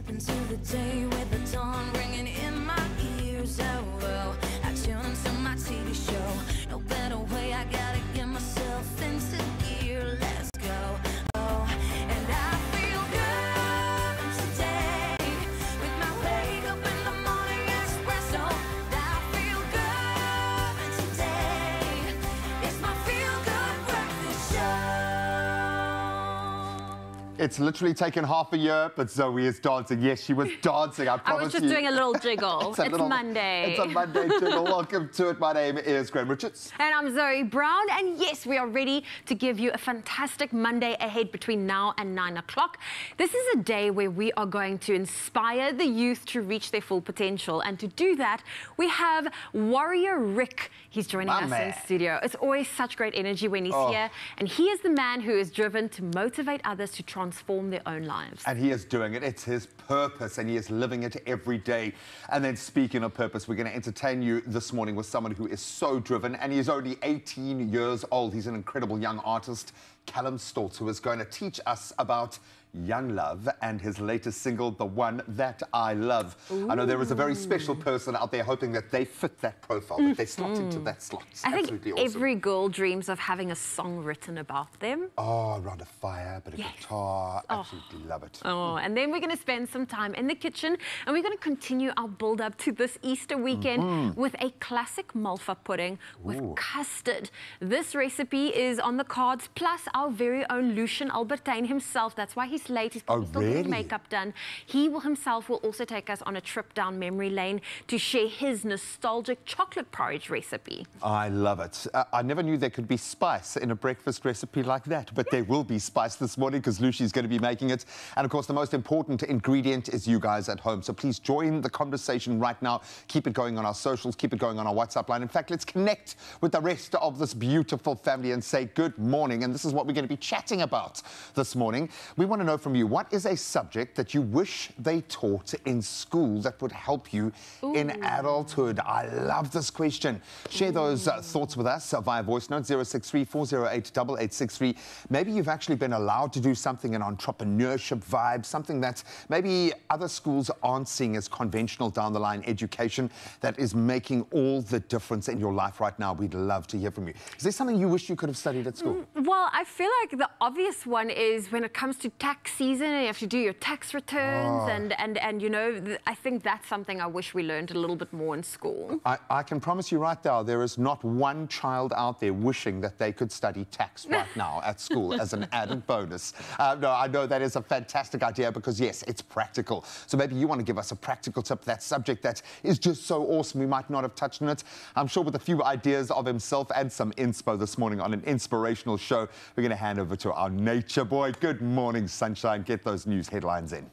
into the day with the dawn ringing in my ears. Oh, well, I tune into my TV show. No better way, I gotta get myself into gear. Let's go. Oh, and I feel good today with my wake up in the morning espresso. I feel good today. It's my feel good breakfast show. It's literally taken half a year, but Zoe is dancing. Yes, she was dancing, I promise you. I was just doing a little jiggle. It's Monday. It's a Monday jiggle. Welcome to it. My name is Graham Richards. And I'm Zoe Brown. And yes, we are ready to give you a fantastic Monday ahead between now and 9 o'clock. This is a day where we are going to inspire the youth to reach their full potential. And to do that, we have Warrior Rick. He's joining us in studio. It's always such great energy when he's here. And he is the man who is driven to motivate others to transform their own lives. And he is doing it. It's his purpose, and he is living it every day. And then speaking of purpose, we're going to entertain you this morning with someone who is so driven, and he is only 18 years old. He's an incredible young artist, Callum Stoltz, who is going to teach us about Young Love and his latest single, The One That I Love. Ooh. I know there is a very special person out there hoping that they fit that profile, that they slot into that slot. It's absolutely awesome. Every girl dreams of having a song written about them. Oh, around a fire, bit of guitar. Absolutely love it. Oh, and then we're going to spend some time in the kitchen, and we're going to continue our build-up to this Easter weekend with a classic malva pudding with custard. This recipe is on the cards, plus our very own Lucian Albertine himself. That's why he's late. He's probably still getting makeup done. He himself will also take us on a trip down memory lane to share his nostalgic chocolate porridge recipe. I love it. I never knew there could be spice in a breakfast recipe like that, but there will be spice this morning because Lucy's going to be making it. And of course, the most important ingredient is you guys at home. So please join the conversation right now. Keep it going on our socials. Keep it going on our WhatsApp line. In fact, let's connect with the rest of this beautiful family and say good morning. And this is what we're going to be chatting about this morning. We want to know from you, what is a subject that you wish they taught in school that would help you in adulthood? I love this question. Share those thoughts with us via voice note 063-408-8863. Maybe you've actually been allowed to do something, an entrepreneurship vibe, something that maybe other schools aren't seeing as conventional down the line education that is making all the difference in your life right now. We'd love to hear from you. Is there something you wish you could have studied at school? Well, I feel like the obvious one is when it comes to tax season and you have to do your tax returns and you know, I think that's something I wish we learned a little bit more in school. I can promise you right now, there is not one child out there wishing that they could study tax right now at school as an added bonus. No, I know that is a fantastic idea because, yes, it's practical. So maybe you want to give us a practical tip, that subject that is just so awesome we might not have touched on it. I'm sure with a few ideas of himself and some inspo this morning on an inspirational show, we're going to hand over to our nature boy. Good morning, sunshine. Get those news headlines in.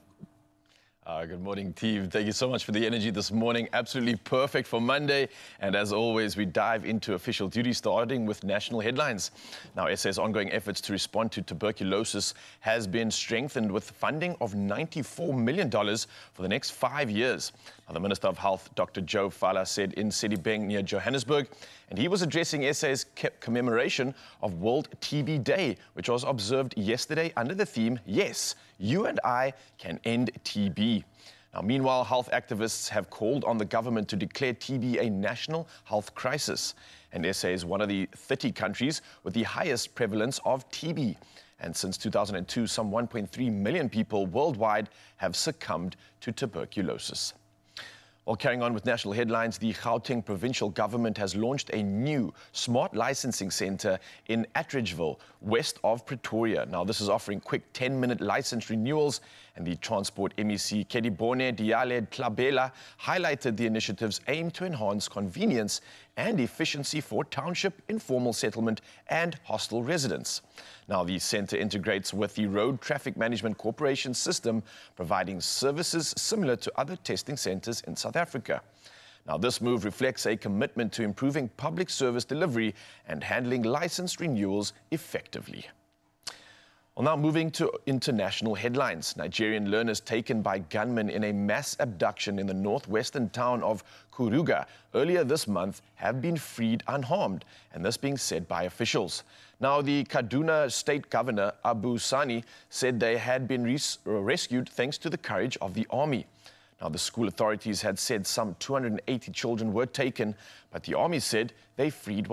Good morning, team. Thank you so much for the energy this morning. Absolutely perfect for Monday. And as always, we dive into official duty, starting with national headlines. Now, SA's ongoing efforts to respond to tuberculosis has been strengthened with funding of $94 million for the next 5 years. Now, the Minister of Health, Dr. Joe Fala, said in Sedibeng near Johannesburg, and he was addressing SA's commemoration of World TB Day, which was observed yesterday under the theme, Yes, You and I Can End TB. Now, meanwhile, health activists have called on the government to declare TB a national health crisis. And SA is one of the 30 countries with the highest prevalence of TB. And since 2002, some 1.3 million people worldwide have succumbed to tuberculosis. Well, carrying on with national headlines, the Gauteng provincial government has launched a new smart licensing centre in Attridgeville, west of Pretoria. Now, this is offering quick 10-minute license renewals, and the Transport MEC, Kedibone Diale Tlabela, highlighted the initiative's aim to enhance convenience and efficiency for township, informal settlement and hostel residents. Now, the centre integrates with the Road Traffic Management Corporation system, providing services similar to other testing centres in South Africa. Now, this move reflects a commitment to improving public service delivery and handling licence renewals effectively. Well, now moving to international headlines. Nigerian learners taken by gunmen in a mass abduction in the northwestern town of Kuruga earlier this month have been freed unharmed, and this being said by officials. Now, the Kaduna State Governor, Abu Sani, said they had been rescued thanks to the courage of the army. Now, the school authorities had said some 280 children were taken, but the army said they freed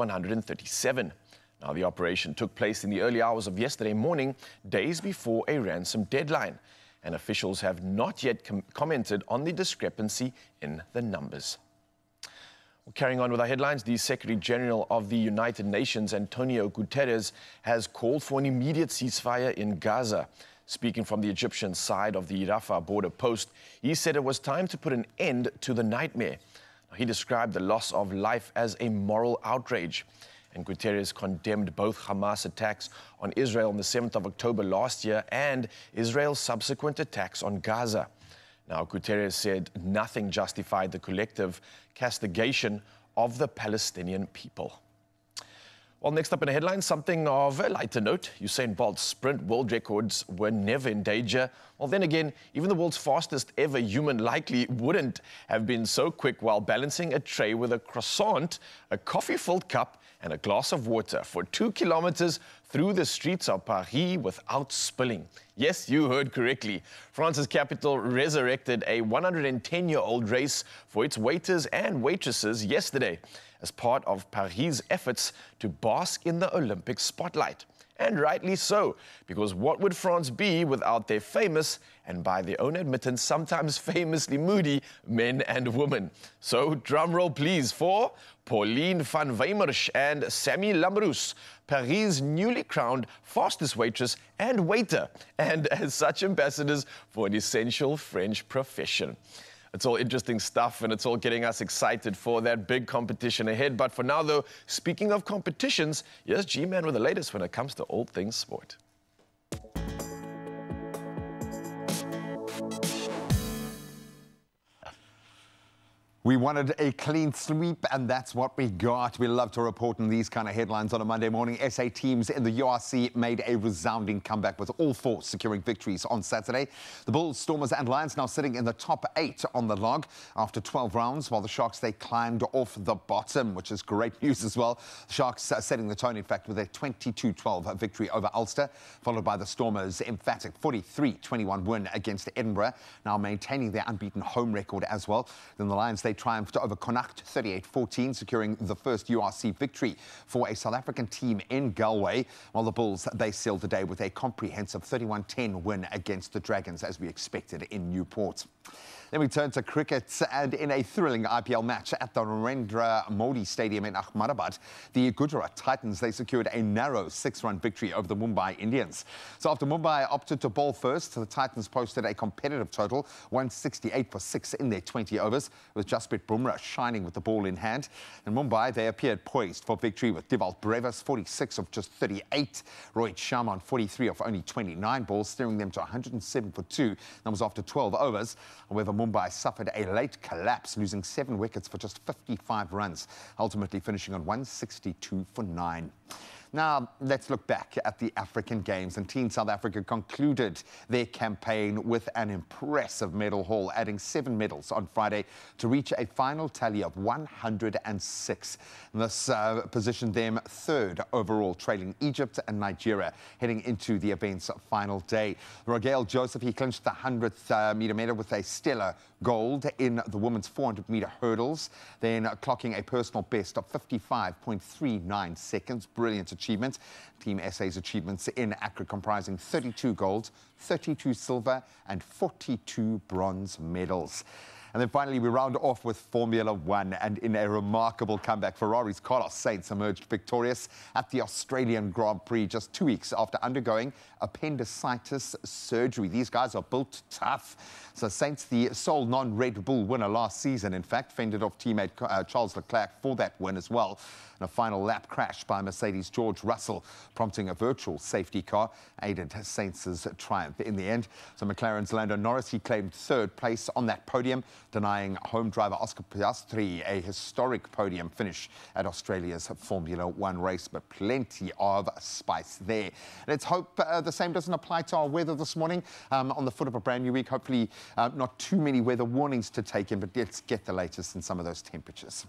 137. Now, the operation took place in the early hours of yesterday morning, days before a ransom deadline, and officials have not yet commented on the discrepancy in the numbers. Well, carrying on with our headlines, the Secretary General of the United Nations, Antonio Guterres, has called for an immediate ceasefire in Gaza. Speaking from the Egyptian side of the Rafah border post, he said it was time to put an end to the nightmare. Now, he described the loss of life as a moral outrage. And Guterres condemned both Hamas attacks on Israel on the 7th of October last year and Israel's subsequent attacks on Gaza. Now, Guterres said nothing justified the collective castigation of the Palestinian people. Well, next up in the headlines, something of a lighter note. Usain Bolt's sprint world records were never in danger. Well, then again, even the world's fastest ever human likely wouldn't have been so quick while balancing a tray with a croissant, a coffee-filled cup, and a glass of water for 2 kilometers through the streets of Paris without spilling. Yes, you heard correctly. France's capital resurrected a 110-year-old race for its waiters and waitresses yesterday as part of Paris' efforts to bask in the Olympic spotlight. And rightly so, because what would France be without their famous, and by their own admittance, sometimes famously moody, men and women? So, drum roll please for Pauline van Weimersch and Sammy Lambrous, Paris' newly crowned fastest waitress and waiter, and as such ambassadors for an essential French profession. It's all interesting stuff, and it's all getting us excited for that big competition ahead. But for now, though, speaking of competitions, here's G-Man with the latest when it comes to all things sport. We wanted a clean sweep, and that's what we got. We love to report on these kind of headlines on a Monday morning. SA teams in the URC made a resounding comeback with all four securing victories on Saturday. The Bulls, Stormers and Lions now sitting in the top 8 on the log after 12 rounds, while the Sharks, they climbed off the bottom, which is great news as well. The Sharks setting the tone, in fact, with a 22-12 victory over Ulster, followed by the Stormers' emphatic 43-21 win against Edinburgh, now maintaining their unbeaten home record as well. Then the Lions, they triumphed over Connacht 38-14, securing the first URC victory for a South African team in Galway, while the Bulls, they sealed the day with a comprehensive 31-10 win against the Dragons, as we expected in Newport. Then we turn to cricket, and in a thrilling IPL match at the Narendra Modi Stadium in Ahmedabad, the Gujarat Titans, they secured a narrow 6-run victory over the Mumbai Indians. So after Mumbai opted to bowl first, the Titans posted a competitive total, 168 for 6 in their 20 overs, with Jasprit Bumrah shining with the ball in hand. In Mumbai, they appeared poised for victory with Devalt Brevis 46 of just 38, Rohit Sharma on 43 of only 29 balls, steering them to 107 for 2. That was after 12 overs. However, Mumbai suffered a late collapse, losing 7 wickets for just 55 runs, ultimately finishing on 162 for 9. Now, let's look back at the African Games, and Team South Africa concluded their campaign with an impressive medal haul, adding 7 medals on Friday to reach a final tally of 106. And this positioned them 3rd overall, trailing Egypt and Nigeria, heading into the event's final day. Rogale Joseph, he clinched the 100th metre medal with a stellar gold in the women's 400-metre hurdles, then clocking a personal best of 55.39 seconds. Brilliant achievement. Team SA's achievements in Accra comprising 32 gold, 32 silver and 42 bronze medals. And then finally, we round off with Formula One, and in a remarkable comeback, Ferrari's Carlos Sainz emerged victorious at the Australian Grand Prix just 2 weeks after undergoing appendicitis surgery. These guys are built tough. So Sainz, the sole non-Red Bull winner last season, in fact, fended off teammate Charles Leclerc for that win as well. And a final lap crash by Mercedes' George Russell, prompting a virtual safety car, aided Sainz's triumph in the end. So McLaren's Lando Norris, he claimed 3rd place on that podium, denying home driver Oscar Piastri a historic podium finish at Australia's Formula One race, but plenty of spice there. Let's hope the same doesn't apply to our weather this morning. On the foot of a brand new week, hopefully not too many weather warnings to take in, but let's get the latest in some of those temperatures.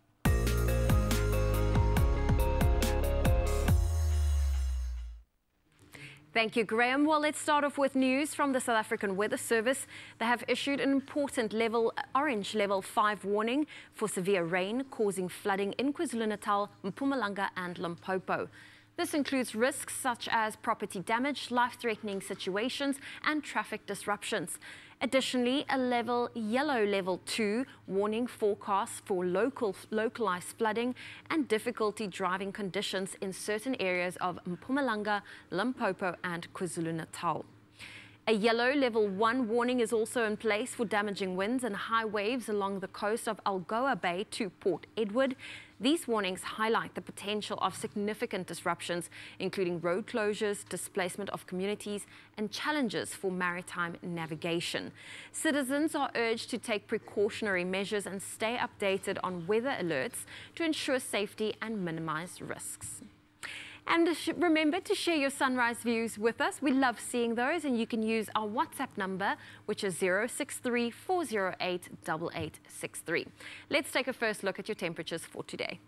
Thank you, Graham. Well, let's start off with news from the South African Weather Service. They have issued an important orange level 5 warning for severe rain causing flooding in KwaZulu-Natal, Mpumalanga and Limpopo. This includes risks such as property damage, life-threatening situations and traffic disruptions. Additionally, a yellow level 2 warning forecast for localized flooding and difficulty driving conditions in certain areas of Mpumalanga, Limpopo and KwaZulu-Natal. A yellow level 1 warning is also in place for damaging winds and high waves along the coast of Algoa Bay to Port Edward. These warnings highlight the potential of significant disruptions, including road closures, displacement of communities, and challenges for maritime navigation. Citizens are urged to take precautionary measures and stay updated on weather alerts to ensure safety and minimize risks. And remember to share your sunrise views with us. We love seeing those, and you can use our WhatsApp number, which is 063 408 8863. Let's take a first look at your temperatures for today.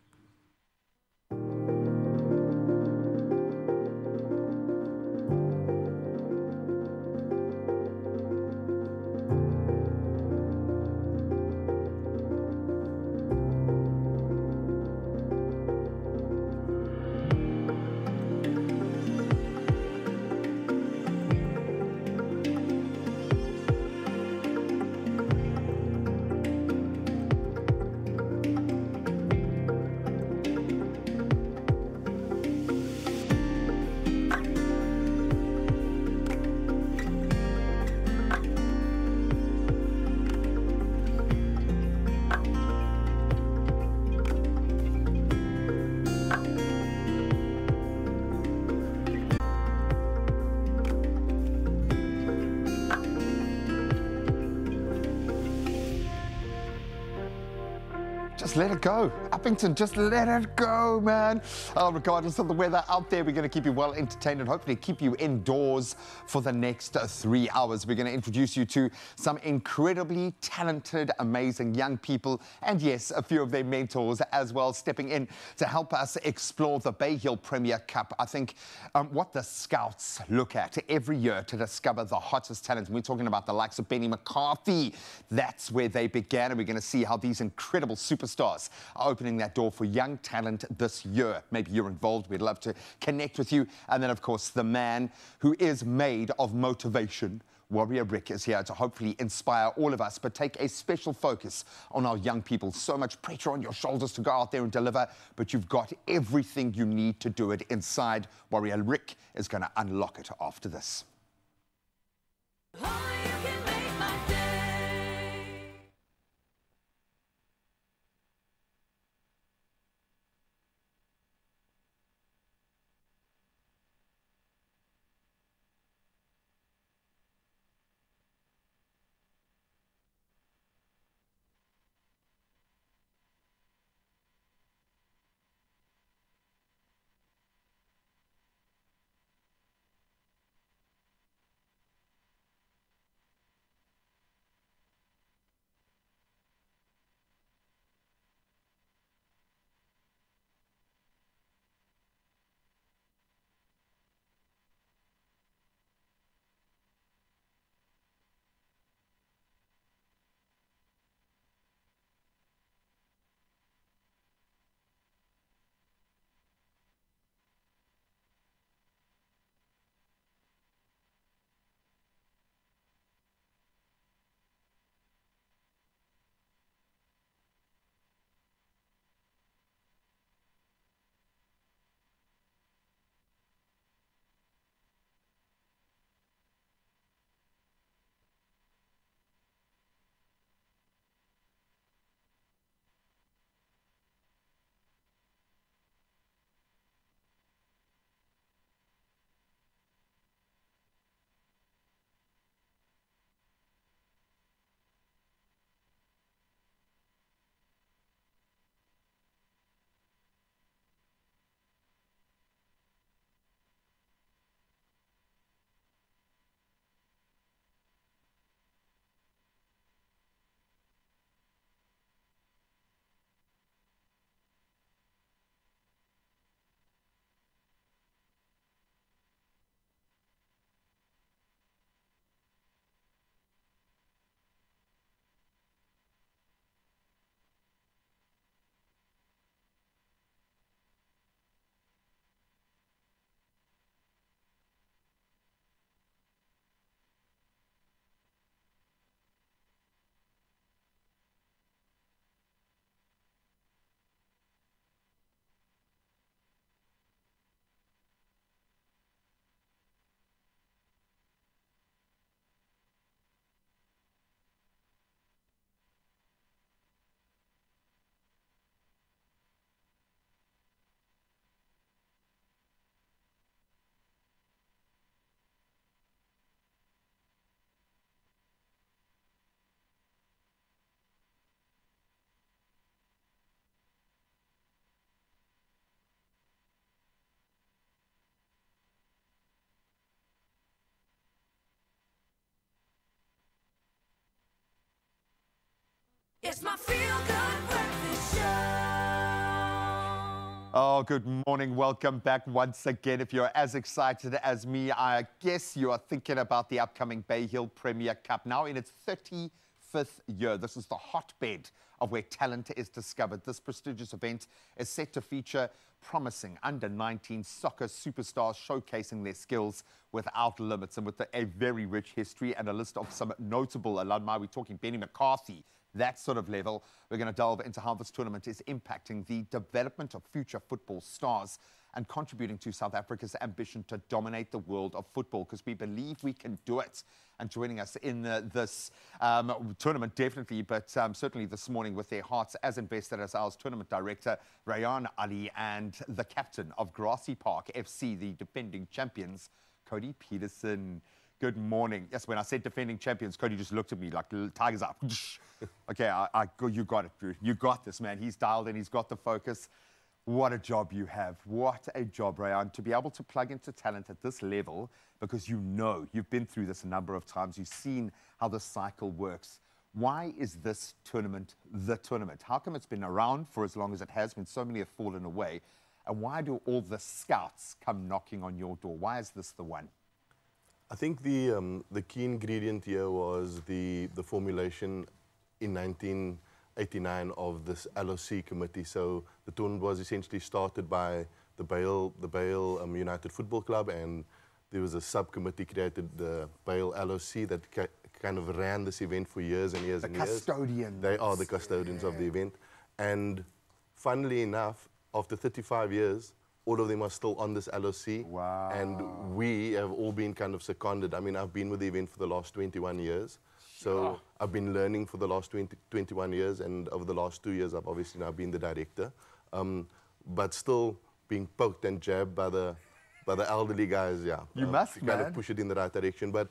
Just let it go. Uppington, just let it go, man. Regardless of the weather out there, we're going to keep you well entertained and hopefully keep you indoors for the next 3 hours. We're going to introduce you to some incredibly talented, amazing young people, and yes, a few of their mentors as well, stepping in to help us explore the Bay Hill Premier Cup. I think what the scouts look at every year to discover the hottest talent. We're talking about the likes of Benny McCarthy. That's where they began, and we're going to see how these incredible superstars are opening that door for young talent this year. Maybe you're involved. We'd love to connect with you. And then, of course, the man who is made of motivation, Warrior Rick, is here to hopefully inspire all of us, but take a special focus on our young people. So much pressure on your shoulders to go out there and deliver, but you've got everything you need to do it inside. Warrior Rick is going to unlock it after this. It's my feel-good breakfast show. Oh, good morning. Welcome back once again. If you're as excited as me, I guess you are thinking about the upcoming Bay Hill Premier Cup, now in its 35th year. This is the hotbed of where talent is discovered. This prestigious event is set to feature promising under-19 soccer superstars showcasing their skills without limits, and with a very rich history and a list of some notable alumni. We're talking Benny McCarthy, that sort of level. We're going to delve into how this tournament is impacting the development of future football stars and contributing to South Africa's ambition to dominate the world of football, because we believe we can do it. And joining us in this tournament, definitely, but certainly this morning with their hearts as invested as ours, tournament director Rayan Ali and the captain of Grassy Park FC, the defending champions, Cody Peterson. Good morning. Yes, when I said defending champions, Cody just looked at me like Tiger's up. Okay, you got it, Drew. You got this, man. He's dialed in. He's got the focus. What a job you have. What a job, Rayan, to be able to plug into talent at this level, because you know, you've been through this a number of times. You've seen how the cycle works. Why is this tournament the tournament? How come it's been around for as long as it has when so many have fallen away? And why do all the scouts come knocking on your door? Why is this the one? I think the key ingredient here was the formulation in 1989 of this LOC committee. So the tournament was essentially started by the Bale United Football Club, and there was a subcommittee created, the Bale LOC, that kind of ran this event for years and years and years. The custodians. They are the custodians of the event. And funnily enough, after 35 years, all of them are still on this LOC. Wow. And we have all been kind of seconded. I mean, I've been with the event for the last 21 years. So I've been learning for the last 21 years, and over the last 2 years, I've obviously now been the director. But still being poked and jabbed by the elderly guys, yeah. You must, to kind man. of push it in the right direction. But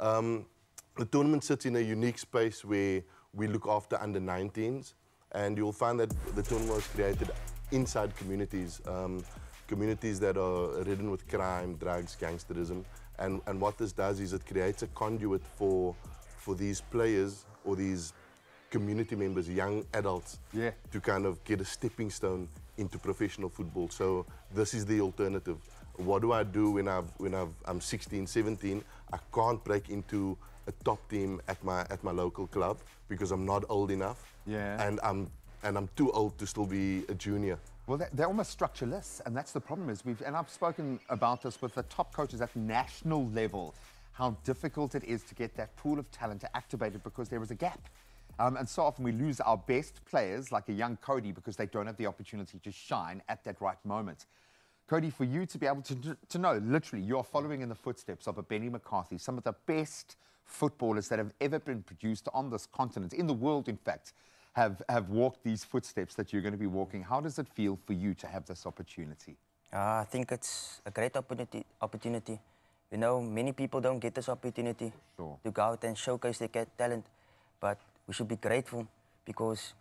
the tournament sits in a unique space where we look after under-19s, and you'll find that the tournament was created inside communities. Communities that are ridden with crime, drugs, gangsterism. And what this does is it creates a conduit for these players or these community members, young adults, to kind of get a stepping stone into professional football. So this is the alternative. What do I do when I'm 16, 17? I can't break into a top team at my local club because I'm not old enough. Yeah. And I'm too old to still be a junior. Well, they're almost structureless, and that's the problem. And I've spoken about this with the top coaches at national level, how difficult it is to get that pool of talent activated because there is a gap. And so often we lose our best players, like a young Cody, because they don't have the opportunity to shine at that right moment. Cody, for you to be able to know, literally, you're following in the footsteps of a Benny McCarthy, some of the best footballers that have ever been produced on this continent, in the world, in fact, have walked these footsteps that you're going to be walking. How does it feel for you to have this opportunity? I think it's a great opportunity. You know, many people don't get this opportunity to go out and showcase their talent, but we should be grateful because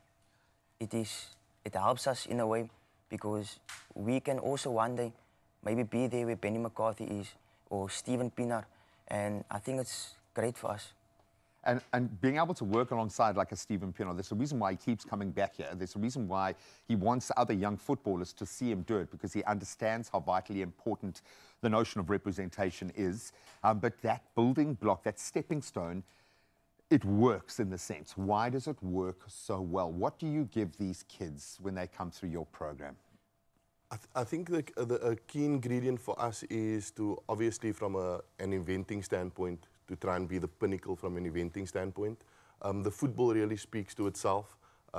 it helps us in a way, because we can also one day maybe be there where Benny McCarthy is or Steven Pienaar, and I think it's great for us. And being able to work alongside like a Steven Pienaar, there's a reason why he keeps coming back here. There's a reason why he wants other young footballers to see him do it, because he understands how vitally important the notion of representation is. But that building block, that stepping stone, it works in the sense. Why does it work so well? What do you give these kids when they come through your program? I think a key ingredient for us is to, obviously from an inventing standpoint, to try and be the pinnacle from an eventing standpoint. The football really speaks to itself.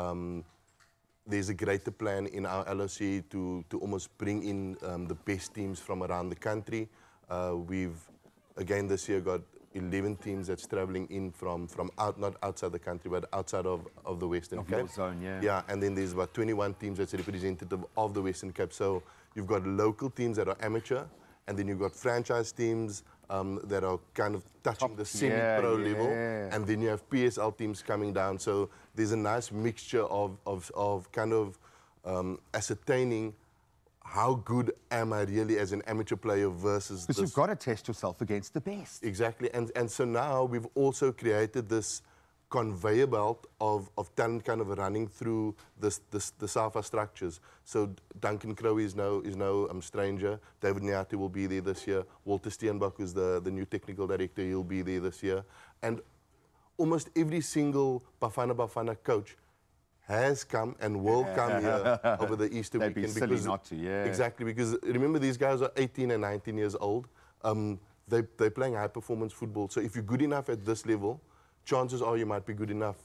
There's a greater plan in our LOC to almost bring in the best teams from around the country. We've, again this year, got 11 teams that's traveling in from not outside the country, but outside of the Western Cape. Your zone, yeah. Yeah, and then there's about 21 teams that's representative of the Western Cape. So you've got local teams that are amateur, and then you've got franchise teams that are kind of touching the semi-pro level, and then you have PSL teams coming down. So there's a nice mixture of kind of ascertaining how good am I really as an amateur player versus because you've got to test yourself against the best. Exactly, and so now we've also created this conveyor belt of talent kind of running through the SAFA structures. So Duncan Crowe is no stranger. David Nyati will be there this year. Walter Steenbach is the new technical director. He'll be there this year. And almost every single Bafana coach has come and will come here over the Easter They'd weekend. Be silly not to, yeah. Exactly, because remember, these guys are 18 and 19 years old. They're playing high-performance football. So if you're good enough at this level, chances are you might be good enough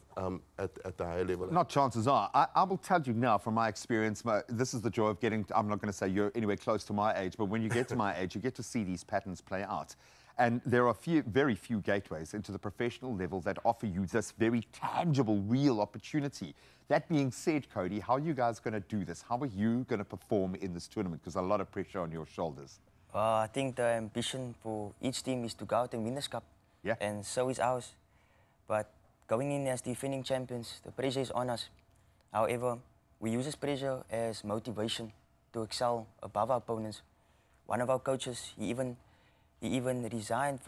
at the higher level. Not chances are. I will tell you now from my experience, this is the joy of getting, I'm not going to say you're anywhere close to my age, but when you get to my age, you get to see these patterns play out. And there are very few gateways into the professional level that offer you this very tangible, real opportunity. That being said, Cody, how are you guys going to do this? How are you going to perform in this tournament? Because a lot of pressure on your shoulders. I think the ambition for each team is to go out and win this cup. Yeah. And so is ours. But going in as defending champions, the pressure is on us. However, we use this pressure as motivation to excel above our opponents. One of our coaches, he even resigned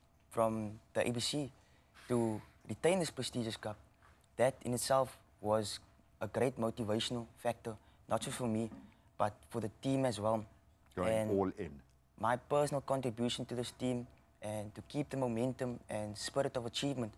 from the ABC to retain this prestigious cup. That in itself was a great motivational factor, not just for me, but for the team as well. Going all in. My personal contribution to this team and to keep the momentum and spirit of achievement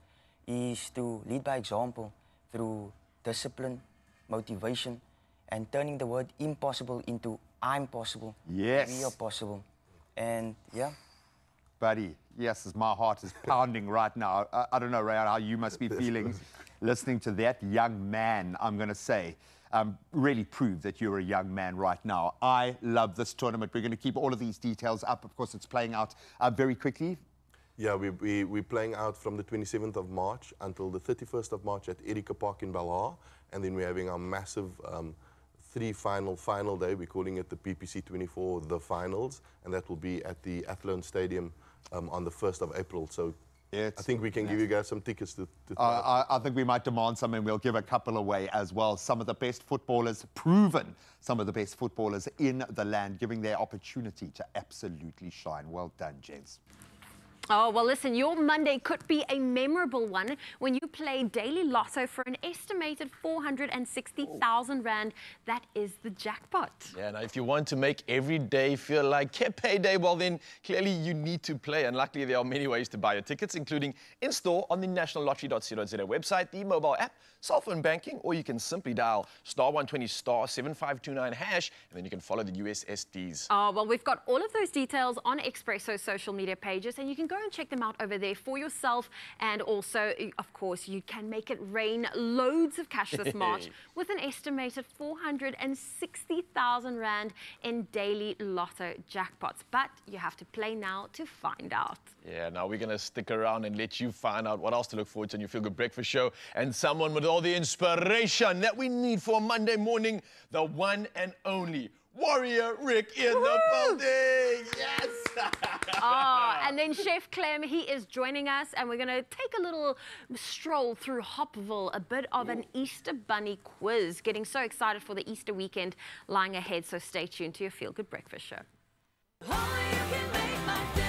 is to lead by example through discipline, motivation, and turning the word impossible into I'm possible. Yes. We are possible. And yeah. Buddy, yes, my heart is pounding right now. I don't know, Rayan, how you must be feeling listening to that young man, I'm going to say. Really prove that you're a young man right now. I love this tournament. We're going to keep all of these details up. Of course, it's playing out very quickly. Yeah, we're playing out from the 27th of March until the 31st of March at Erika Park in Belhar. And then we're having our massive final day. We're calling it the PPC 24, the finals. And that will be at the Athlone Stadium on the 1st of April. So I think we can give you guys some tickets to I think we might demand some, and we'll give a couple away as well. Some of the best footballers, proven some of the best footballers in the land, giving their opportunity to absolutely shine. Well done, gents. Oh, well, listen, your Monday could be a memorable one when you play Daily Lotto for an estimated 460,000 Rand. That is the jackpot. Yeah, now if you want to make every day feel like payday, well then clearly you need to play. And luckily there are many ways to buy your tickets, including in-store on the nationallottery.co.za website, the mobile app, cell phone banking, or you can simply dial *120 *7529#, and then you can follow the USSDs. Oh, well, we've got all of those details on Expresso's social media pages, and you can go and check them out over there for yourself. And also, of course, you can make it rain loads of cash this March with an estimated 460,000 Rand in Daily Lotto jackpots. But you have to play now to find out. Yeah, now we're going to stick around and let you find out what else to look forward to on your Feel Good Breakfast show. And someone with all the inspiration that we need for Monday morning, the one and only Warrior Rick in the building. Yes! Oh, and then Chef Clem, he is joining us, and we're going to take a little stroll through Hopville, a bit of an Easter Bunny quiz. Getting so excited for the Easter weekend lying ahead, so stay tuned to your Feel Good Breakfast show. Only you can make my day.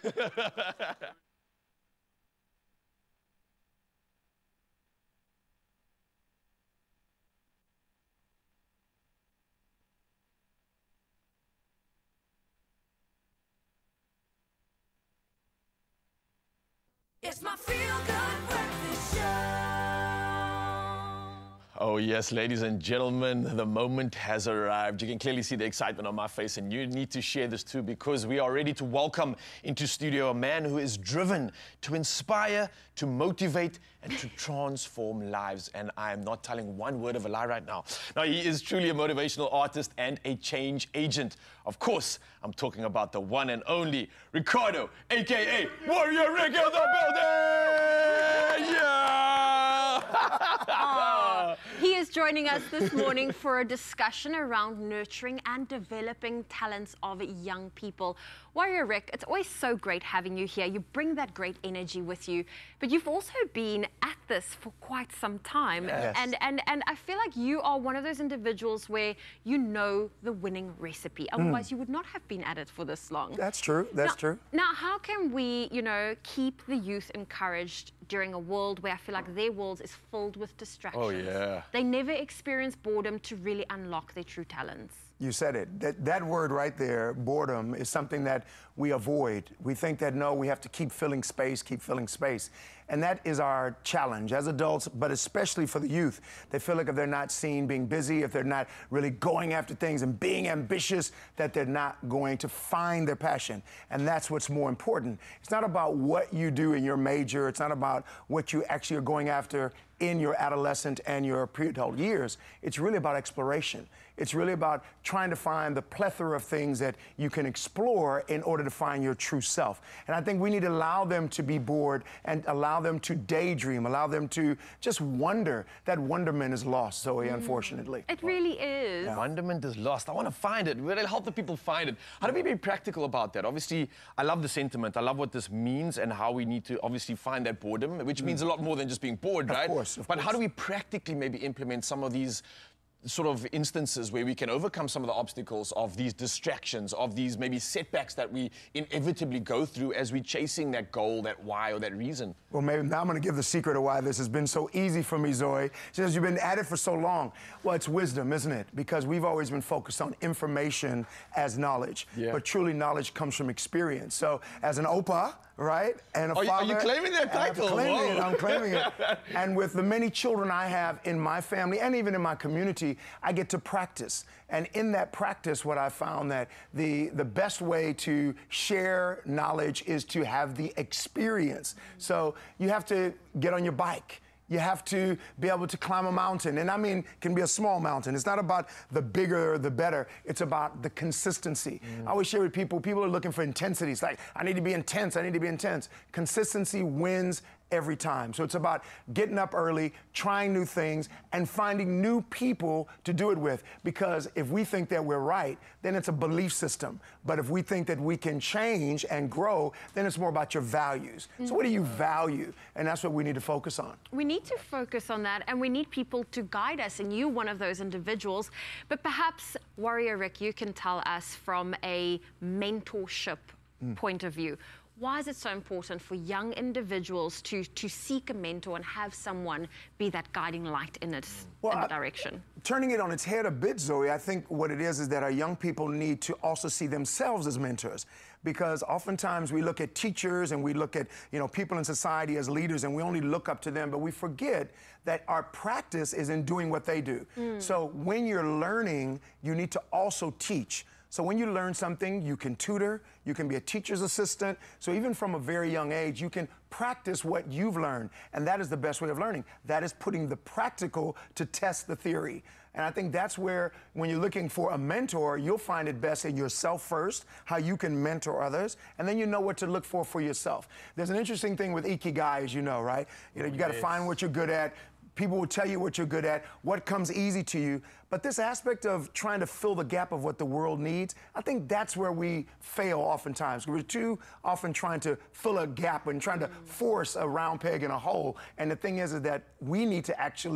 It's my feel-good breakfast show. Oh yes, ladies and gentlemen, the moment has arrived. You can clearly see the excitement on my face, and you need to share this too, because we are ready to welcome into studio a man who is driven to inspire, to motivate, and to transform lives. And I am not telling one word of a lie right now. Now, he is truly a motivational artist and a change agent. Of course, I'm talking about the one and only Ricardo, aka Warrior Rick in the building! Yeah! He is joining us this morning for a discussion around nurturing and developing talents of young people. Warrior Rick, it's always so great having you here. You bring that great energy with you, but you've also been at this for quite some time. Yes. And I feel like you are one of those individuals where you know the winning recipe. Otherwise, you would not have been at it for this long. That's true. That's true. Now, how can we, keep the youth encouraged during a world where I feel like their world is filled with distractions? Oh, yeah. They never experience boredom to really unlock their true talents. You said it. That word right there, boredom, is something that we avoid. We think that, no, we have to keep filling space, keep filling space. And that is our challenge as adults, but especially for the youth. They feel like if they're not seen being busy, if they're not really going after things and being ambitious, that they're not going to find their passion. And that's what's more important. It's not about what you do in your major. It's not about what you actually are going after in your adolescent and your pre-adult years. It's really about exploration. It's really about trying to find the plethora of things that you can explore in order to find your true self. And I think we need to allow them to be bored and allow them to daydream, allow them to just wonder. That wonderment is lost, Zoe, unfortunately. It really is. Yeah. Wonderment is lost. I want to find it. We'll help the people find it. How do we be practical about that? Obviously, I love the sentiment. I love what this means and how we need to obviously find that boredom, which means a lot more than just being bored, right? Of But course. how do we practically maybe implement some of these sort of instances where we can overcome some of the obstacles of these distractions, of these maybe setbacks that we inevitably go through as we're chasing that goal, that why, or that reason? Well, maybe now I'm going to give the secret of why this has been so easy for me, Zoe. She says, you've been at it for so long. Well, it's wisdom, isn't it? Because we've always been focused on information as knowledge. Yeah. But truly, knowledge comes from experience. So, as an Opa, right, and a father... Are you claiming that title? I'm claiming it. And with the many children I have in my family and even in my community, I get to practice. And in that practice, what I found that the best way to share knowledge is to have the experience. So you have to get on your bike. You have to be able to climb a mountain. And I mean, it can be a small mountain. It's not about the bigger, the better. It's about the consistency. I always share with people are looking for intensity. It's like, I need to be intense. I need to be intense. Consistency wins every time. So it's about getting up early, trying new things, and finding new people to do it with. Because if we think that we're right, then it's a belief system. But if we think that we can change and grow, then it's more about your values. So what do you value? And that's what we need to focus on. We need to focus on that, and we need people to guide us, and you one of those individuals. But perhaps, Warrior Rick, you can tell us from a mentorship point of view, why is it so important for young individuals to seek a mentor and have someone be that guiding light in that direction? Turning it on its head a bit, Zoe, I think what it is that our young people need to also see themselves as mentors. Because oftentimes we look at teachers and we look at people in society as leaders, and we only look up to them, but we forget that our practice is in doing what they do. So when you're learning, you need to also teach. So when you learn something, you can tutor, you can be a teacher's assistant. So even from a very young age, you can practice what you've learned. And that is the best way of learning. That is putting the practical to test the theory. And I think that's where, when you're looking for a mentor, you'll find it best in yourself first, how you can mentor others, and then you know what to look for yourself. There's an interesting thing with Ikigai, as you know, right? You got to find what you're good at. People will tell you what you're good at, what comes easy to you. But this aspect of trying to fill the gap of what the world needs, I think that's where we fail oftentimes. We're too often trying to fill a gap and trying to force a round peg in a hole. And the thing is that we need to actually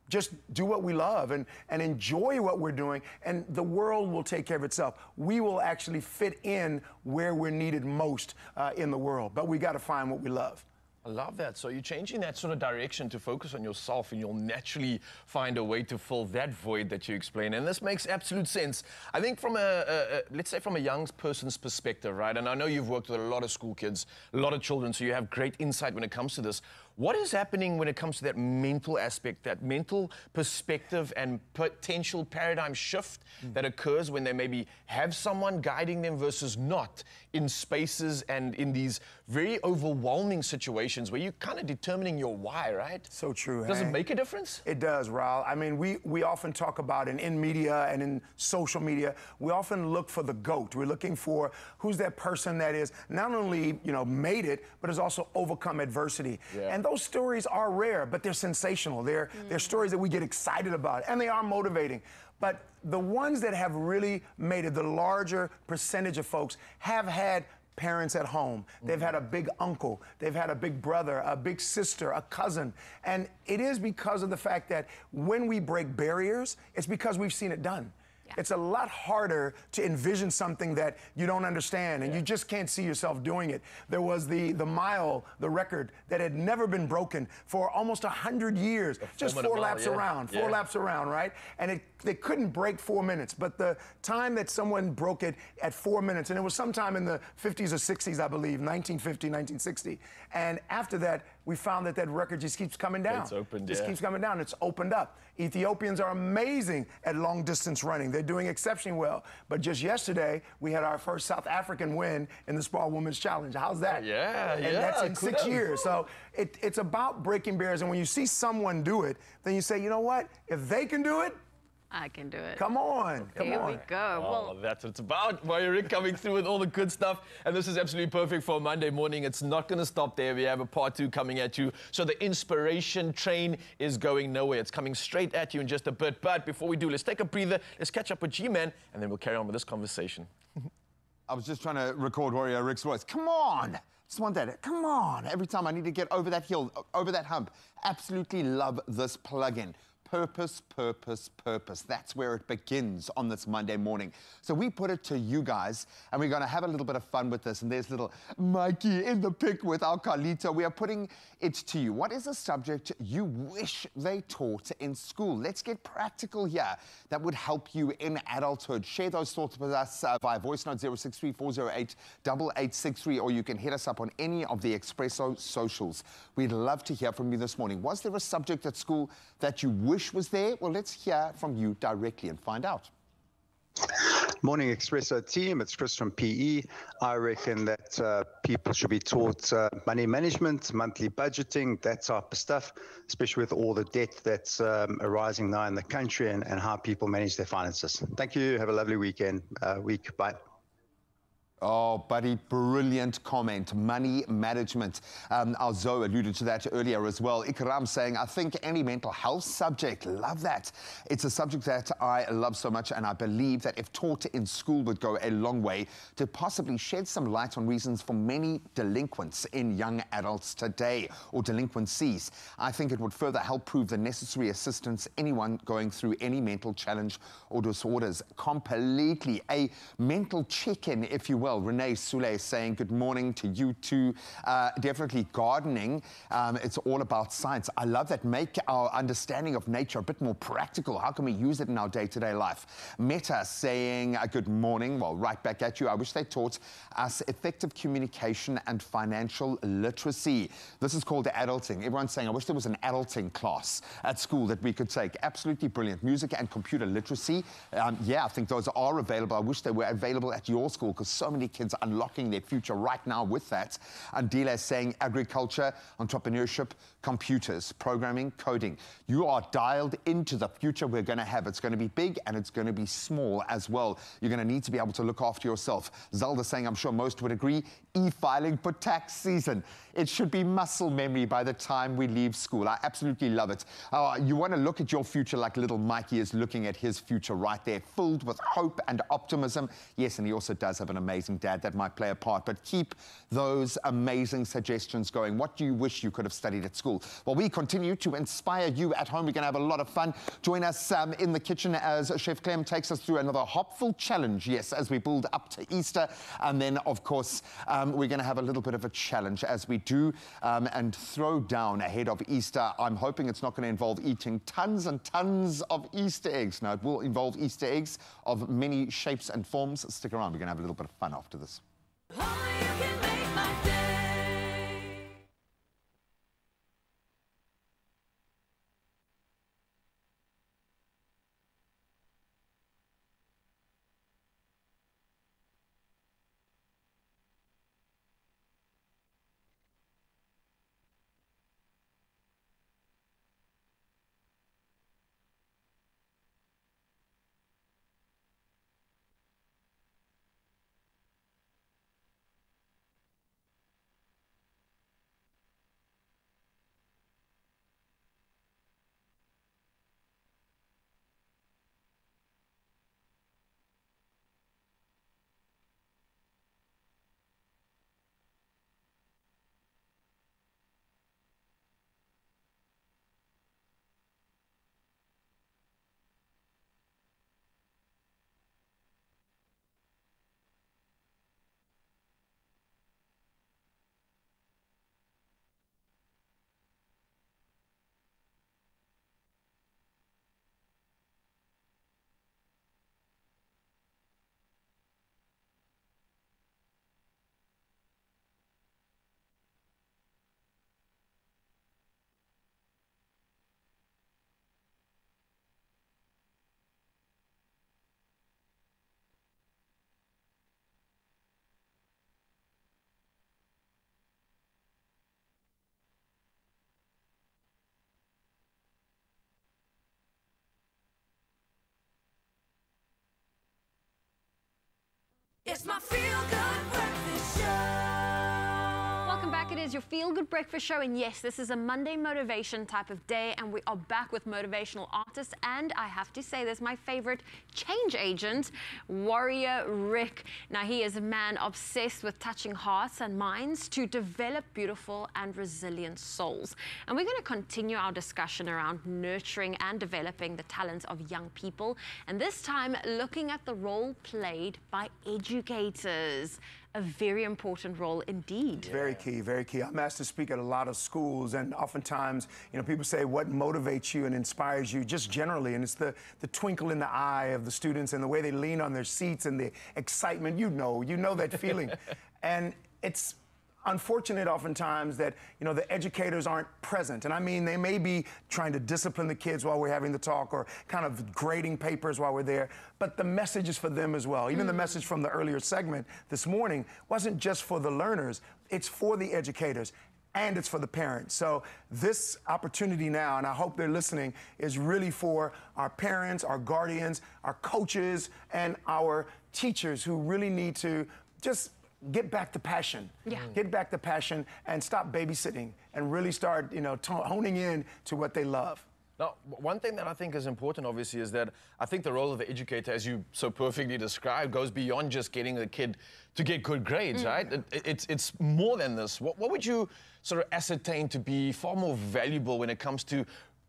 just do what we love and enjoy what we're doing, and the world will take care of itself. We will actually fit in where we're needed most in the world, but we got to find what we love. I love that. So you're changing that sort of direction to focus on yourself, and you'll naturally find a way to fill that void that you explain. And this makes absolute sense. I think from let's say from a young person's perspective, right? And I know you've worked with a lot of school kids, a lot of children, so you have great insight when it comes to this. What is happening when it comes to that mental aspect, that mental perspective and potential paradigm shift that occurs when they maybe have someone guiding them versus not in spaces and in these very overwhelming situations where you're kind of determining your why, right? So true. Does it make a difference? It does, Raul. I mean, we often talk about in media and in social media, we often look for the GOAT. We're looking for who's that person that is not only, made it, but has also overcome adversity. Yeah. And those stories are rare, but they're sensational. They're stories that we get excited about, and they are motivating. But the ones that have really made it, the larger percentage of folks, have had parents at home. They've had a big uncle. They've had a big brother, a big sister, a cousin. And it is because of the fact that when we break barriers, it's because we've seen it done. It's a lot harder to envision something that you don't understand and you just can't see yourself doing it. There was the mile, the record that had never been broken for almost 100 years. Just four laps around, right? And they couldn't break 4 minutes. But the time that someone broke it at 4 minutes, and it was sometime in the 50s or 60s, I believe, 1950, 1960. And after that, we found that record just keeps coming down. It's opened, Just keeps coming down. It's opened up. Ethiopians are amazing at long distance running. They're doing exceptionally well. But just yesterday, we had our first South African win in the Spar Women's Challenge. How's that? And that's in 6 years. So it's about breaking barriers. And when you see someone do it, then you say, you know what? If they can do it, I can do it. come on. Here we go. Oh, that's what it's about. Rick coming through with all the good stuff. And this is absolutely perfect for a Monday morning. It's not going to stop there. We have a part 2 coming at you. So the inspiration train is going nowhere. It's coming straight at you in just a bit. But before we do, let's take a breather. Let's catch up with G-Man, and then we'll carry on with this conversation. I was just trying to record Warrior Rick's voice. Come on! Just want that. Come on! Every time I need to get over that hill, over that hump. Absolutely love this plug-in. Purpose, purpose, purpose. That's where it begins on this Monday morning. So we put it to you guys, and we're going to have a little bit of fun with this. And there's little Mikey in the pic with our Carlito. We are putting it to you. What is a subject you wish they taught in school? Let's get practical here. That would help you in adulthood. Share those thoughts with us via voice note 063-408-8863, or you can hit us up on any of the Expresso socials. We'd love to hear from you this morning. Was there a subject at school that you wish was there? Well, let's hear from you directly and find out. Morning, Expresso team. It's Chris from PE. I reckon that people should be taught money management, monthly budgeting, that type of stuff, especially with all the debt that's arising now in the country and how people manage their finances. Thank you. Have a lovely weekend. Bye. Oh, buddy, brilliant comment. Money management. Our Zoe alluded to that earlier as well. Ikram saying, I think any mental health subject, love that. It's a subject that I love so much, and I believe that if taught in school would go a long way to possibly shed some light on reasons for many delinquents in young adults today, or delinquencies. I think it would further help prove the necessary assistance anyone going through any mental challenge or disorders. Completely. A mental check-in, if you will. Renee Soule is saying good morning to you too. Definitely gardening. It's all about science. I love that. Make our understanding of nature a bit more practical. How can we use it in our day-to-day life? Meta saying good morning. Well, right back at you. I wish they taught us effective communication and financial literacy. This is called adulting. Everyone's saying, I wish there was an adulting class at school that we could take. Absolutely brilliant. Music and computer literacy. Yeah, I think those are available. I wish they were available at your school, because so many kids are unlocking their future right now with that. And Dila is saying agriculture, entrepreneurship, computers, programming, coding. You are dialed into the future we're going to have. It's going to be big and it's going to be small as well. You're going to need to be able to look after yourself. Zelda saying, I'm sure most would agree, e-filing for tax season. It should be muscle memory by the time we leave school. I absolutely love it. You want to look at your future like little Mikey is looking at his future right there, filled with hope and optimism. Yes, and he also does have an amazing dad that might play a part, but keep those amazing suggestions going. What do you wish you could have studied at school? wonderful. Well, we continue to inspire you at home. We're going to have a lot of fun. Join us in the kitchen as Chef Clem takes us through another hopful challenge, yes, as we build up to Easter. And then, of course, we're going to have a little bit of a challenge as we do and throw down ahead of Easter. I'm hoping it's not going to involve eating tons and tons of Easter eggs. No, it will involve Easter eggs of many shapes and forms. Stick around. We're going to have a little bit of fun after this. Only you can make my day. It's my feel-good breakfast show. Welcome back. It is your Feel Good Breakfast Show. And yes, this is a Monday motivation type of day. And we are back with motivational artists. And I have to say, this is my favorite change agent, Warrior Rick. Now, he is a man obsessed with touching hearts and minds to develop beautiful and resilient souls. And we're going to continue our discussion around nurturing and developing the talents of young people. And this time, looking at the role played by educators. A very important role indeed. Very key, very key. I'm asked to speak at a lot of schools, and oftentimes, people say what motivates you and inspires you just generally, and it's the twinkle in the eye of the students and the way they lean on their seats and the excitement. You know that feeling. And it's unfortunate oftentimes that the educators aren't present, and I mean they may be trying to discipline the kids while we're having the talk or kind of grading papers while we're there, but the message is for them as well. Even the message from the earlier segment this morning wasn't just for the learners, it's for the educators and it's for the parents. So this opportunity now, and I hope they're listening, is really for our parents, our guardians, our coaches, and our teachers who really need to just get back to passion. Yeah. Get back to passion and stop babysitting and really start, honing in to what they love. Now, one thing that I think is important, obviously, is that I think the role of the educator, as you so perfectly described, goes beyond just getting the kid to get good grades, right? It's more than this. What would you sort of ascertain to be far more valuable when it comes to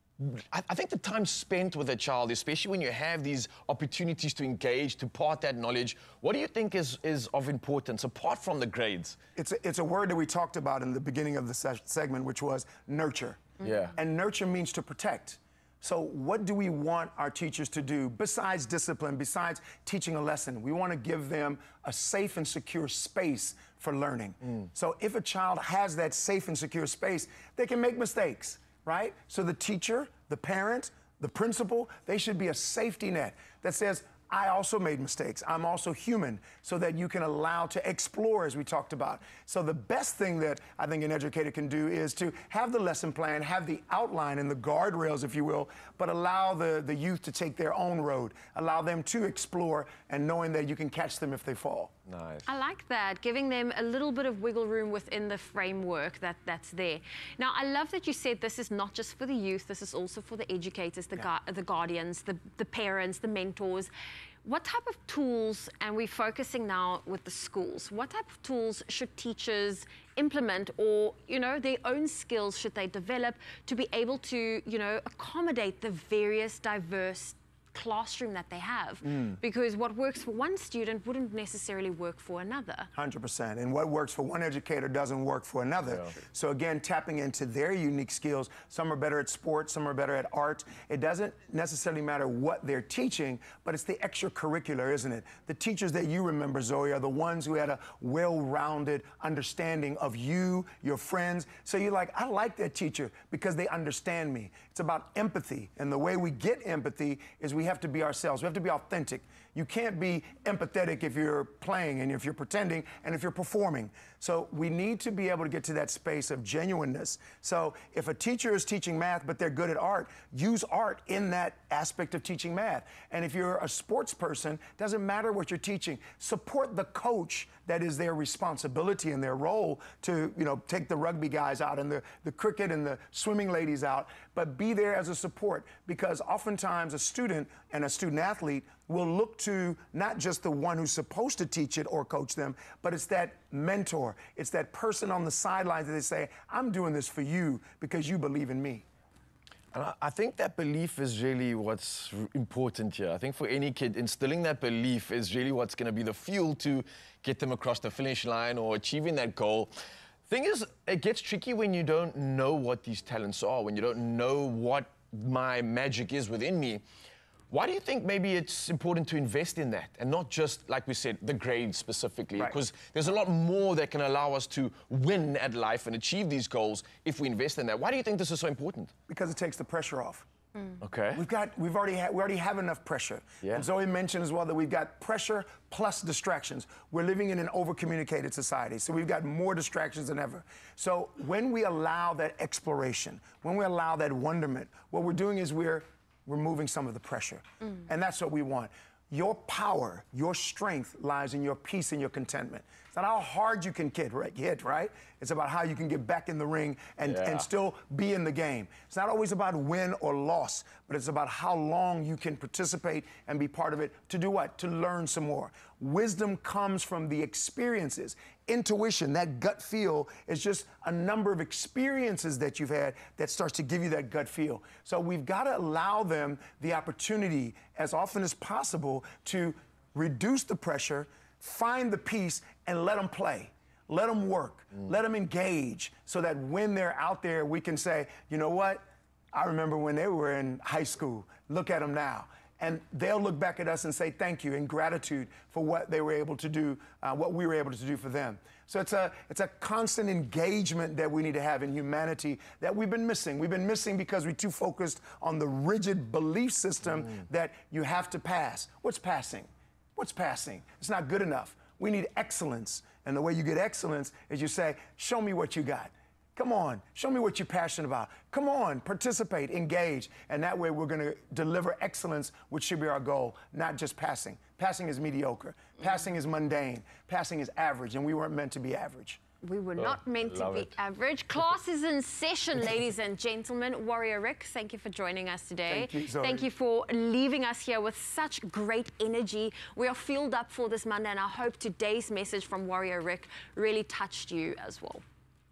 I think the time spent with a child, especially when you have these opportunities to engage, to part that knowledge, what do you think is of importance apart from the grades? It's a word that we talked about in the beginning of the segment, which was nurture. Yeah. And nurture means to protect. So what do we want our teachers to do besides discipline, besides teaching a lesson? We want to give them a safe and secure space for learning. So if a child has that safe and secure space, they can make mistakes. Right? So the teacher, the parent, the principal, they should be a safety net that says, I also made mistakes. I'm also human, so that you can allow to explore, as we talked about. So the best thing that I think an educator can do is to have the lesson plan, have the outline and the guardrails, if you will, but allow the youth to take their own road, allow them to explore, and knowing that you can catch them if they fall. Nice. I like that, giving them a little bit of wiggle room within the framework that's there. Now, I love that you said this is not just for the youth, this is also for the educators, the guardians, the parents, the mentors. what type of tools, and we're focusing now with the schools, what type of tools should teachers implement, or, you know, their own skills should they develop to be able to, you know, accommodate the various diverse classroom that they have? Because what works for one student wouldn't necessarily work for another. 100%. And what works for one educator doesn't work for another. Yeah. So again, tapping into their unique skills. Some are better at sports, some are better at art. It doesn't necessarily matter what they're teaching, but it's the extracurricular, isn't it? The teachers that you remember, Zoe, are the ones who had a well-rounded understanding of you, your friends. So you're like, I like that teacher because they understand me. It's about empathy. And the way we get empathy is we have to be ourselves. We have to be authentic. You can't be empathetic if you're playing and if you're pretending and if you're performing. So we need to be able to get to that space of genuineness. So if a teacher is teaching math but they're good at art, use art in that aspect of teaching math. And if you're a sports person, doesn't matter what you're teaching, support the coach. That is their responsibility and their role to, you know, take the rugby guys out and the cricket and the swimming ladies out, but be there as a support, because oftentimes a student and a student athlete will look to not just the one who's supposed to teach it or coach them, but it's that mentor. It's that person on the sidelines that they say, I'm doing this for you because you believe in me. And I think that belief is really what's important here. I think for any kid, instilling that belief is really what's going to be the fuel to get them across the finish line or achieving that goal. Thing is, it gets tricky when you don't know what these talents are, when you don't know what my magic is within me. Why do you think maybe it's important to invest in that and not just, like we said, the grades specifically? Because there's a lot more that can allow us to win at life and achieve these goals if we invest in that. Why do you think this is so important? Because it takes the pressure off. Okay. We already have enough pressure. Yeah. And Zoe mentioned as well that we've got pressure plus distractions. We're living in an over-communicated society, so we've got more distractions than ever. So when we allow that exploration, when we allow that wonderment, what we're doing is we're removing some of the pressure. And that's what we want. Your power, your strength lies in your peace and your contentment. It's not how hard you can hit, right? It's about how you can get back in the ring and still be in the game. It's not always about win or loss, but it's about how long you can participate and be part of it. To do what? To learn some more. Wisdom comes from the experiences. Intuition, that gut feel, is just a number of experiences that you've had that starts to give you that gut feel. So we've got to allow them the opportunity as often as possible to reduce the pressure, find the peace, and let them play. Let them work. Let them engage, so that when they're out there, we can say, you know what? I remember when they were in high school. Look at them now. And they'll look back at us and say thank you in gratitude for what they were able to do, what we were able to do for them. So it's a constant engagement that we need to have in humanity that we've been missing. We've been missing because we're too focused on the rigid belief system that you have to pass. What's passing? What's passing? It's not good enough. We need excellence. And the way you get excellence is you say, show me what you got. Come on, show me what you're passionate about. Come on, participate, engage. And that way we're going to deliver excellence, which should be our goal, not just passing. Passing is mediocre. Passing is mundane. Passing is average, and we weren't meant to be average. We were not meant to be average. Class is in session, ladies and gentlemen. Warrior Rick, thank you for joining us today. Thank you, Zoe. Thank you for leaving us here with such great energy. We are filled up for this Monday, and I hope today's message from Warrior Rick really touched you as well.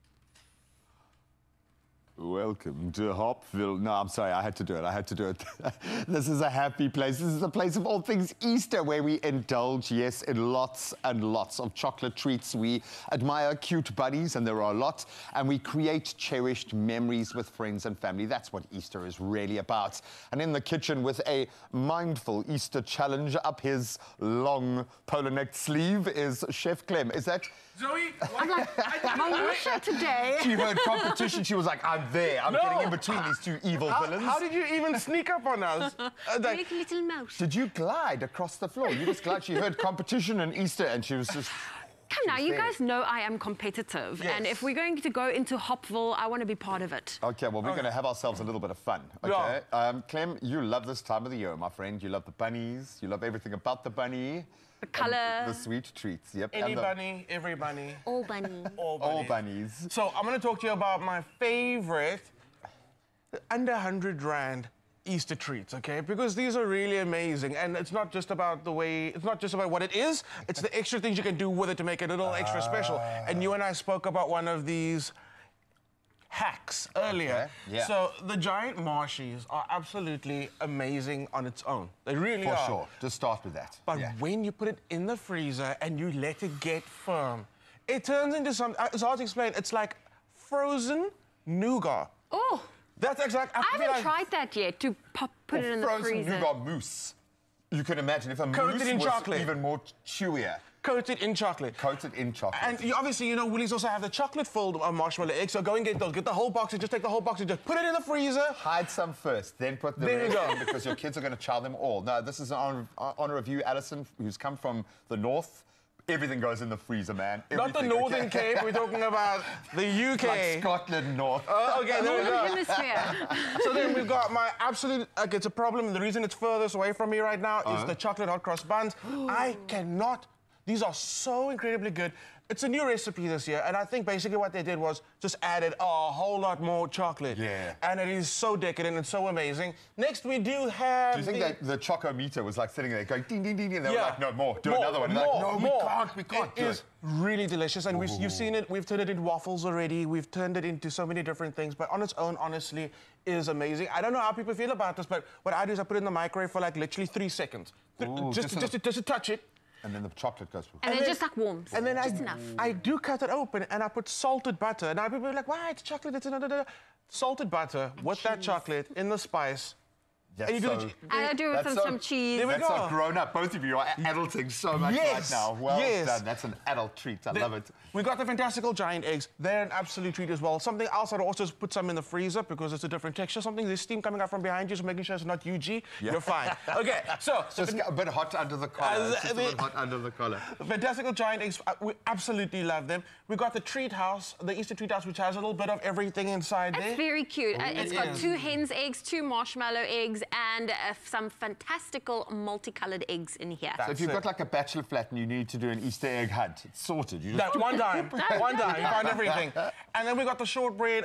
Welcome to Hopville. No, I'm sorry, I had to do it. This is a happy place. This is a place of all things Easter, where we indulge, yes, in lots and lots of chocolate treats. We admire cute bunnies, and there are a lot, and we create cherished memories with friends and family. That's what Easter is really about. And in the kitchen with a mindful Easter challenge up his long polo-necked sleeve is Chef Clem. Is that... Zoe, I'm like, Mawisha today. She heard competition. She was like, I'm there. I'm getting in between these two evil villains. How did you even sneak up on us? Like a little mouse. Did you glide across the floor? You just glide. She heard competition and Easter, and she was just... Come now, you guys know I am competitive. Yes. And if we're going to go into Hopville, I want to be part of it. Okay, well, we're going to have ourselves a little bit of fun, okay? Clem, you love this time of the year, my friend. You love the bunnies. You love everything about the bunny. The colour. The sweet treats, yep. Any bunny, every bunny. All bunny. All bunnies. So I'm going to talk to you about my favorite under 100 Rand Easter treats, okay? Because these are really amazing, and it's not just about what it is, it's the extra things you can do with it to make it a little extra special. And you and I spoke about one of these hacks earlier. Okay, yeah. So the giant Marshies are absolutely amazing on its own. They really are. For sure. Just start with that. But Yeah. when you put it in the freezer and you let it get firm, it turns into something, it's hard to explain, it's like frozen nougat. Oh, That's exactly. I haven't tried that yet, to put it in the Frozen freezer. nougat mousse. You can imagine if a Coated mousse in was chocolate. even more chewier. Coated in chocolate. Coated in chocolate. And obviously, you know, Woolies also have the chocolate-filled marshmallow eggs, so go and get those. Get the whole box and just take the whole box and just put it in the freezer. Hide some first, then put the There you rest go. in because your kids are going to chow them all. No, this is an honor of you, Alison, who's come from the north. Everything goes in the freezer, man. Not the Everything, Northern okay? Cape, we're talking about the UK. Like Scotland North. Oh, okay, there we Northern go. Hemisphere. So then we've got my absolute, like, it's a problem. The reason it's furthest away from me right now is the chocolate hot cross buns. I cannot, these are so incredibly good. It's a new recipe this year, and I think basically what they did was just added a whole lot more chocolate. Yeah. And it is so decadent and so amazing. Next, we do have Do you think that the chocometer was like sitting there going ding, ding, ding, and they were Yeah. like, no, more, do More, another one. They're more, like, no, more. we can't It do is it. really delicious, and you've seen it. We've turned it into waffles already. We've turned it into so many different things, but on its own, honestly, is amazing. I don't know how people feel about this, but what I do is I put it in the microwave for like literally 3 seconds. Ooh, just to touch it. And then the chocolate goes. And then just like warms. And then just enough. I do cut it open and I put salted butter. Now people are like, why? It's chocolate, it's another. Salted butter with that chocolate in the spice. That's and you do so- it. And I do it with That's some cheese. There we That's go. so grown up. Both of you are adulting so much Yes, right now. Well yes. done. That's an adult treat. I love it. We got the fantastical giant eggs. They're an absolute treat as well. Something else, I'd also put some in the freezer because it's a different texture. Something, there's steam coming out from behind you, so making sure it's not UG. You're fine. Okay, so. Just a bit hot under the collar. Just a bit hot under the collar. Fantastical giant eggs, we absolutely love them. We got the treat house, the Easter treat house, which has a little bit of everything inside there. It's very cute. It's got is. 2 hen's eggs, 2 marshmallow eggs, and some fantastical multicolored eggs in here. So if you've got like a bachelor flat and you need to do an Easter egg hunt, it's sorted. You just That one time, you found everything. And then we got the shortbread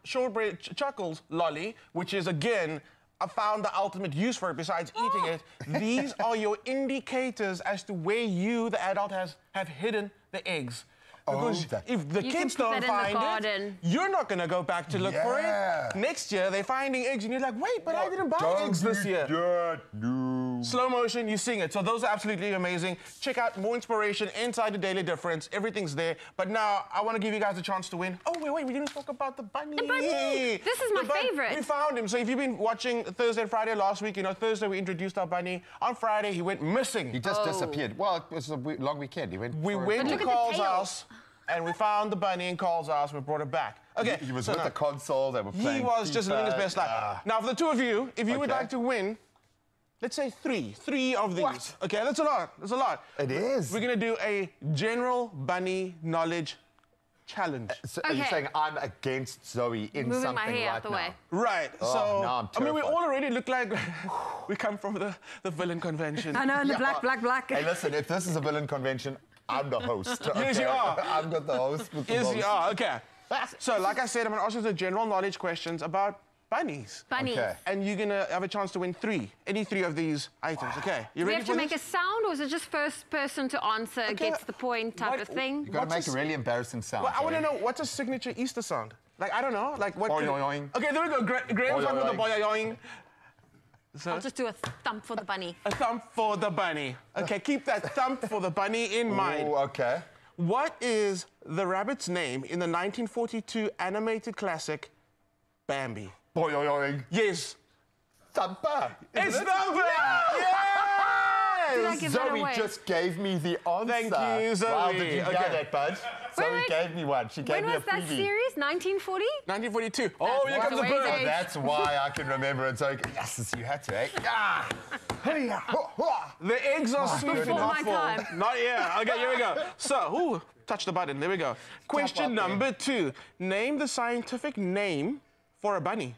chuckles lolly, which is again, I found the ultimate use for it besides eating it. These are your indicators as to where you, the adult, have hidden the eggs. Because if the You kids can put don't that in the find it, garden. you're not going to go back to look for Yeah. it. Next year, they're finding eggs, and you're like, wait, but I didn't buy Don't eggs this do year. that. No. Slow motion, you sing it. So those are absolutely amazing. Check out more inspiration inside the Daily Difference. Everything's there. But now I want to give you guys a chance to win. Oh, wait, we didn't talk about the bunny. The bunny! This is my favorite. We found him. So if you've been watching Thursday and Friday last week, you know, Thursday we introduced our bunny. On Friday, he went missing. He just disappeared. Well, it was a long weekend. He went. We for a went to look at the Carl's tail. house, and we found the bunny in Carl's house, and we brought it back. Okay. He was so with now- the console. They were playing. He was just living his FIFA. best life. Now, for the two of you, if you would Okay. like to win, let's say three of these. What? Okay, that's a lot. That's a lot. It is. We're gonna do a general bunny knowledge challenge. So are you Okay. saying I'm against Zoe in Moving something my hair right out the now? way. Right. Oh, so now I'm I mean, we terrified. all already look like we come from the villain convention. I know, and the Yeah. black. Hey, listen, if this is a villain convention, I'm the host. Yes, you are. I'm not the host. With the Yes, most. you are. Okay. So, like I said, I'm gonna ask you the general knowledge questions about bunnies. Bunnies. Okay. And you're gonna have a chance to win any three of these items. Okay. You Do we ready have for to make a this? sound, or is it just first person to answer gets the point type What- of thing? You've got to What's make a really embarrassing sound. Well, I want to Zoe. know what's a signature Easter sound. Like, I don't know. Like what? Boing, boing. Okay, there we go. Graham's one with the boing. So, I'll just do a thump for the bunny. a thump for the bunny. Okay, keep that thump for the bunny in mind. Oh, okay. What is the rabbit's name in the 1942 animated classic Bambi? Boing, boing. Yes. Thumper. It's Isn't it? Thumper! Did I Yes! give that Zoe away? just gave me the answer. Thank you, Zoe. Wow, did you hear Okay. that, bud? Zoe wait. gave me one. She gave When me a was that freebie. series? 1940? 1942. Oh, here That's comes the way bird. back. That's why I can remember it. So, yes, you had to, eh? Ah. The eggs are sniffing Before hot my full. time. Not yet. Okay, here we go. So, ooh, touch the button. There we go. Question up there. number 2. Name the scientific name for a bunny.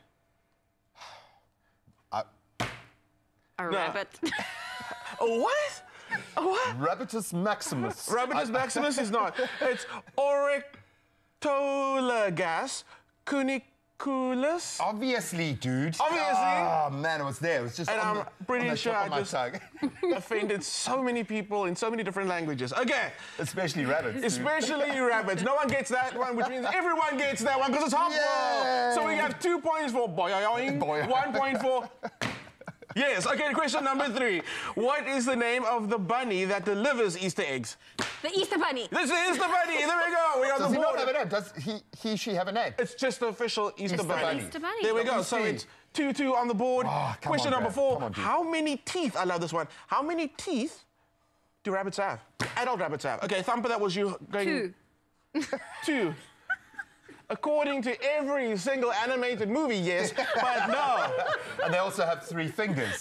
A rabbit. A what? A what? Rabbitus maximus. Rabbitus maximus is not. It's Orictolagus coolest. Obviously, dude. Obviously. Oh, man, it was there. It was just And on I'm the, pretty on the sure tip I of my just tongue. offended so many people in so many different languages. Okay. Especially rabbits. dude. Especially rabbits. No one gets that one, which means everyone gets that one because it's half Yay! So we have 2 points for boyoing, Boyoing. 1 point for... Yes, okay, question number 3. What is the name of the bunny that delivers Easter eggs? The Easter Bunny. This is the bunny. There we go. We got Does the he not board. have a name? Does he, she have a name? It's just the official Easter bunny. Easter Bunny. There we go. So Easter. it's 2-2 on the board. Oh, come Question on, number Brad. 4. Come on, dude. How many teeth? I love this one. How many teeth do rabbits have? Adult rabbits have. Okay, Thumper, that was you going... 2. 2. According to every single animated movie, yes, but no. And they also have 3 fingers.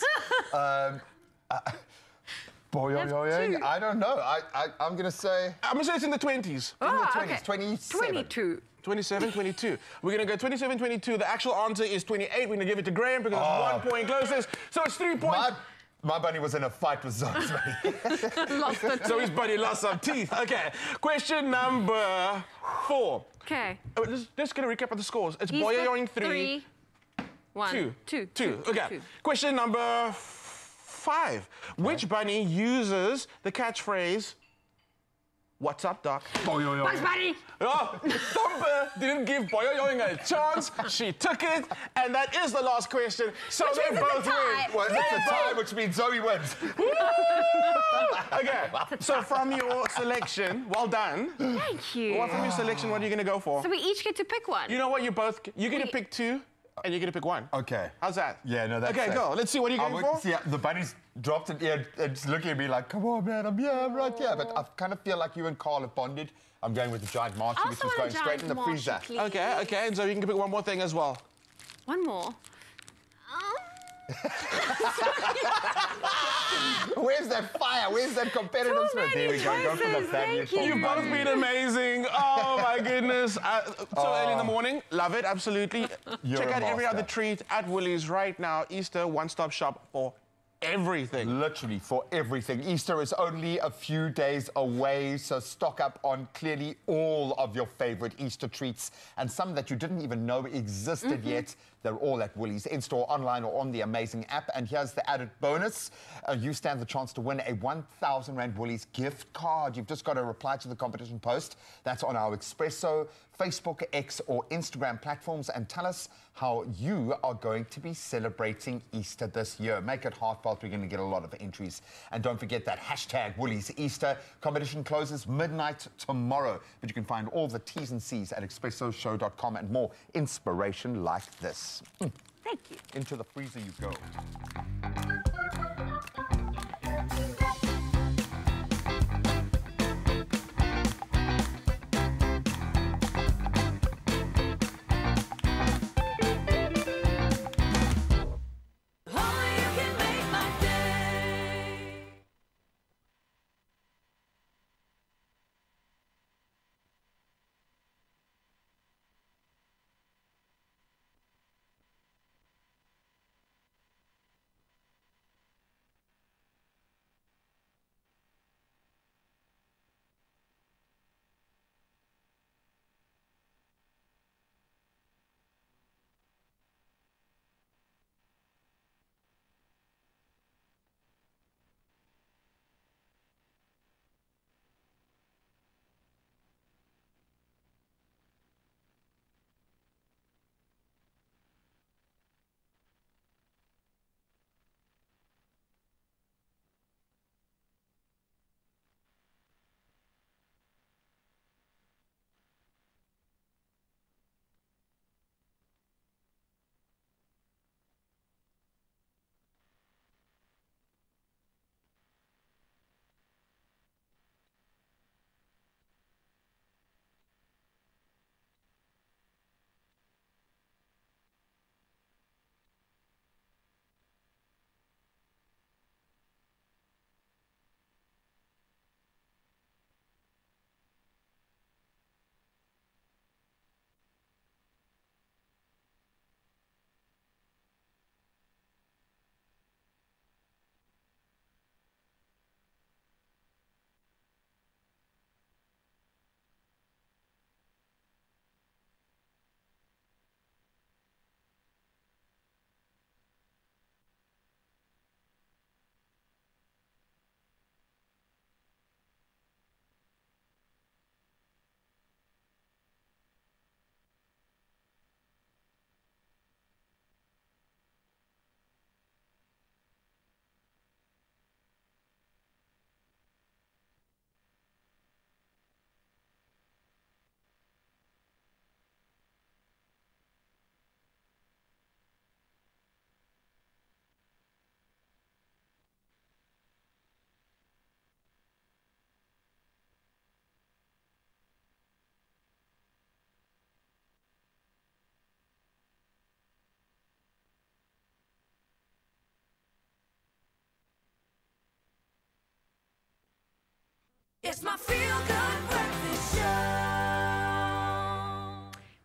Boyoing? two. I don't know. I'm going to say... I'm gonna say it's in the 20s. In the Oh, 20s, okay. 27. 22. 27, 22. We're gonna go 27, 22. The actual answer is 28. We're gonna give it to Graham because it's 1 point closest. So it's 3 points. My bunny was in a fight with Zoe's bunny. Lost it. So his buddy lost some teeth. Okay. Question number 4. Okay. Oh, just gonna recap of the scores. It's Easter, boyoing 3. 1. 2. 2. Okay. Question number 5. Which bunny uses the catchphrase, "What's up, Doc"? Bugs Bunny. Oh, Thumper didn't give Boyoing a chance. She took it, and that is the last question. So Which they means it's a both tie. win. Well, it's a tie, which means Zoe wins. Okay. So from your selection, well done. Thank you. Well, from your selection, what are you going to go for? So we each get to pick one. You know what? You're going to pick 2, and you're going to pick 1. Okay. How's that? Yeah, no, that's Okay, safe. go. Let's see. What are you going for? See, the bunny's dropped an ear and just looking at me like, come on, man, I'm here, I'm right here. But I kind of feel like you and Carl have bonded. I'm going with the giant Marchie, I which also is want going a straight in the giant freezer. Marchie, please. Okay. And so you can pick one more thing as well. One more. Where's that fire? Where's that competitive spirit? There we go. Go for the choices, fabulous thank you. You've both been amazing. Oh, my goodness. So early in the morning. Love it, absolutely. You're Check a out every master. other treat at Woolies right now. Easter one-stop shop for everything. Literally for everything. Easter is only a few days away, so stock up on clearly all of your favorite Easter treats and some that you didn't even know existed yet. They're all at Woolies, in-store, online, or on the amazing app. And here's the added bonus. You stand the chance to win a 1,000 Rand Woolies gift card. You've just got to reply to the competition post. That's on our Expresso, Facebook, X, or Instagram platforms and tell us how you are going to be celebrating Easter this year. Make it heartfelt. We're going to get a lot of entries. And don't forget that hashtag Woolies Easter. Competition closes midnight tomorrow. But you can find all the T's and C's at expressoshow.com and more inspiration like this. Thank you. Into the freezer you go. Only you can make my day.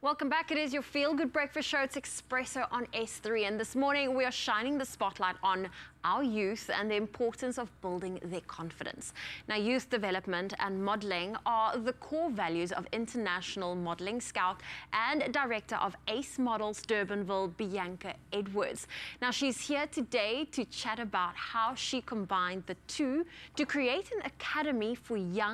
Welcome back. It is your Feel Good Breakfast Show. It's Expresso on S3. And this morning we are shining the spotlight on our youth and the importance of building their confidence. Now, youth development and modeling are the core values of international modeling scout and director of ACE Models Durbanville, Bianca Edwards. Now, she's here today to chat about how she combined the two to create an academy for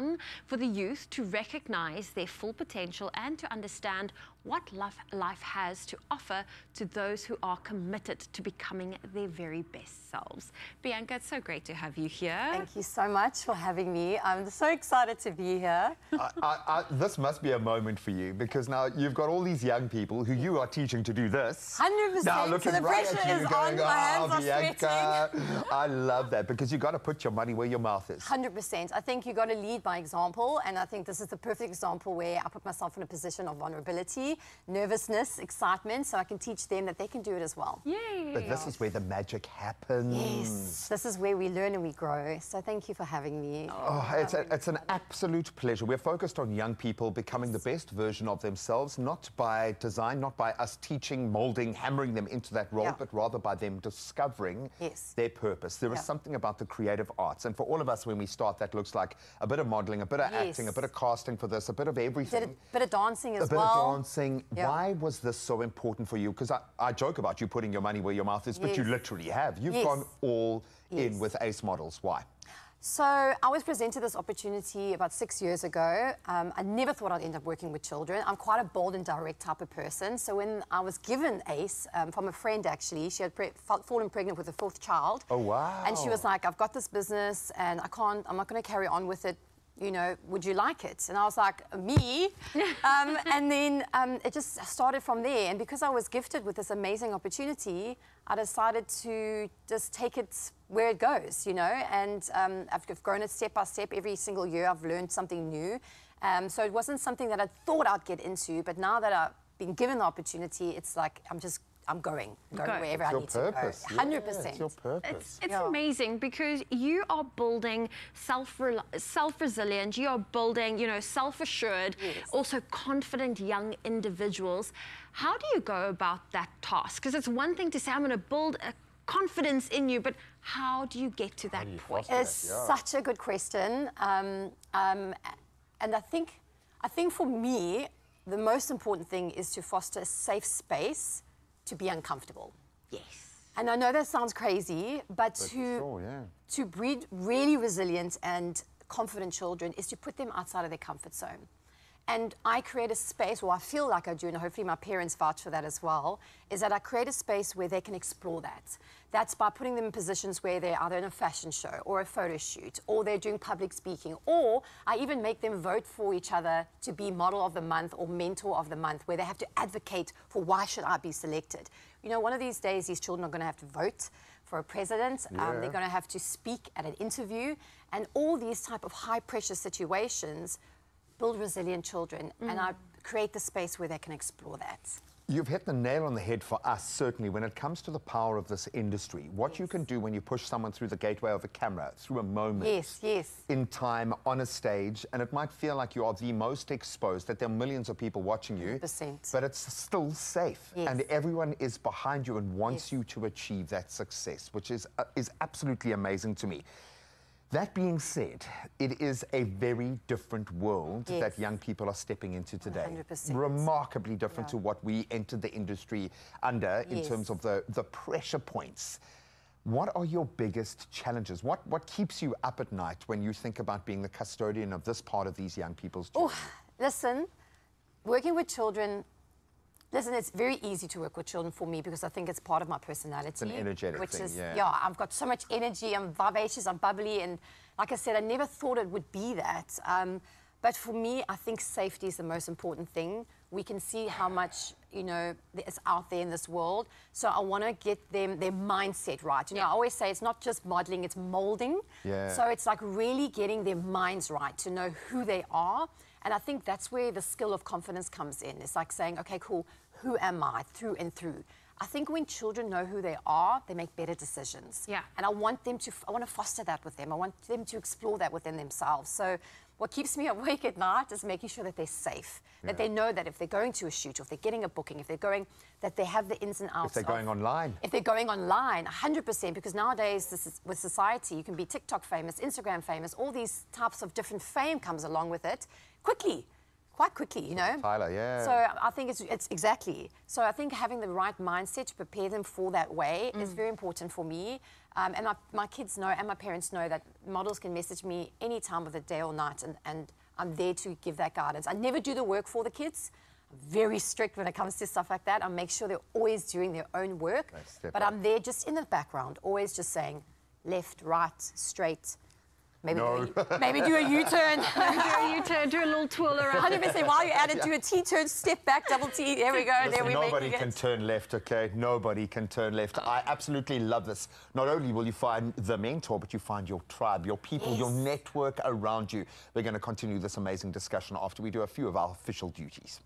the youth to recognize their full potential and to understand what life has to offer to those who are committed to becoming their very best selves. Bianca, it's so great to have you here. Thank you so much for having me. I'm so excited to be here. This must be a moment for you, because now you've got all these young people who you are teaching to do this. 100%. Now looking so the right pressure at you is going, on, my hands are Bianca, sweating. I love that, because you've got to put your money where your mouth is. 100%. I think you've got to lead by example, and I think this is the perfect example where I put myself in a position of vulnerability, nervousness, excitement, so I can teach them that they can do it as well. Yay! But this is where the magic happens. Yes, this is where we learn and we grow. So thank you for having me. Oh, it's an absolute pleasure. We're focused on young people becoming the best version of themselves, not by design, not by us teaching, molding, hammering them into that role, but rather by them discovering their purpose. There is something about the creative arts. And for all of us, when we start, that looks like a bit of modeling, a bit of acting, a bit of casting for this, a bit of everything. A bit of dancing as well. A bit of dancing. Why was this so important for you? Because I joke about you putting your money where your mouth is, but you literally have. You've gone all in with ACE Models. Why? So I was presented this opportunity about 6 years ago. I never thought I'd end up working with children. I'm quite a bold and direct type of person. So when I was given ACE from a friend, actually, she had fallen pregnant with a 4th child. Oh, wow. And she was like, I've got this business and I'm not going to carry on with it. You know, would you like it? And I was like, me? And then it just started from there. And because I was gifted with this amazing opportunity, I decided to just take it where it goes, you know. And I've grown it step by step. Every single year I've learned something new. So it wasn't something that I thought I'd get into, but now that I've been given the opportunity, it's like I'm going wherever I need to go. 100%. It's your purpose. It's amazing, because you are building self-resilient, you are building, you know, self-assured, also confident young individuals. How do you go about that task? Because it's one thing to say, I'm going to build a confidence in you, but how do you get to that point? It's such a good question. And I think for me, the most important thing is to foster a safe space to be uncomfortable. Yes. And I know that sounds crazy, but to breed really resilient and confident children is to put them outside of their comfort zone. And I create a space, or I feel like I do, and hopefully my parents vouch for that as well, is that I create a space where they can explore that. That's by putting them in positions where they're either in a fashion show or a photo shoot, or they're doing public speaking, or I even make them vote for each other to be model of the month or mentor of the month, where they have to advocate for why should I be selected. You know, one of these days, these children are going to have to vote for a president. They're going to have to speak at an interview, and all these type of high-pressure situations build resilient children, and I create the space where they can explore that. You've hit the nail on the head for us, certainly, when it comes to the power of this industry. What you can do when you push someone through the gateway of a camera, through a moment, in time, on a stage, and it might feel like you are the most exposed, that there are millions of people watching you, 100%. but it's still safe, and everyone is behind you and wants you to achieve that success, which is absolutely amazing to me. That being said, it is a very different world that young people are stepping into today. 100%. Remarkably different to what we entered the industry under in terms of the pressure points. What are your biggest challenges? What keeps you up at night when you think about being the custodian of this part of these young people's journey? Listen, working with children, it's very easy to work with children for me because I think it's part of my personality. It's an energetic thing, I've got so much energy, I'm vivacious, I'm bubbly, and like I said, I never thought it would be that. But for me, I think safety is the most important thing. We can see how much, you know, is out there in this world. So I want to get them, their mindset right. You know, I always say it's not just modeling, it's molding. So it's like really getting their minds right to know who they are. And I think that's where the skill of confidence comes in. It's like saying, okay, cool, who am I through and through? I think when children know who they are, they make better decisions. And I want to foster that with them. I want them to explore that within themselves. So what keeps me awake at night is making sure that they're safe, that they know that if they're going to a shoot, or if they're getting a booking, if they're going, that they have the ins and outs. If they're going online. If they're going online, 100%, because nowadays, with society, you can be TikTok famous, Instagram famous, all these types of different fame comes along with it quickly. Quite quickly, you know. Tyler, yeah. So I think it's exactly. So I think having the right mindset to prepare them for that way is very important for me. And my kids know, and my parents know, that models can message me any time of the day or night, and I'm there to give that guidance. I never do the work for the kids. I'm very strict when it comes to stuff like that. I make sure they're always doing their own work. But I'm there just in the background, always just saying left, right, straight. Maybe, maybe do a U-turn. Do a U-turn, do a little twirl around. 100%. While you're at it, do a T-turn, step back, double T. There we go. There we Nobody can turn left, okay? Nobody can turn left. I absolutely love this. Not only will you find the mentor, but you find your tribe, your people, your network around you. We're going to continue this amazing discussion after we do a few of our official duties.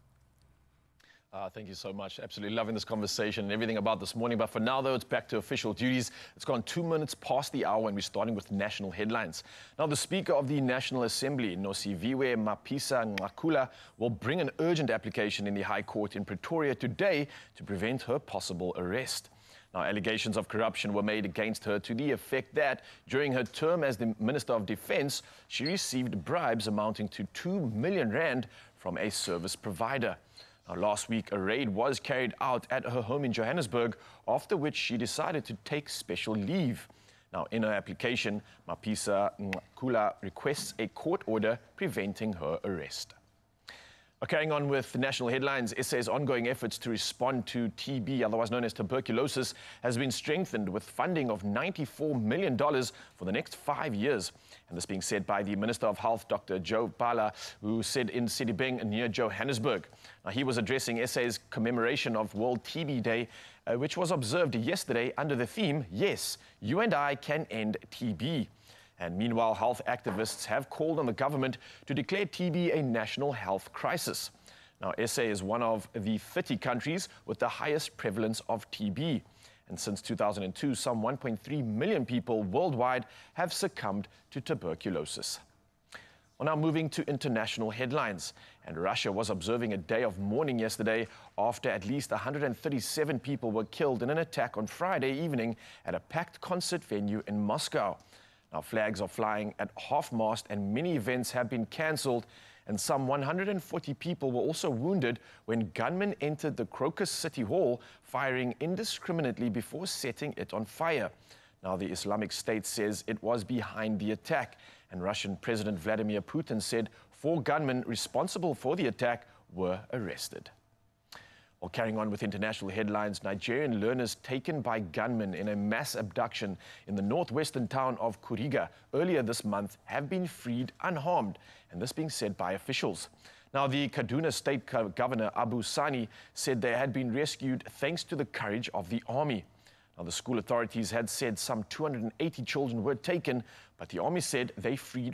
Thank you so much. Absolutely loving this conversation and everything about this morning. But for now, though, it's back to official duties. It's gone 2 minutes past the hour, and we're starting with national headlines. Now, the Speaker of the National Assembly, Nosiviwe Mapisa-Nqakula, will bring an urgent application in the High Court in Pretoria today to prevent her possible arrest. Now, allegations of corruption were made against her to the effect that during her term as the Minister of Defence, she received bribes amounting to 2 million rand from a service provider. Now, last week, a raid was carried out at her home in Johannesburg, after which she decided to take special leave. Now, in her application, Mapisa-Nqakula requests a court order preventing her arrest. Carrying on with national headlines, SA's ongoing efforts to respond to TB, otherwise known as tuberculosis, has been strengthened with funding of $94 million for the next 5 years. And this being said by the Minister of Health, Dr. Joe Phala, who said in Sedibeng near Johannesburg. Now, he was addressing SA's commemoration of World TB Day, which was observed yesterday under the theme, Yes, You and I Can End TB. And meanwhile, health activists have called on the government to declare TB a national health crisis. Now, SA is one of the 30 countries with the highest prevalence of TB. And since 2002, some 1.3 million people worldwide have succumbed to tuberculosis. Well, now moving to international headlines. And Russia was observing a day of mourning yesterday after at least 137 people were killed in an attack on Friday evening at a packed concert venue in Moscow. Now, flags are flying at half-mast and many events have been cancelled, and some 140 people were also wounded when gunmen entered the Crocus City Hall, firing indiscriminately before setting it on fire. Now, the Islamic State says it was behind the attack, and Russian President Vladimir Putin said 4 gunmen responsible for the attack were arrested. Well, carrying on with international headlines, Nigerian learners taken by gunmen in a mass abduction in the northwestern town of Kuriga earlier this month have been freed unharmed, and this being said by officials. Now, the Kaduna State Governor Abu Sani said they had been rescued thanks to the courage of the army. Now, the school authorities had said some 280 children were taken, but the army said they freed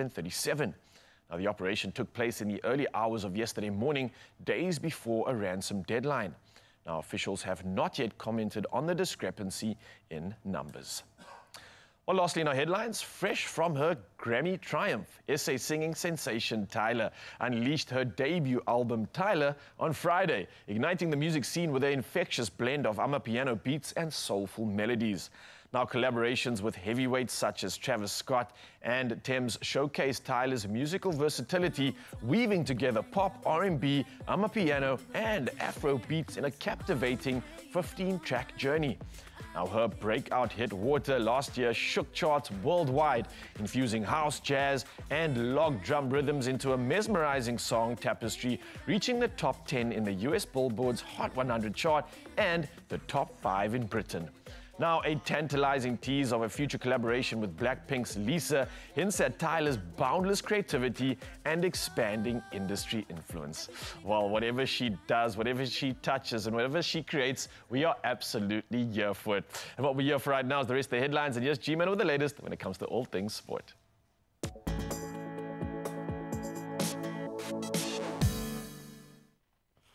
137. Now, the operation took place in the early hours of yesterday morning, days before a ransom deadline. Now, officials have not yet commented on the discrepancy in numbers. Well, lastly in our headlines, fresh from her Grammy triumph, SA singing sensation Tyler unleashed her debut album Tyler on Friday, igniting the music scene with an infectious blend of amapiano beats and soulful melodies. Now, collaborations with heavyweights such as Travis Scott and Thames showcase Tyler's musical versatility, weaving together pop, R&B, amapiano, and Afro beats in a captivating 15-track journey. Now, her breakout hit Water last year shook charts worldwide, infusing house, jazz, and log drum rhythms into a mesmerizing song tapestry, reaching the top 10 in the US Billboard's Hot 100 chart and the top 5 in Britain. Now, a tantalizing tease of a future collaboration with Blackpink's Lisa hints at Tyler's boundless creativity and expanding industry influence. Well, whatever she does, whatever she touches, and whatever she creates, we are absolutely here for it. And what we're here for right now is the rest of the headlines, and here's G-Man with the latest when it comes to all things sport.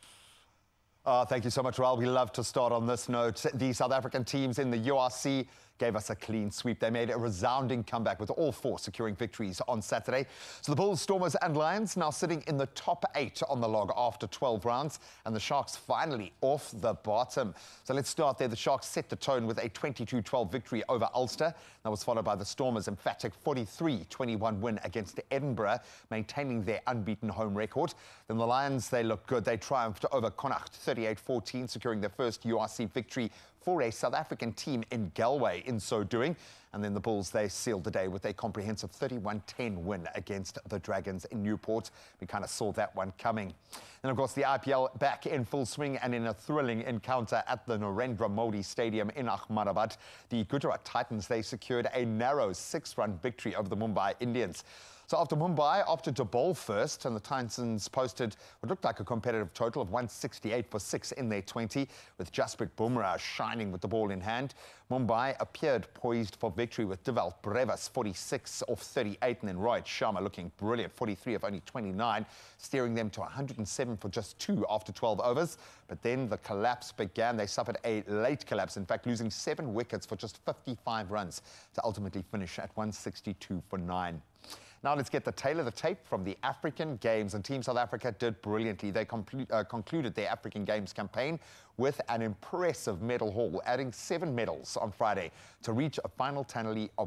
Thank you so much, Raul. We love to start on this note. The South African teams in the URC gave us a clean sweep. They made a resounding comeback with all 4 securing victories on Saturday. So the Bulls, Stormers and Lions now sitting in the top 8 on the log after 12 rounds, and the Sharks finally off the bottom. So let's start there. The Sharks set the tone with a 22-12 victory over Ulster. That was followed by the Stormers' emphatic 43-21 win against Edinburgh, maintaining their unbeaten home record. Then the Lions, they look good. They triumphed over Connacht 38-14, securing their first URC victory for a South African team in Galway in so doing. And then the Bulls, they sealed the day with a comprehensive 31-10 win against the Dragons in Newport. We kind of saw that one coming. And of course, the IPL back in full swing, and in a thrilling encounter at the Narendra Modi Stadium in Ahmedabad, the Gujarat Titans, they secured a narrow 6-run victory over the Mumbai Indians. So after Mumbai opted to bowl first, and the Titans posted what looked like a competitive total of 168 for 6 in their 20, with Jasprit Bumrah shining with the ball in hand. Mumbai appeared poised for victory with Devalt Brevis 46 off 38, and then Rohit Sharma looking brilliant, 43 of only 29, steering them to 107 for just 2 after 12 overs. But then the collapse began. They suffered a late collapse, in fact, losing 7 wickets for just 55 runs to ultimately finish at 162 for 9. Now let's get the tail of the tape from the African Games, and Team South Africa did brilliantly. They concluded their African Games campaign with an impressive medal haul, adding 7 medals on Friday to reach a final tally of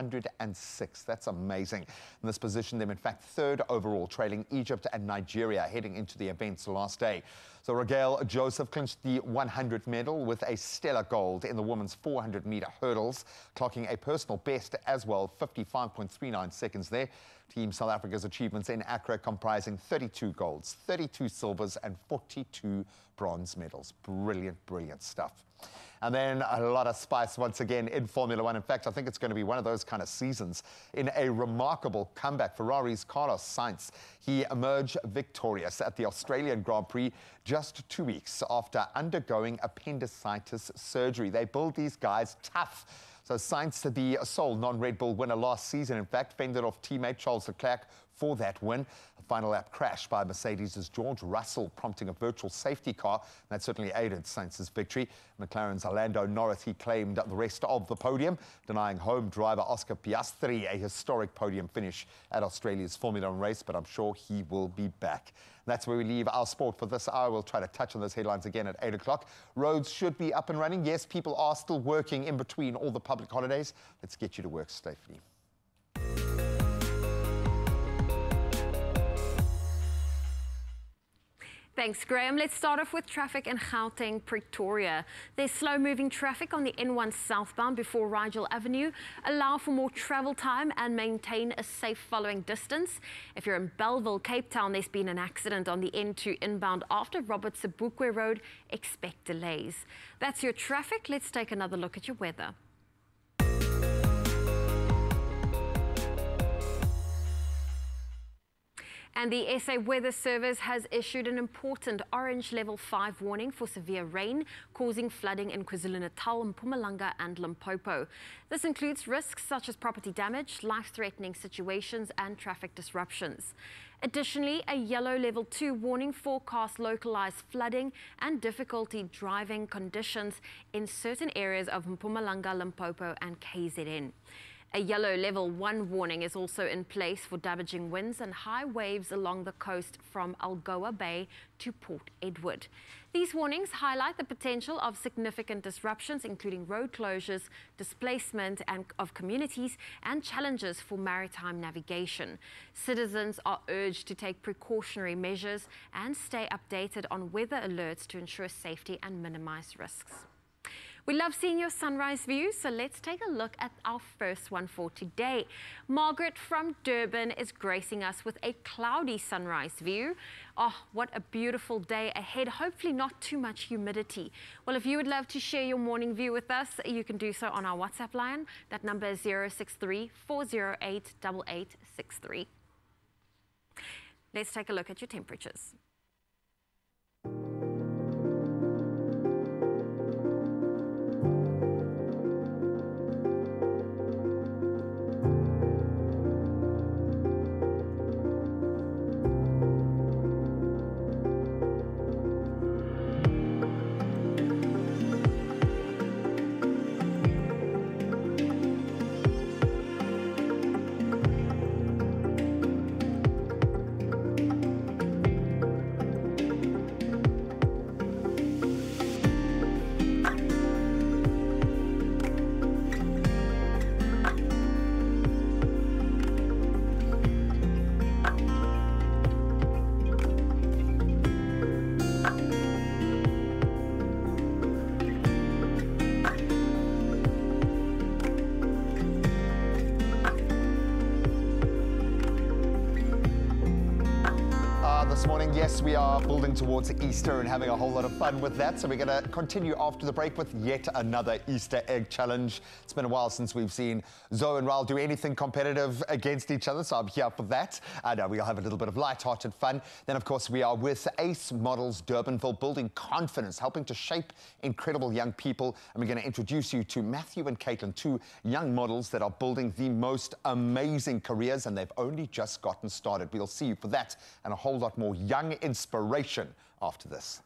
106. That's amazing. And this positioned them, in fact, 3rd overall, trailing Egypt and Nigeria heading into the event's last day. So Regale Joseph clinched the 100 medal with a stellar gold in the women's 400-meter hurdles, clocking a personal best as well, 55.39 seconds there. Team South Africa's achievements in Accra comprising 32 golds, 32 silvers and 42 bronze medals. Brilliant, brilliant stuff. And then a lot of spice once again in Formula One. In fact, I think it's going to be one of those kind of seasons. In a remarkable comeback, Ferrari's Carlos Sainz, he emerged victorious at the Australian Grand Prix just 2 weeks after undergoing appendicitis surgery. They build these guys tough. So Sainz, the sole non-Red Bull winner last season, in fact, fended off teammate Charles Leclerc for that win. A final lap crash by Mercedes' George Russell, prompting a virtual safety car. That certainly aided Sainz's victory. McLaren's Lando Norris, he claimed the rest of the podium, denying home driver Oscar Piastri a historic podium finish at Australia's Formula One race, but I'm sure he will be back. That's where we leave our sport for this hour. We'll try to touch on those headlines again at 8 o'clock. Roads should be up and running. Yes, people are still working in between all the public holidays. Let's get you to work safely. Thanks, Graham. Let's start off with traffic in Gauteng, Pretoria. There's slow-moving traffic on the N1 southbound before Rigel Avenue. Allow for more travel time and maintain a safe following distance. If you're in Bellville, Cape Town, there's been an accident on the N2 inbound after Robert Sebukwe Road. Expect delays. That's your traffic. Let's take another look at your weather. And the SA Weather Service has issued an important orange level 5 warning for severe rain causing flooding in KwaZulu-Natal, Mpumalanga and Limpopo. This includes risks such as property damage, life-threatening situations and traffic disruptions. Additionally, a yellow level 2 warning forecasts localized flooding and difficulty driving conditions in certain areas of Mpumalanga, Limpopo and KZN. A yellow level 1 warning is also in place for damaging winds and high waves along the coast from Algoa Bay to Port Edward. These warnings highlight the potential of significant disruptions, including road closures, displacement of communities, and challenges for maritime navigation. Citizens are urged to take precautionary measures and stay updated on weather alerts to ensure safety and minimize risks. We love seeing your sunrise views, so let's take a look at our first one for today. Margaret from Durban is gracing us with a cloudy sunrise view. Oh, what a beautiful day ahead. Hopefully not too much humidity. Well, if you would love to share your morning view with us, you can do so on our WhatsApp line. That number is 063-408-8863. Let's take a look at your temperatures. this morning. Yes, we are building towards Easter and having a whole lot of fun with that. So we're going to continue after the break with yet another Easter egg challenge. It's been a while since we've seen Zoe and Raul do anything competitive against each other, so I'm here for that. And we'll have a little bit of light-hearted fun. Then, of course, we are with Ace Models Durbanville, building confidence, helping to shape incredible young people. And we're going to introduce you to Matthew and Caitlin, two young models that are building the most amazing careers, and they've only just gotten started. We'll see you for that and a whole lot more young inspiration after this.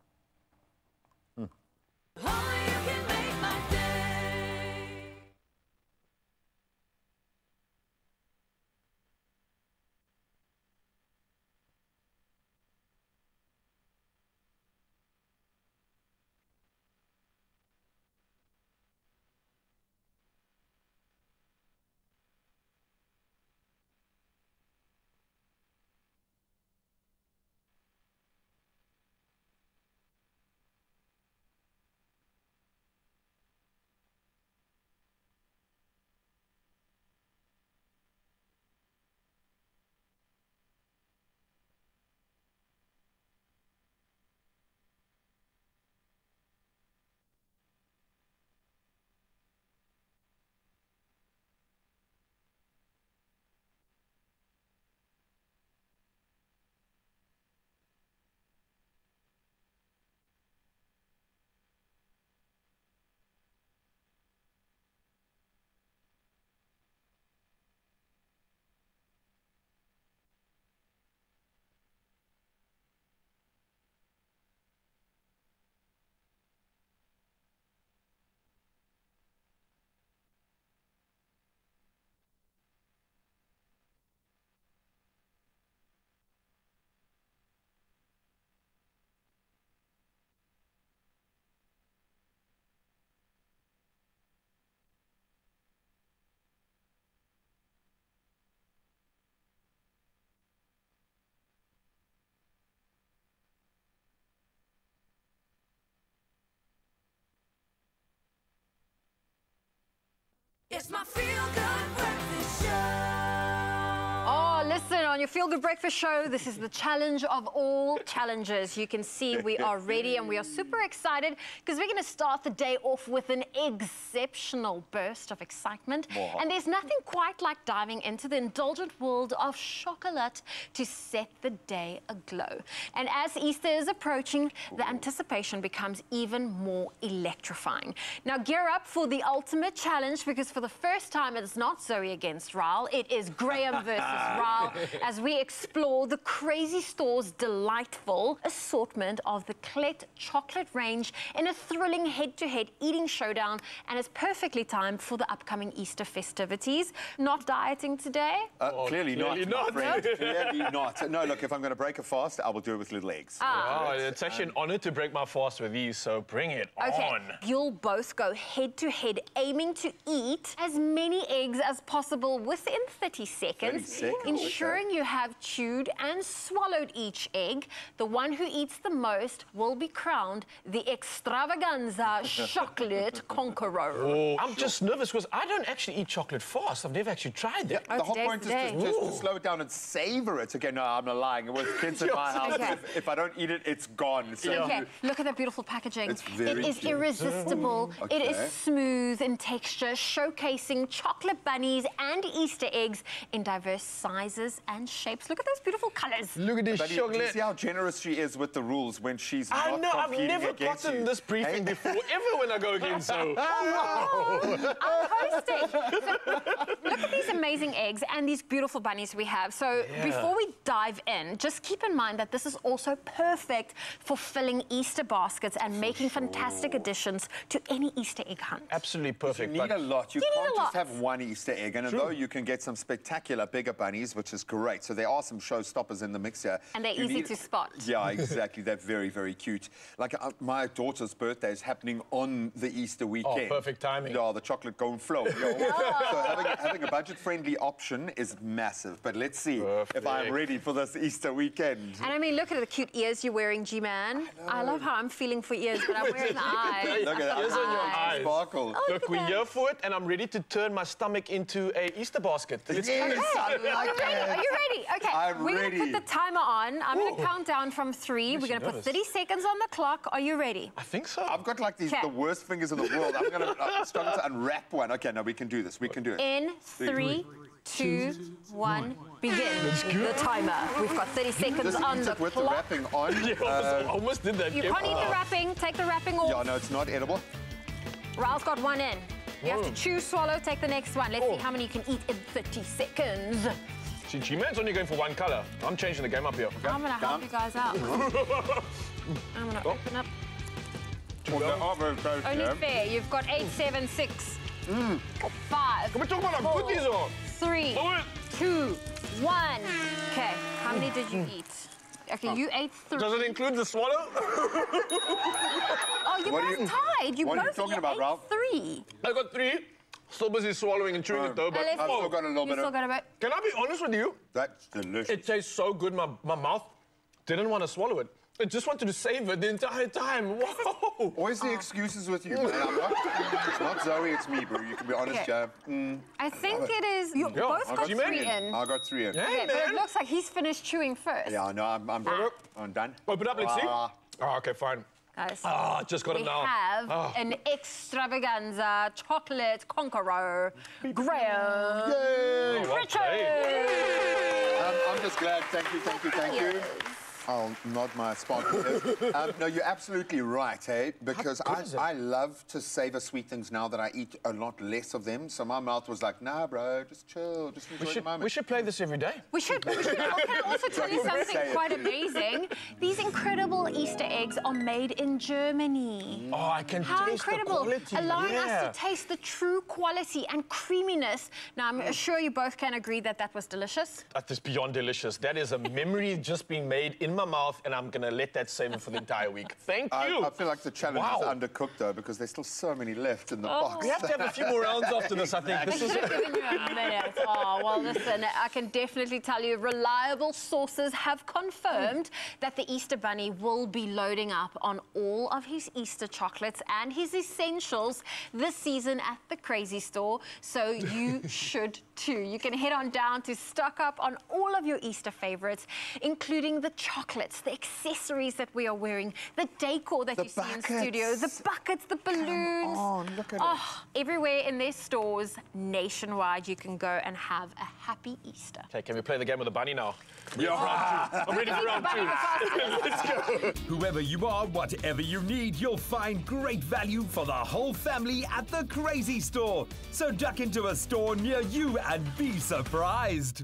It's my feel-good breakfast show. Oh, listen, on your Feel Good Breakfast show, this is the challenge of all challenges. You can see we are ready and we are super excited because we're going to start the day off with an exceptional burst of excitement. Wow. And there's nothing quite like diving into the indulgent world of chocolate to set the day aglow. And as Easter is approaching, the anticipation becomes even more electrifying. Now gear up for the ultimate challenge, because for the first time it's not Zoe against Raul, it is Graham versus Raul, as we explore the Crazy Store's delightful assortment of the Clet chocolate range in a thrilling head-to-head eating showdown, and it's perfectly timed for the upcoming Easter festivities. Not dieting today? Clearly not, my friend. Clearly not. No, look, if I'm going to break a fast, I will do it with little eggs. Oh, it's actually an honor to break my fast with you, so bring it on. You'll both go head-to-head, aiming to eat as many eggs as possible within 30 seconds, ensuring you have chewed and swallowed each egg. The one who eats the most will be crowned the Extravaganza Chocolate Conqueror. Oh, I'm just nervous because I don't actually eat chocolate fast. I've never actually tried that. The whole point is just to slow it down and savor it. Again, no, I'm not lying. It was kids in my house. If I don't eat it, it's gone. So look at that beautiful packaging. It's very It is irresistible. It is smooth in texture, showcasing chocolate bunnies and Easter eggs in diverse sizes and shapes. Look at those beautiful colors. Look at this Do you chocolate. see how generous she is with the rules when she's I not know, I've competing never against gotten you? this briefing before, ever when I go against Zoe. I'm hosting. So, look at these amazing eggs and these beautiful bunnies we have. So before we dive in, just keep in mind that this is also perfect for filling Easter baskets and making fantastic additions to any Easter egg hunt. Absolutely perfect. You need a lot. You need can't a just lot. have one Easter egg. And although you can get some spectacular bigger bunnies, which is great, so there are some showstoppers in the mix here. And they're You easy need- to spot. Yeah, exactly. They're very, very cute. Like my daughter's birthday is happening on the Easter weekend. perfect timing. Yeah, the chocolate going flow. So having a budget-friendly option is massive. But let's see if I'm ready for this Easter weekend. And I mean, look at the cute ears you're wearing, G-Man. I love how I'm feeling for ears, but I'm wearing the eyes. Look at that. Ears on your eyes. Sparkle. Look, we're here for it, and I'm ready to turn my stomach into a Easter basket. Let's Yes, I like Are you ready? Okay, I'm we're ready. going to put the timer on. I'm going to count down from 3. We're going to put 30 seconds on the clock. Are you ready? I think so. I've got like the worst fingers in the world. I'm going to start to unwrap one. Okay, no, we can do this. We can do it. In 3, 2, 1, begin the timer. We've got 30 seconds This on eats the it with the clock. wrapping on. I almost did that. You can't eat the wrapping. Take the wrapping off. Yeah, no, it's not edible. Ralph's got one in. You have to chew, swallow, take the next one. Let's see how many you can eat in 30 seconds. See, G-Man's only going for one color. I'm changing the game up here. I'm going to help you guys out. I'm going to open up. Only fair. You've got 8, 7, 6, 5, Can we talk about how good these are? 3, 2, 1. Okay, how many did you eat? Okay, you ate 3. Does it include the swallow? Oh, you both tied. You what are you both talking about, ate Ralph? 3. I got 3. Still busy swallowing and chewing it though, but I've still got a little You bit still of... got a bit. Can I be honest with you? That's delicious. It tastes so good, my mouth didn't want to swallow it. It just wanted to savor it the entire time. Whoa! Always the excuses with you, man. It's not Zoe, it's me, bro. You can be honest, Okay. Joe. I think it is. You both got 3 in. I got 3 in. Hey, Okay, but it man. looks like he's finished chewing first. Yeah, no, I'm done. Open up, let's see. Oh, okay, fine. Guys, Ah, just got it we now. have an extravaganza chocolate conqueror, Graham Richard. I'm just glad. Thank you. I'll nod my sparkle. No, you're absolutely right, hey? Because I love to savor sweet things now that I eat a lot less of them. So my mouth was like, nah, bro, just chill, just enjoy the moment. We should play this every day. We should. Oh, can I also tell you something quite amazing? These incredible Easter eggs are made in Germany. Oh, I can How taste incredible. the quality. Allowing us to taste the true quality and creaminess. Now, I'm sure you both can agree that that was delicious. That is beyond delicious. That is a memory just being made in my mouth, and I'm going to let that savor for the entire week. Thank you. I feel like the challenge is undercooked, though, because there's still so many left in the box. We have to have a few more rounds after this, I think. I should have given you a minute. Oh, well, listen, I can definitely tell you reliable sources have confirmed that the Easter Bunny will be loading up on all of his Easter chocolates and his essentials this season at the Crazy Store, so you should too. You can head on down to stock up on all of your Easter favorites, including the chocolates, the accessories that we are wearing, the decor that you see in studio, the buckets, the balloons. Oh, look at it. Everywhere in their stores nationwide, you can go and have a happy Easter. Okay, can we play the game with the bunny now? Yeah, I'm ready for round 2. Let's go. Whoever you are, whatever you need, you'll find great value for the whole family at the Crazy Store. So duck into a store near you and be surprised.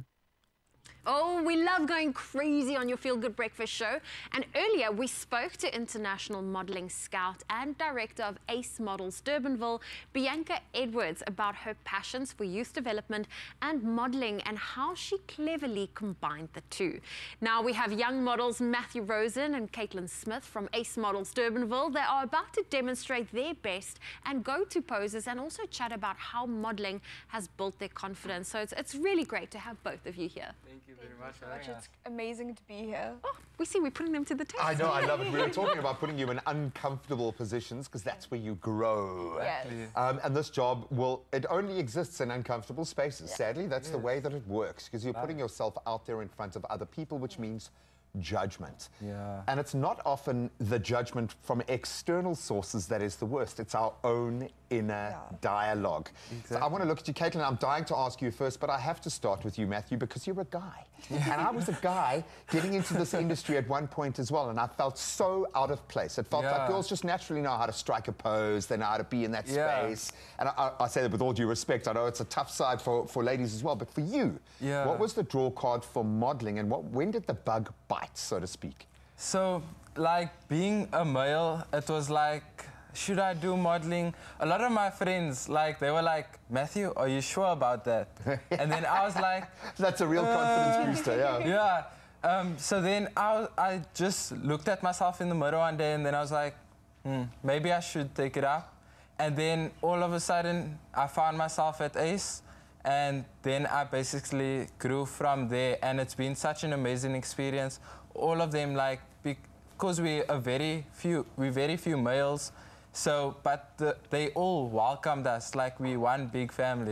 Oh, we love going crazy on your Feel Good Breakfast show. And earlier, we spoke to international modeling scout and director of Ace Models Durbanville, Bianca Edwards, about her passions for youth development and modeling and how she cleverly combined the two. Now, we have young models Matthew Rosen and Caitlin Smith from Ace Models Durbanville. They are about to demonstrate their best and go-to poses and also chat about how modeling has built their confidence. So it's really great to have both of you here. Thank you very much for having us. It's amazing to be here. Oh, we see we're putting them to the test. I know, I love it. We were talking about putting you in uncomfortable positions because that's where you grow. Yes. And this job, it only exists in uncomfortable spaces. Sadly, that's the way that it works because you're putting yourself out there in front of other people, which means judgment. Yeah. And it's not often the judgment from external sources that is the worst. It's our own inner dialogue. So I want to look at you, Caitlin. I'm dying to ask you first, but I have to start with you, Matthew, because you're a guy. And I was a guy getting into this industry at one point as well, and I felt so out of place. It felt like girls just naturally know how to strike a pose, they know how to be in that space. And I say that with all due respect. I know it's a tough side for ladies as well, but for you, what was the draw card for modeling, and when did the bug bite, so to speak? So, like, being a male, it was like, should I do modeling? A lot of my friends, like, they were like, Matthew, are you sure about that? And then I was like... That's a real confidence booster, yeah. Yeah. So then I just looked at myself in the mirror one day, and then I was like, maybe I should take it up. And then all of a sudden, I found myself at Ace, and then I basically grew from there, and it's been such an amazing experience. All of them, like, because we're very few males, so, but they all welcomed us like we one big family.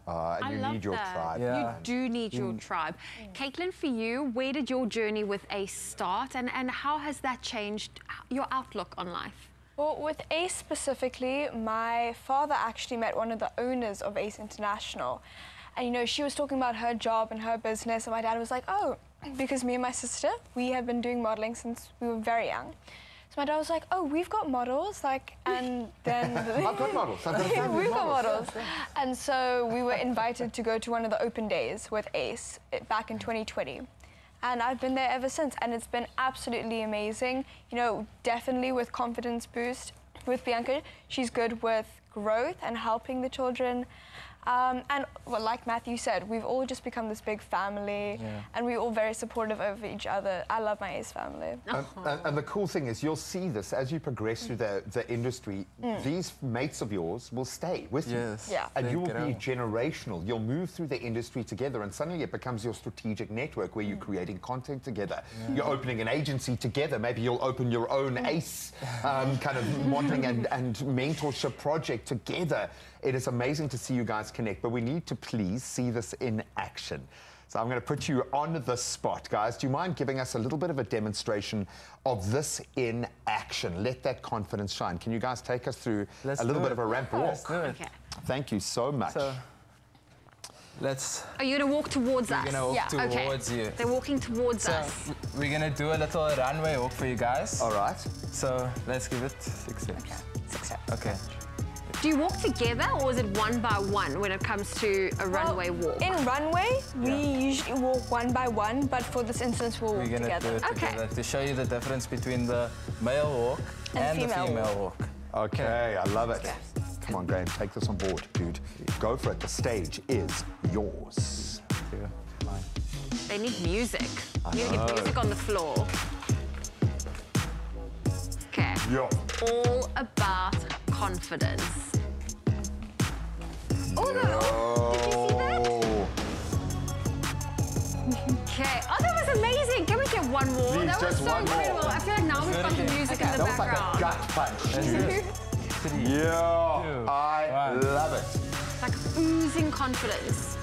And you need your tribe. You do need your tribe. Caitlin, for you, where did your journey with ACE start, and how has that changed your outlook on life? Well, with ACE specifically, my father actually met one of the owners of ACE International. And, you know, she was talking about her job and her business, and my dad was like, oh, because me and my sister, we have been doing modeling since we were very young. So my dad was like, oh, we've got models, like, and then... I've got models. We've got models. And so we were invited to go to one of the open days with ACE back in 2020. And I've been there ever since, and it's been absolutely amazing. You know, definitely with confidence boost. With Bianca, she's good with growth and helping the children. And well, like Matthew said, we've all just become this big family, and we're all very supportive of each other. I love my ACE family. And the cool thing is, you'll see this as you progress through the industry. These mates of yours will stay with you. Yeah. And you will be generational. You'll move through the industry together, and suddenly it becomes your strategic network where you're creating content together. You're opening an agency together. Maybe you'll open your own ACE kind of modeling and mentorship project together. It is amazing to see you guys connect, but we need to please see this in action. So I'm going to put you on the spot, guys. Do you mind giving us a little bit of a demonstration of this in action? Let that confidence shine. Can you guys take us through a little bit of a ramp walk? Okay. Thank you so much. So, let's... Are you going to walk towards us? We're going to walk towards you. They're walking towards us. We're going to do a little runway walk for you guys. All right. So let's give it 6 steps. Okay. 6 steps. Okay. Do you walk together, or is it one by one when it comes to a runway walk? In runway, we usually walk one by one, but for this instance, we'll walk We're going to do it together to show you the difference between the male walk and the female walk. Okay, I love it. Come on, Graham, take this on board, dude. Go for it. The stage is yours. They need music. You need to get music on the floor. Okay. All about confidence. Oh, did you see that? Okay. Oh, that was amazing. Can we get one more? Please, that was so incredible. I feel like now we've got the music in the That was like a gut punch, dude. I love it. It's like oozing confidence.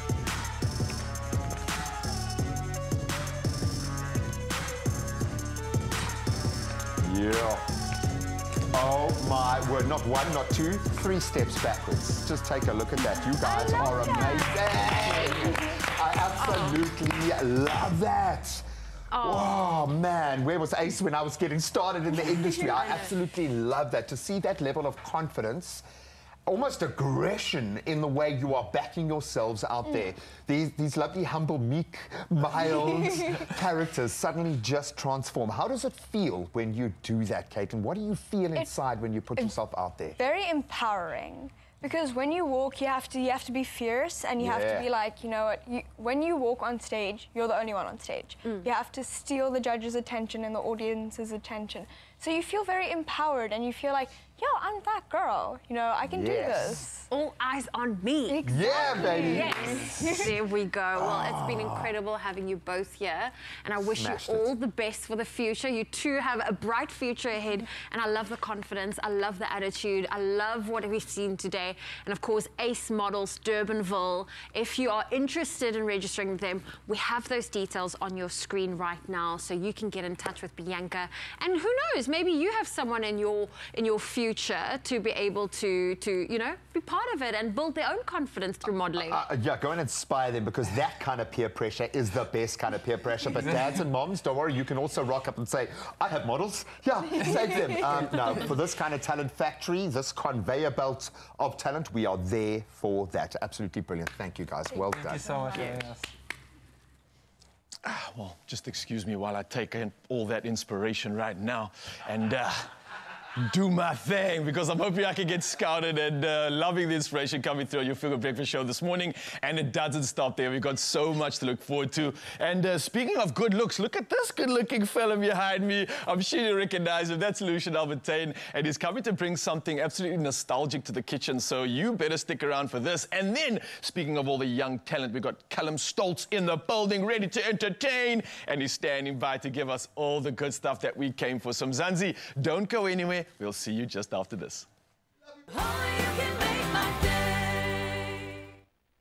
Oh my word, not one, not two, 3 steps backwards. Just take a look at that. You guys are amazing. I absolutely love that. Oh man, where was ACE when I was getting started in the industry? I absolutely love that. To see that level of confidence, almost aggression in the way you are backing yourselves out there. These lovely, humble, meek, mild characters suddenly just transform. How does it feel when you do that, Caitlin? What do you feel inside when you put yourself out there? Very empowering. Because when you walk, you have to be fierce, and you have to be like, you know what, when you walk on stage, you're the only one on stage. You have to steal the judge's attention and the audience's attention. So you feel very empowered, and you feel like, yo, I'm that girl. You know, I can do this. All eyes on me. Exactly. Yeah, baby. Yes. There we go. Well, it's been incredible having you both here, and I wish you all the best for the future. You two have a bright future ahead, and I love the confidence. I love the attitude. I love what we've seen today. And of course, ACE Models, Durbanville. If you are interested in registering with them, we have those details on your screen right now, so you can get in touch with Bianca. And who knows, maybe you have someone in your future to be able to you know, be part of it and build their own confidence through modeling. Yeah, go and inspire them, because that kind of peer pressure is the best kind of peer pressure. But dads and moms, don't worry, you can also rock up and say, I have models. Yeah, take them. No, for this kind of talent factory, this conveyor belt of talent, we are there for that. Absolutely brilliant. Thank you, guys. Well done. Thank you so much for having us. Well, just excuse me while I take in all that inspiration right now and do my thing, because I'm hoping I can get scouted, and loving the inspiration coming through on your Feel Good Breakfast show this morning. And it doesn't stop there. We've got so much to look forward to. And speaking of good looks, look at this good-looking fella behind me. I'm sure you recognize him. That's Lucian Albertine, and he's coming to bring something absolutely nostalgic to the kitchen. So you better stick around for this. And then, speaking of all the young talent, we've got Callum Stoltz in the building, ready to entertain. And he's standing by to give us all the good stuff that we came for. So Mzansi, don't go anywhere. We'll see you just after this.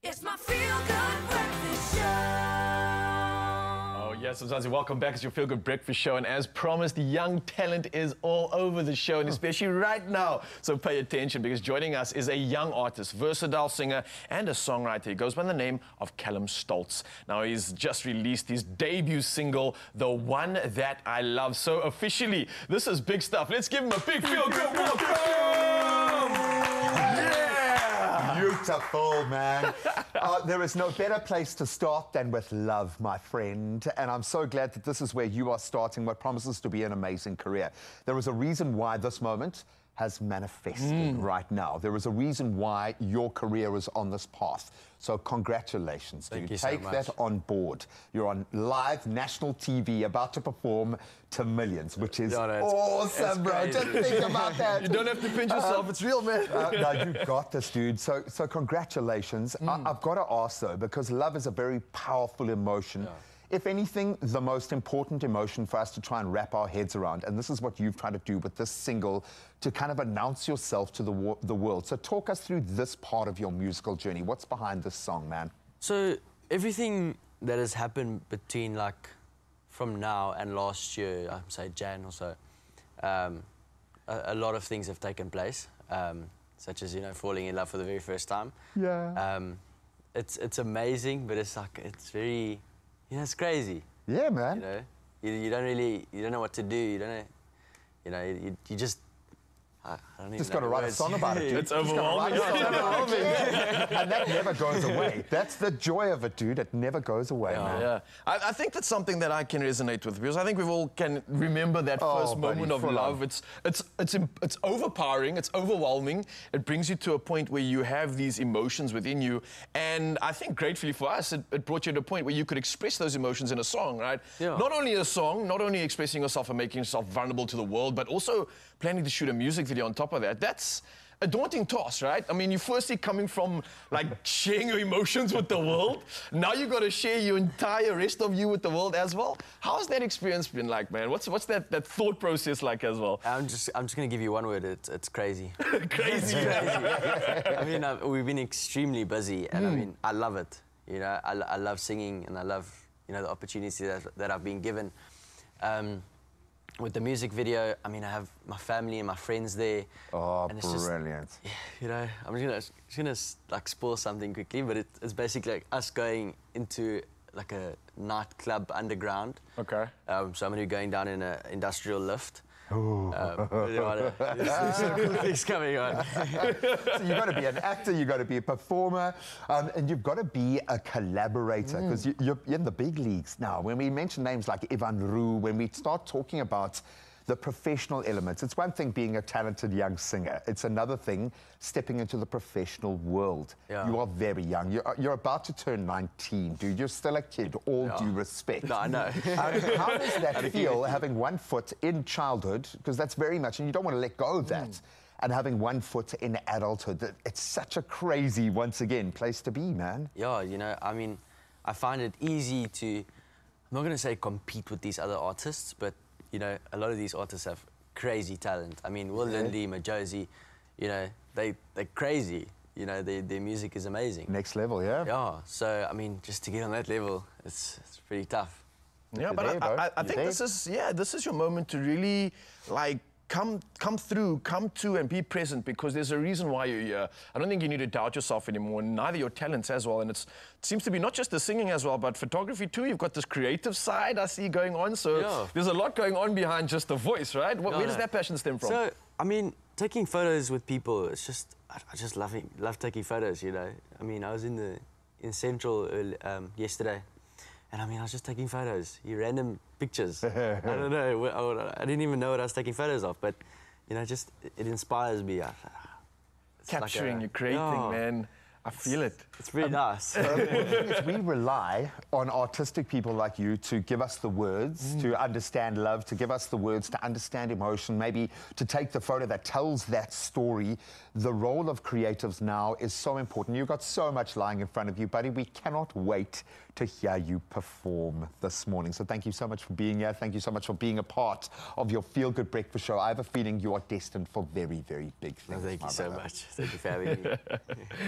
It's my feel-good breakfast show. Oh, yes, Mzansi, welcome back. It's your Feel Good Breakfast Show. And as promised, the young talent is all over the show, and especially right now. So pay attention, because joining us is a young artist, versatile singer, and a songwriter. He goes by the name of Callum Stoltz. Now, he's just released his debut single, The One That I Love. So officially, this is big stuff. Let's give him a big Feel Good welcome! Beautiful, man. There is no better place to start than with love, my friend. And I'm so glad that this is where you are starting what promises to be an amazing career. There is a reason why this moment has manifested right now. There is a reason why your career is on this path. So congratulations, dude. Thank you so Take much. that on board. You're on live national TV, about to perform to millions, which is awesome, bro. Just think about that. You don't have to pinch yourself. It's real, man. No, you got this, dude. So congratulations. I've got to ask, though, because love is a very powerful emotion. Yeah. If anything, the most important emotion for us to try and wrap our heads around, and this is what you've tried to do with this single, to kind of announce yourself to the world. So talk us through this part of your musical journey. What's behind this song, man? So everything that has happened between, like, from now and last year, I'd say Jan or so, a lot of things have taken place, such as, you know, falling in love for the very first time. Yeah. It's amazing, but it's like, it's very... You know, it's crazy. Yeah, man. You know, you don't know what to do. You don't know, you know, you just, I don't even Just know got to the write a words. song about it, dude. It's overwhelming. And that never goes away. That's the joy of it, dude. It never goes away, man. Yeah, I think that's something that I can resonate with, because I think we all can remember that first moment of love. It's overpowering, it's overwhelming. It brings you to a point where you have these emotions within you, and I think gratefully for us, it brought you to a point where you could express those emotions in a song, right? Yeah. Not only a song, not only expressing yourself and making yourself vulnerable to the world, but also planning to shoot a music video on top of that. That's a daunting task, right? I mean, you're firstly coming from, like, sharing your emotions with the world. Now you've got to share your entire rest of you with the world as well. How's that experience been like, man? What's that thought process like as well? I'm just going to give you one word. It's crazy. Crazy. I mean, we've been extremely busy, and I mean, I love it. You know, I love singing, and I love, you know, the opportunity that I've been given. With the music video, I mean, I have my family and my friends there. Oh, and it's brilliant. Just, you know, I'm just gonna like spoil something quickly, but it's basically like us going into like a nightclub underground. Okay. So I'm gonna be going down in an industrial lift. Ooh. There's some cool things coming on. So you've got to be an actor, you've got to be a performer, and you've got to be a collaborator, because you're in the big leagues now. When we mention names like Ivan Roux, when we start talking about the professional elements, it's one thing being a talented young singer. It's another thing stepping into the professional world. Yeah. You are very young. You're about to turn 19, dude. You're still a kid, all due respect. No, I know. How does that feel, having one foot in childhood, because that's very much, and you don't want to let go of that, and having one foot in adulthood? It's such a crazy, once again, place to be, man. Yeah, you know, I mean, I find it easy to, I'm not going to say compete with these other artists, but, you know, a lot of these artists have crazy talent. I mean, Will Lindley, Majosi, you know, they're crazy. You know, their music is amazing. Next level, yeah? Yeah, so, I mean, just to get on that level, it's pretty tough. Yeah, but I think this is your moment to really, like, come to and be present, because there's a reason why you're here. I don't think you need to doubt yourself anymore, neither your talents as well. And it seems to be not just the singing as well, but photography too. You've got this creative side I see going on. So there's a lot going on behind just the voice, right? Where does that passion stem from? So, I mean, taking photos with people, it's just, I just love taking photos, you know. I mean, I was in Central yesterday, and I mean, I was just taking photos, random pictures. I don't know, I didn't even know what I was taking photos of, but, you know, just, it inspires me. Capturing, you're creating, man. I feel it. It's really nice. The thing is, we rely on artistic people like you to give us the words, to understand love, to give us the words, to understand emotion, maybe to take the photo that tells that story. The role of creatives now is so important. You've got so much lying in front of you, buddy. We cannot wait to hear you perform this morning. So thank you so much for being here. Thank you so much for being a part of your Feel Good Breakfast Show. I have a feeling you are destined for very, very big things. Thank you so much. Thank you for having me.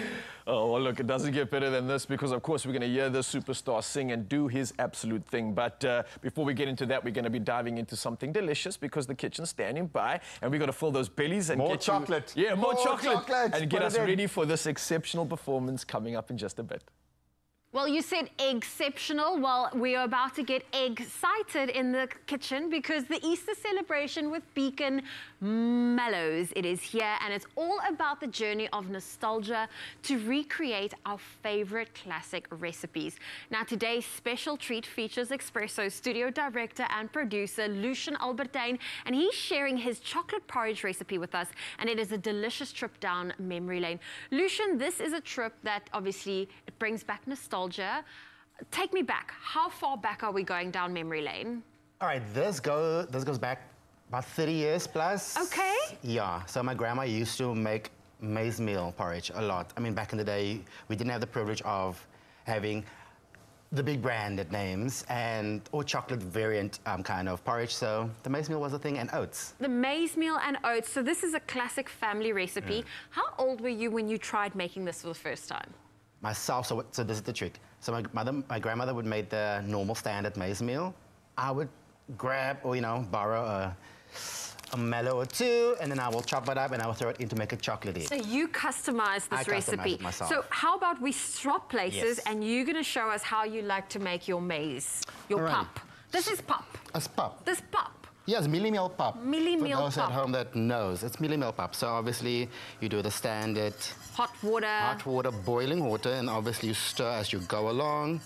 Oh, well, look, it doesn't get better than this because, of course, we're going to hear the superstar sing and do his absolute thing. But before we get into that, we're going to be diving into something delicious because the kitchen's standing by and we've got to fill those bellies and more get chocolate. Yeah, more chocolate. And get Put us it in. ready for this exceptional performance coming up in just a bit. Well, you said exceptional. Well, we are about to get excited in the kitchen because the Easter celebration with Beacon Mellows, it is here, and it's all about the journey of nostalgia to recreate our favorite classic recipes. Now, today's special treat features Expresso studio director and producer Lucian Albertijn, and he's sharing his chocolate porridge recipe with us, and it is a delicious trip down memory lane. Lucian, this is a trip that obviously it brings back nostalgia. Take me back. How far back are we going down memory lane? All right, this goes back about 30 years plus. Okay. Yeah, so my grandma used to make maize meal porridge a lot. I mean, back in the day, we didn't have the privilege of having the big branded names or chocolate variant kind of porridge. So the maize meal was a thing, and oats. The maize meal and oats. So this is a classic family recipe. How old were you when you tried making this for the first time? Myself, so this is the trick. So my grandmother would make the normal standard maize meal. I would grab or, borrow a mallow or two, and then I will chop it up and I will throw it in to make it chocolatey. So you customize this recipe. It myself. So how about we swap places and you're going to show us how you like to make your maize, your pap. This is pap. It's pap. This pap. Yes, milli meal pap. Milli meal For those pap. at home that knows, it's milli meal pap. So obviously you do the standard hot water, boiling water, and obviously you stir as you go along.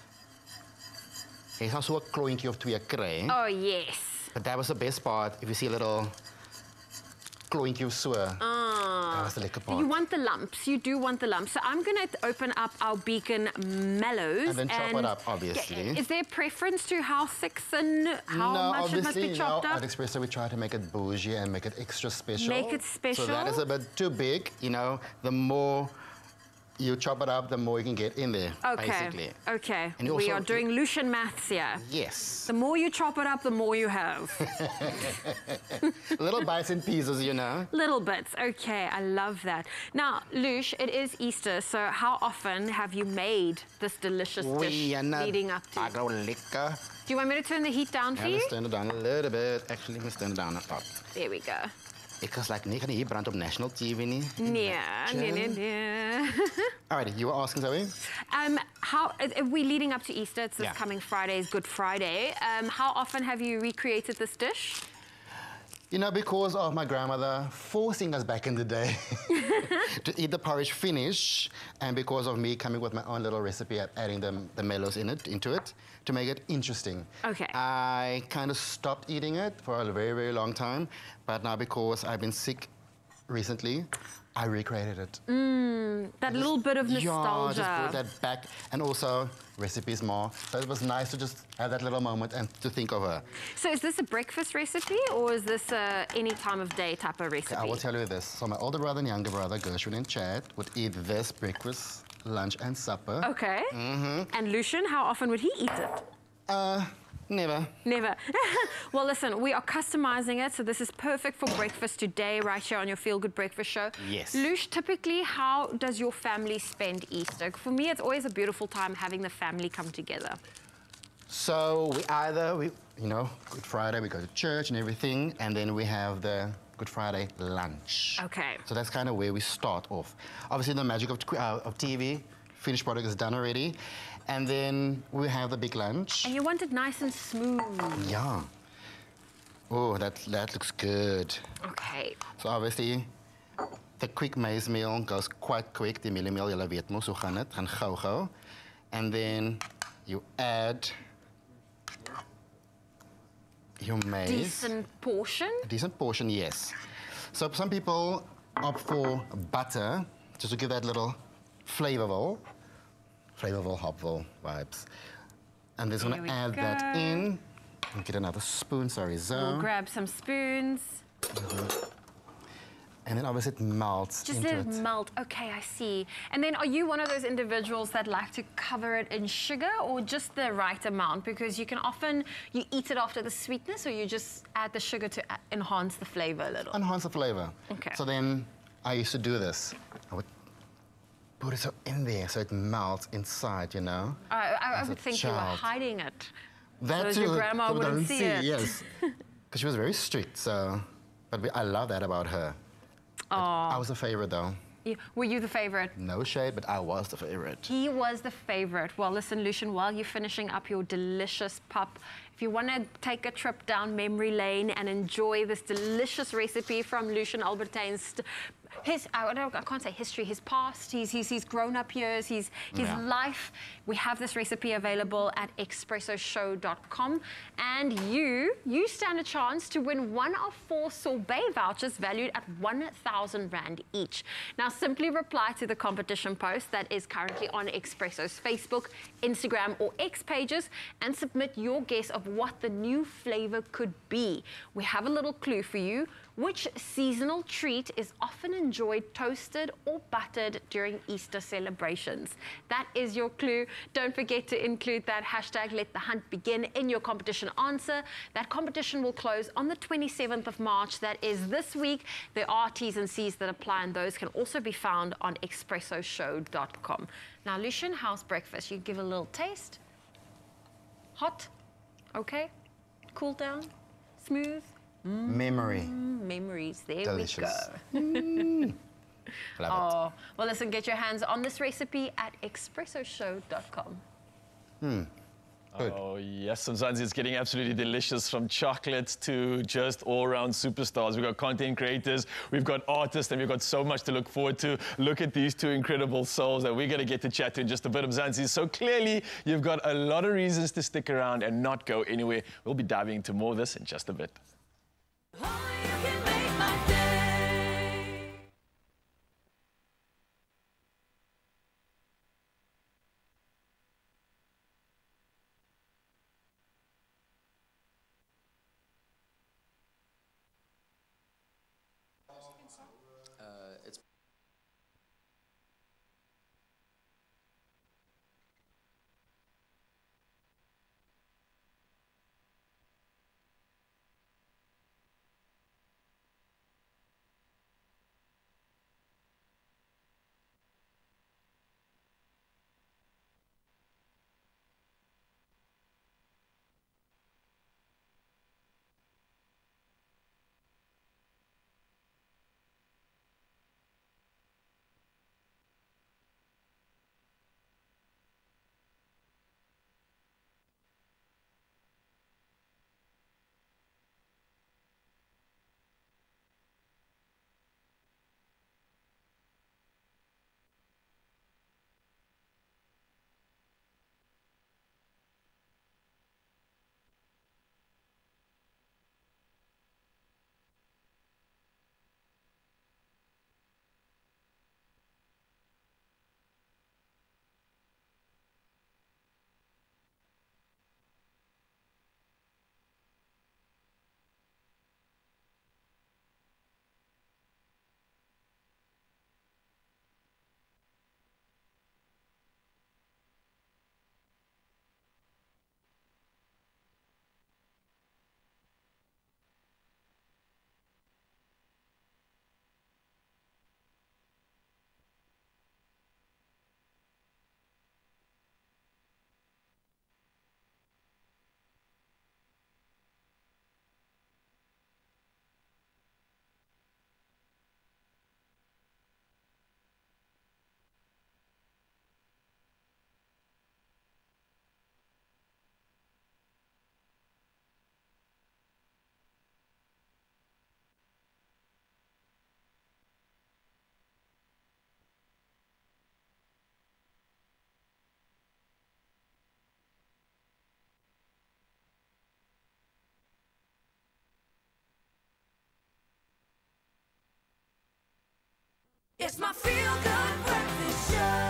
Jy gaan so 'n klontjie of twee kry. Oh yes. But that was the best part. If you see a little klontjie of so. That was the lekker part. You want the lumps. You do want the lumps. So I'm going to open up our Beacon Mellows. And then chop it up, obviously. Is there a preference to how thick, thin, how much it must be chopped up? At Expresso we try to make it bougie and make it extra special. Make it special. So that is a bit too big. The more you chop it up, the more you can get in there, basically. Okay. And We are doing Lucian maths here. Yes. The more you chop it up, the more you have. Little bites and pieces, Little bits. Okay, I love that. Now, Lush, it is Easter, so how often have you made this delicious dish leading up to? Lekker. Do you want me to turn the heat down for you? Let's turn it down a little bit. Actually, let's turn it down a lot. There we go. Because like nie gaan hier brand op national TV nie. Nee. Alrighty, you were asking Zoe? How are we leading up to Easter? It's this coming Friday, is Good Friday. How often have you recreated this dish? Because of my grandmother forcing us back in the day to eat the porridge finish, and because of me coming with my own little recipe, adding the mellows into it to make it interesting. Okay. I kind of stopped eating it for a very, very long time, but now because I've been sick recently, I recreated it. That little bit of nostalgia. Yeah, just brought that back, and also recipes more. So it was nice to just have that little moment and to think of her. So is this a breakfast recipe, or is this any time of day type of recipe? Okay, I will tell you this. So my older brother and younger brother, Gershwin and Chad, would eat this breakfast, lunch, and supper. Okay. And Lucian, how often would he eat it? Never. Never. Well, listen, we are customizing it, so this is perfect for breakfast today, right here on your Feel Good Breakfast Show. Yes. Lush, typically, how does your family spend Easter? For me, it's always a beautiful time having the family come together. So Good Friday, we go to church and everything, and then we have the Good Friday lunch. Okay. So that's kind of where we start off. Obviously, the magic of TV, finished product is done already. And then we have the big lunch. And you want it nice and smooth. Yeah. Oh, that looks good. Okay. So obviously, the quick maize meal goes quite quick. Die mieliemeel, julle weet mos hoe gaan dit, gaan gou. And then you add your maize. Decent portion? A decent portion, yes. So some people opt for butter, just to give that little flavorful Hopville vibes. And just going to add that in. And get another spoon, sorry, Zoe. We'll grab some spoons. And then obviously it melts Just into let it melt. Okay, I see. And then are you one of those individuals that like to cover it in sugar, or just the right amount? Because you can often, you eat it after the sweetness, or you just add the sugar to enhance the flavor a little? Enhance the flavor. Okay. So then I used to do this. I would put it so in there so it melts inside, you know. I As a would think you were child. hiding it. That so too. your grandma people wouldn't don't see it. Yes, because she was very strict. So, but I love that about her. I was a favorite though. Yeah. Were you the favorite? No shade, but I was the favorite. He was the favorite. Well, listen, Lucian, while you're finishing up your delicious pup, if you want to take a trip down memory lane and enjoy this delicious recipe from Lucian Albertijn's, I can't say history, his past, his grown-up years, his life. We have this recipe available at expressoshow.com, and you stand a chance to win one of 4 sorbet vouchers valued at 1,000 Rand each. Now, simply reply to the competition post that is currently on Expresso's Facebook, Instagram, or X pages and submit your guess of what the new flavor could be. We have a little clue for you. Which seasonal treat is often enjoyed toasted or buttered during Easter celebrations? That is your clue. Don't forget to include that hashtag #LetTheHuntBegin in your competition answer. That competition will close on the 27th of March. That is this week. There are T's and C's that apply, and those can also be found on expressoshow.com. Now, Lucian, how's breakfast? You give a little taste. Hot? Okay. Cool down? Smooth? Memory. Memories. There Delicious. we go. Love it. Well, listen, get your hands on this recipe at expressoshow.com. Good. Oh, yes, Mzansi, it's getting absolutely delicious, from chocolates to just all-round superstars. We've got content creators, we've got artists, and we've got so much to look forward to. Look at these 2 incredible souls that we're going to get to chat to in just a bit, Mzansi. So clearly, you've got a lot of reasons to stick around and not go anywhere. We'll be diving into more of this in just a bit. It's my feel-good breakfast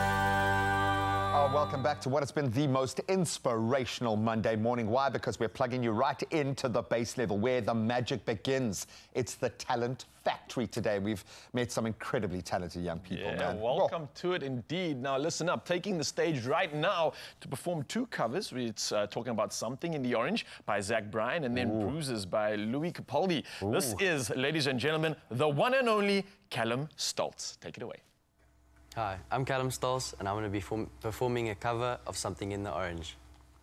show. Welcome back to what has been the most inspirational Monday morning. Why? Because we're plugging you right into the base level where the magic begins. It's the Talent Factory today. We've met some incredibly talented young people. Yeah, man. welcome to it indeed. Now listen up, taking the stage right now to perform 2 covers. It's talking about Something in the Orange by Zach Bryan and then Bruises by Louis Capaldi. This is, ladies and gentlemen, the one and only Callum Stoltz. Take it away. Hi, I'm Callum Stolz, and I'm going to be performing a cover of Something in the Orange.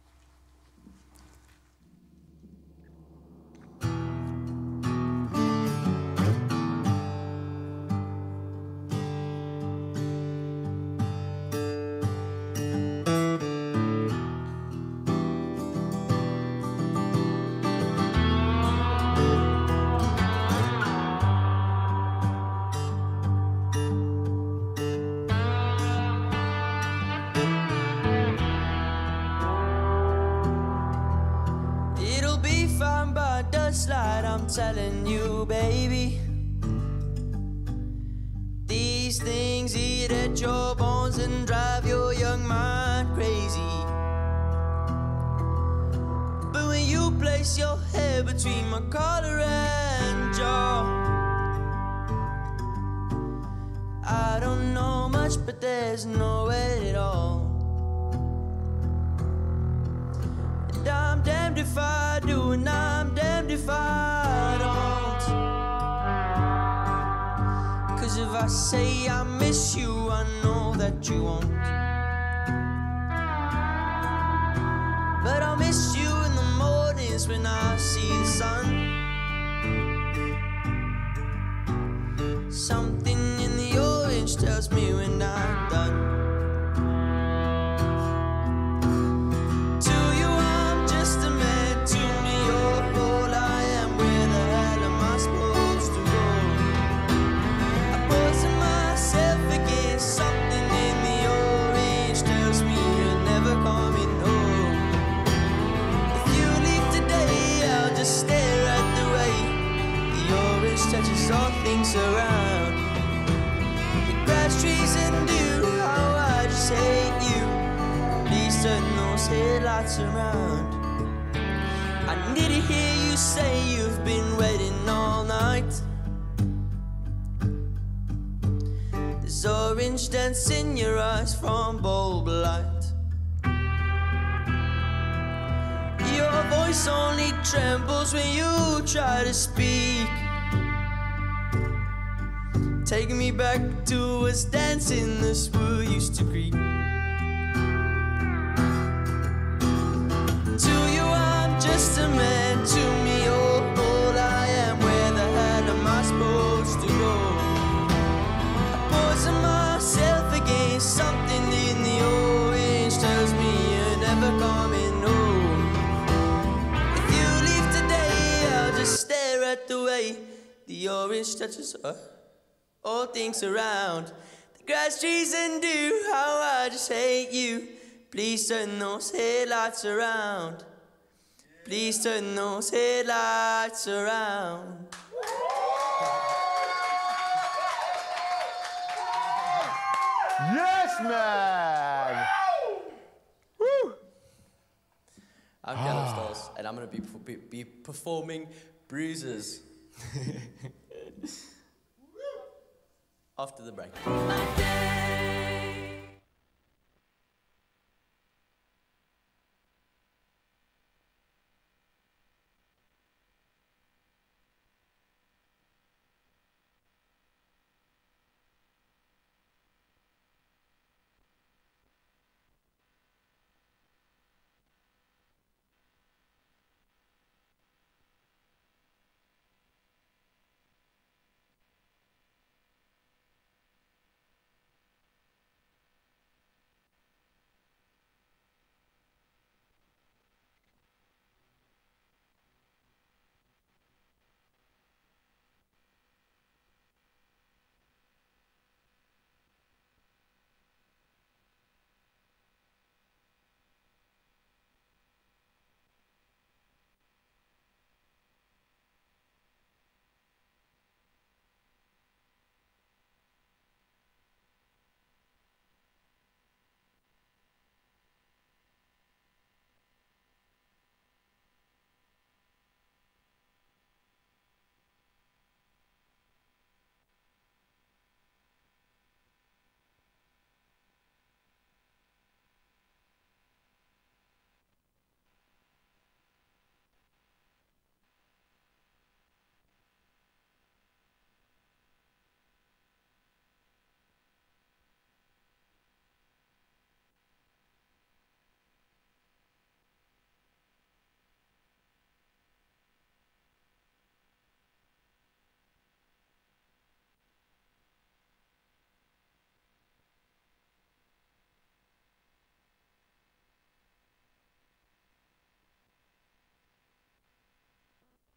Slide, I'm telling you, baby. These things eat at your bones and drive your young mind crazy. But when you place your head between my collar and jaw, I don't know much, but there's no way at all. And I'm damned if I do, and I'm damned if I don't. 'Cause if I say I miss you, I know that you won't. But I'll miss you in the mornings when I see the sun. Something in the orange tells me when I'm done. All things around, the grass, trees, and dew. How I just hate you. Please turn those headlights around. I need to hear you say you've been waiting all night. There's orange dance in your eyes from bulb light. Your voice only trembles when you try to speak. Take me back to us dancing, the spoon used to creep. To you I'm just a man, to me all I am. Where the hell am I supposed to go? I poison myself against something in the orange tells me you're never coming home. If you leave today, I'll just stare at the way the orange touches all things around, the grass, trees, and dew. How I just hate you. Please turn those headlights around. Please turn those headlights around. Yes, man! Woo! I'm Callum Stolz, and I'm going to be performing Bruises. After the break.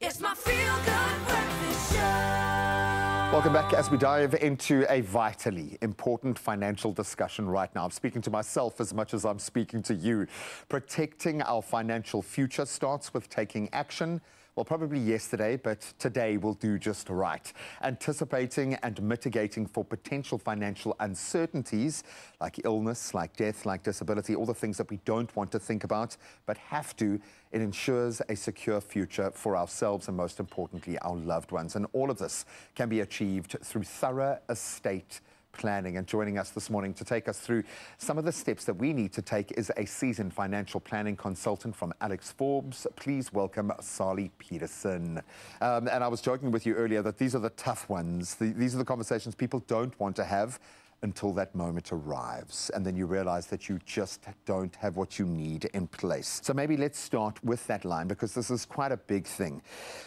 It's my feel-good breakfast show. Welcome back as we dive into a vitally important financial discussion right now. I'm speaking to myself as much as I'm speaking to you. Protecting our financial future starts with taking action. Well, probably yesterday, but today will do just right. Anticipating and mitigating for potential financial uncertainties like illness, like death, like disability, all the things that we don't want to think about but have to. It ensures a secure future for ourselves and, most importantly, our loved ones. And all of this can be achieved through thorough estate planning. And joining us this morning to take us through some of the steps that we need to take is a seasoned financial planning consultant from Alex Forbes. Please welcome Sally Peterson. And I was joking with you earlier that these are the tough ones. These are the conversations people don't want to have until that moment arrives. And then you realize that you just don't have what you need in place. So maybe let's start with that line, because this is quite a big thing.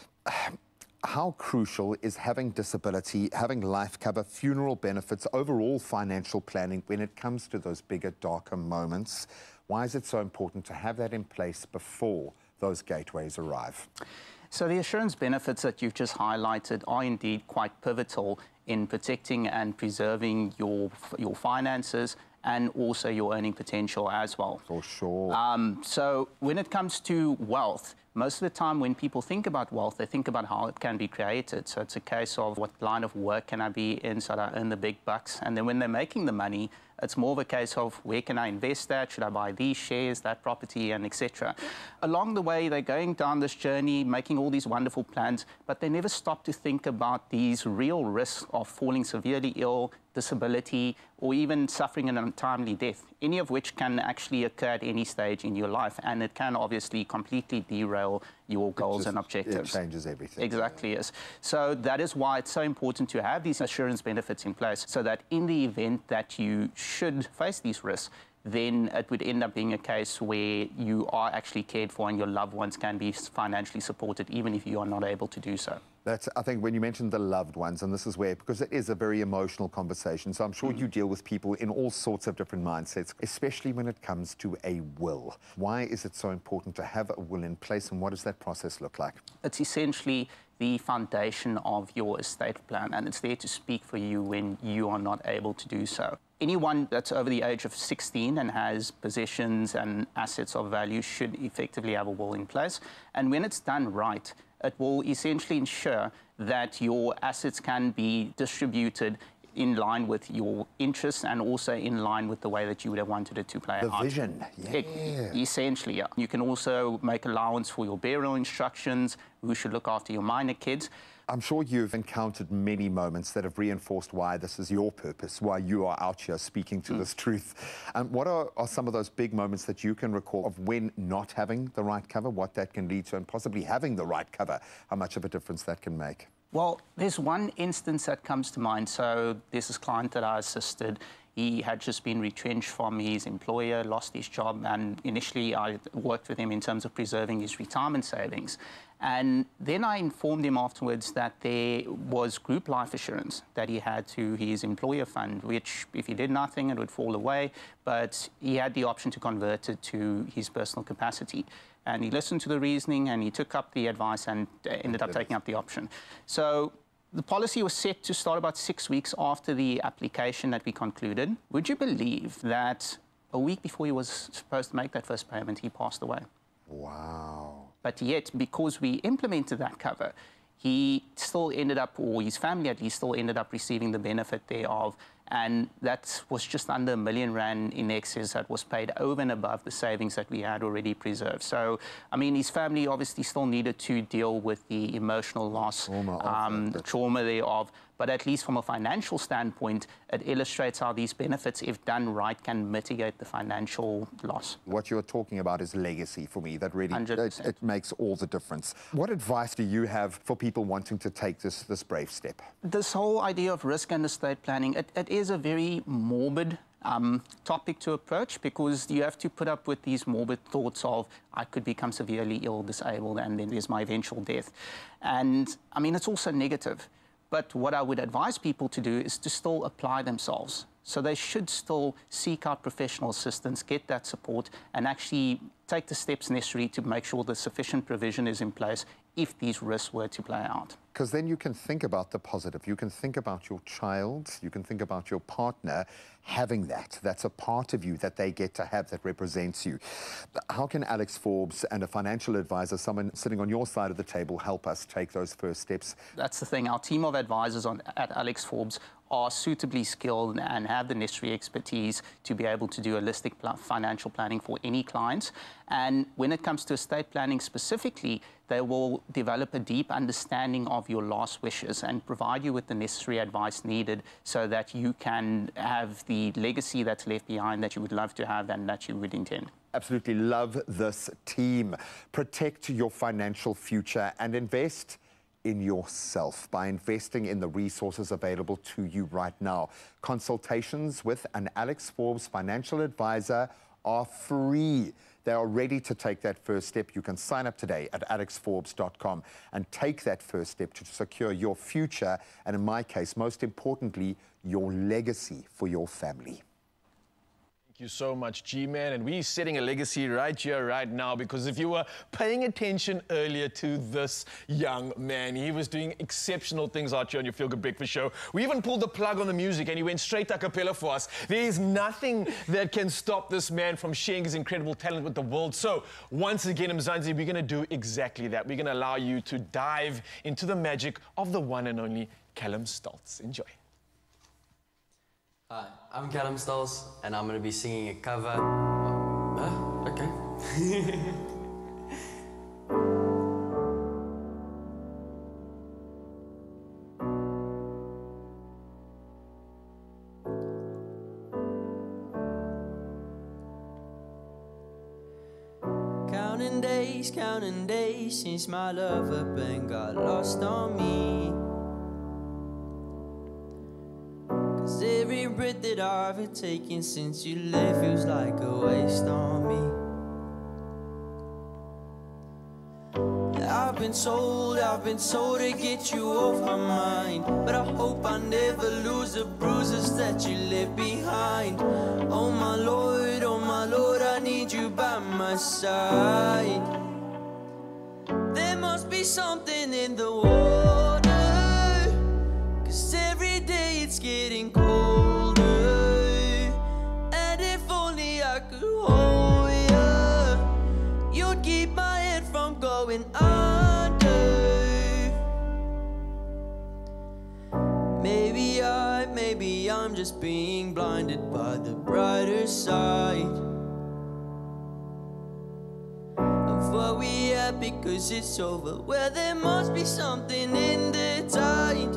How crucial is having disability, having life cover, funeral benefits, overall financial planning when it comes to those bigger, darker moments? Why is it so important to have that in place before those gateways arrive? So the assurance benefits that you've just highlighted are indeed quite pivotal in protecting and preserving your finances and also your earning potential as well. For sure. So when it comes to wealth, most of the time when people think about wealth, they think about how it can be created. So it's a case of what line of work can I be in so that I earn the big bucks. And then when they're making the money, it's more of a case of where can I invest that? Should I buy these shares, that property, and etc. Along the way, they're going down this journey, making all these wonderful plans, but they never stop to think about these real risks of falling severely ill, disability, or even suffering an untimely death, any of which can actually occur at any stage in your life. And it can obviously completely derail your goals and objectives. It changes everything. Exactly, yes. So that is why it's so important to have these assurance benefits in place, so that in the event that you should face these risks, then it would end up being a case where you are actually cared for and your loved ones can be financially supported, even if you are not able to do so. That's, I think, when you mentioned the loved ones, and this is where, because it is a very emotional conversation, so I'm sure you deal with people in all sorts of different mindsets, especially when it comes to a will. Why is it so important to have a will in place, and what does that process look like? It's essentially the foundation of your estate plan, and it's there to speak for you when you are not able to do so. Anyone that's over the age of 16 and has possessions and assets of value should effectively have a will in place. And when it's done right, it will essentially ensure that your assets can be distributed in line with your interests and also in line with the way that you would have wanted it to play out. The vision, yeah. Essentially, yeah. You can also make allowance for your burial instructions, who should look after your minor kids. I'm sure you've encountered many moments that have reinforced why this is your purpose, why you are out here speaking to this truth. What are some of those big moments that you can recall of when not having the right cover, what that can lead to, and possibly having the right cover, how much of a difference that can make? Well, there's one instance that comes to mind. So there's this client that I assisted. He had just been retrenched from his employer, lost his job, and initially I worked with him in terms of preserving his retirement savings. And then I informed him afterwards that there was group life assurance that he had to his employer fund, which if he did nothing, it would fall away, but he had the option to convert it to his personal capacity. And he listened to the reasoning and he took up the advice and ended up taking up the option. So the policy was set to start about 6 weeks after the application that we concluded. Would you believe that a week before he was supposed to make that first payment, he passed away? Wow. But yet, because we implemented that cover, he still ended up, or his family at least, still ended up receiving the benefit thereof. And that was just under R1 million in excess that was paid over and above the savings that we had already preserved. So, I mean, his family obviously still needed to deal with the emotional loss, the trauma thereof. But at least from a financial standpoint, it illustrates how these benefits, if done right, can mitigate the financial loss. What you're talking about is legacy for me. That really, it makes all the difference. What advice do you have for people wanting to take this brave step? This whole idea of risk and estate planning, it is a very morbid topic to approach, because you have to put up with these morbid thoughts of, I could become severely ill, disabled, and then there's my eventual death. And, I mean, it's also negative. But what I would advise people to do is to still apply themselves. So they should still seek out professional assistance, get that support, and actually take the steps necessary to make sure the sufficient provision is in place if these risks were to play out. Because then you can think about the positive. You can think about your child. You can think about your partner having that. That's a part of you that they get to have that represents you. How can Alex Forbes and a financial advisor, someone sitting on your side of the table, help us take those first steps? That's the thing. Our team of advisors at Alex Forbes are suitably skilled and have the necessary expertise to be able to do holistic financial planning for any clients. And when it comes to estate planning specifically, they will develop a deep understanding of your last wishes and provide you with the necessary advice needed so that you can have the legacy that's left behind that you would love to have and that you would intend. Absolutely love this team. Protect your financial future and invest in yourself by investing in the resources available to you right now. Consultations with an Alex Forbes financial advisor are free. They are ready to take that first step. You can sign up today at alexforbes.com and take that first step to secure your future and, in my case, most importantly, your legacy for your family. Thank you so much, G-Man. And we're setting a legacy right here, right now, because if you were paying attention earlier to this young man, he was doing exceptional things out here on your Feel Good Breakfast show. We even pulled the plug on the music and he went straight a cappella for us. There is nothing that can stop this man from sharing his incredible talent with the world. So once again, Mzansi, we're going to do exactly that. We're going to allow you to dive into the magic of the one and only Callum Stoltz. Enjoy. Hi, I'm Callum Stoltz, and I'm going to be singing a cover. Okay. Counting days since my love up and got lost on me. Every breath that I've taken since you left feels like a waste on me. I've been told to get you off my mind, but I hope I never lose the bruises that you left behind. Oh my Lord, I need you by my side. There must be something in the water, 'cause every day it's getting colder. And if only I could hold you, you'd keep my head from going under. Maybe I'm just being blinded by the brighter side of what we had because it's over. Well, there must be something in the tide.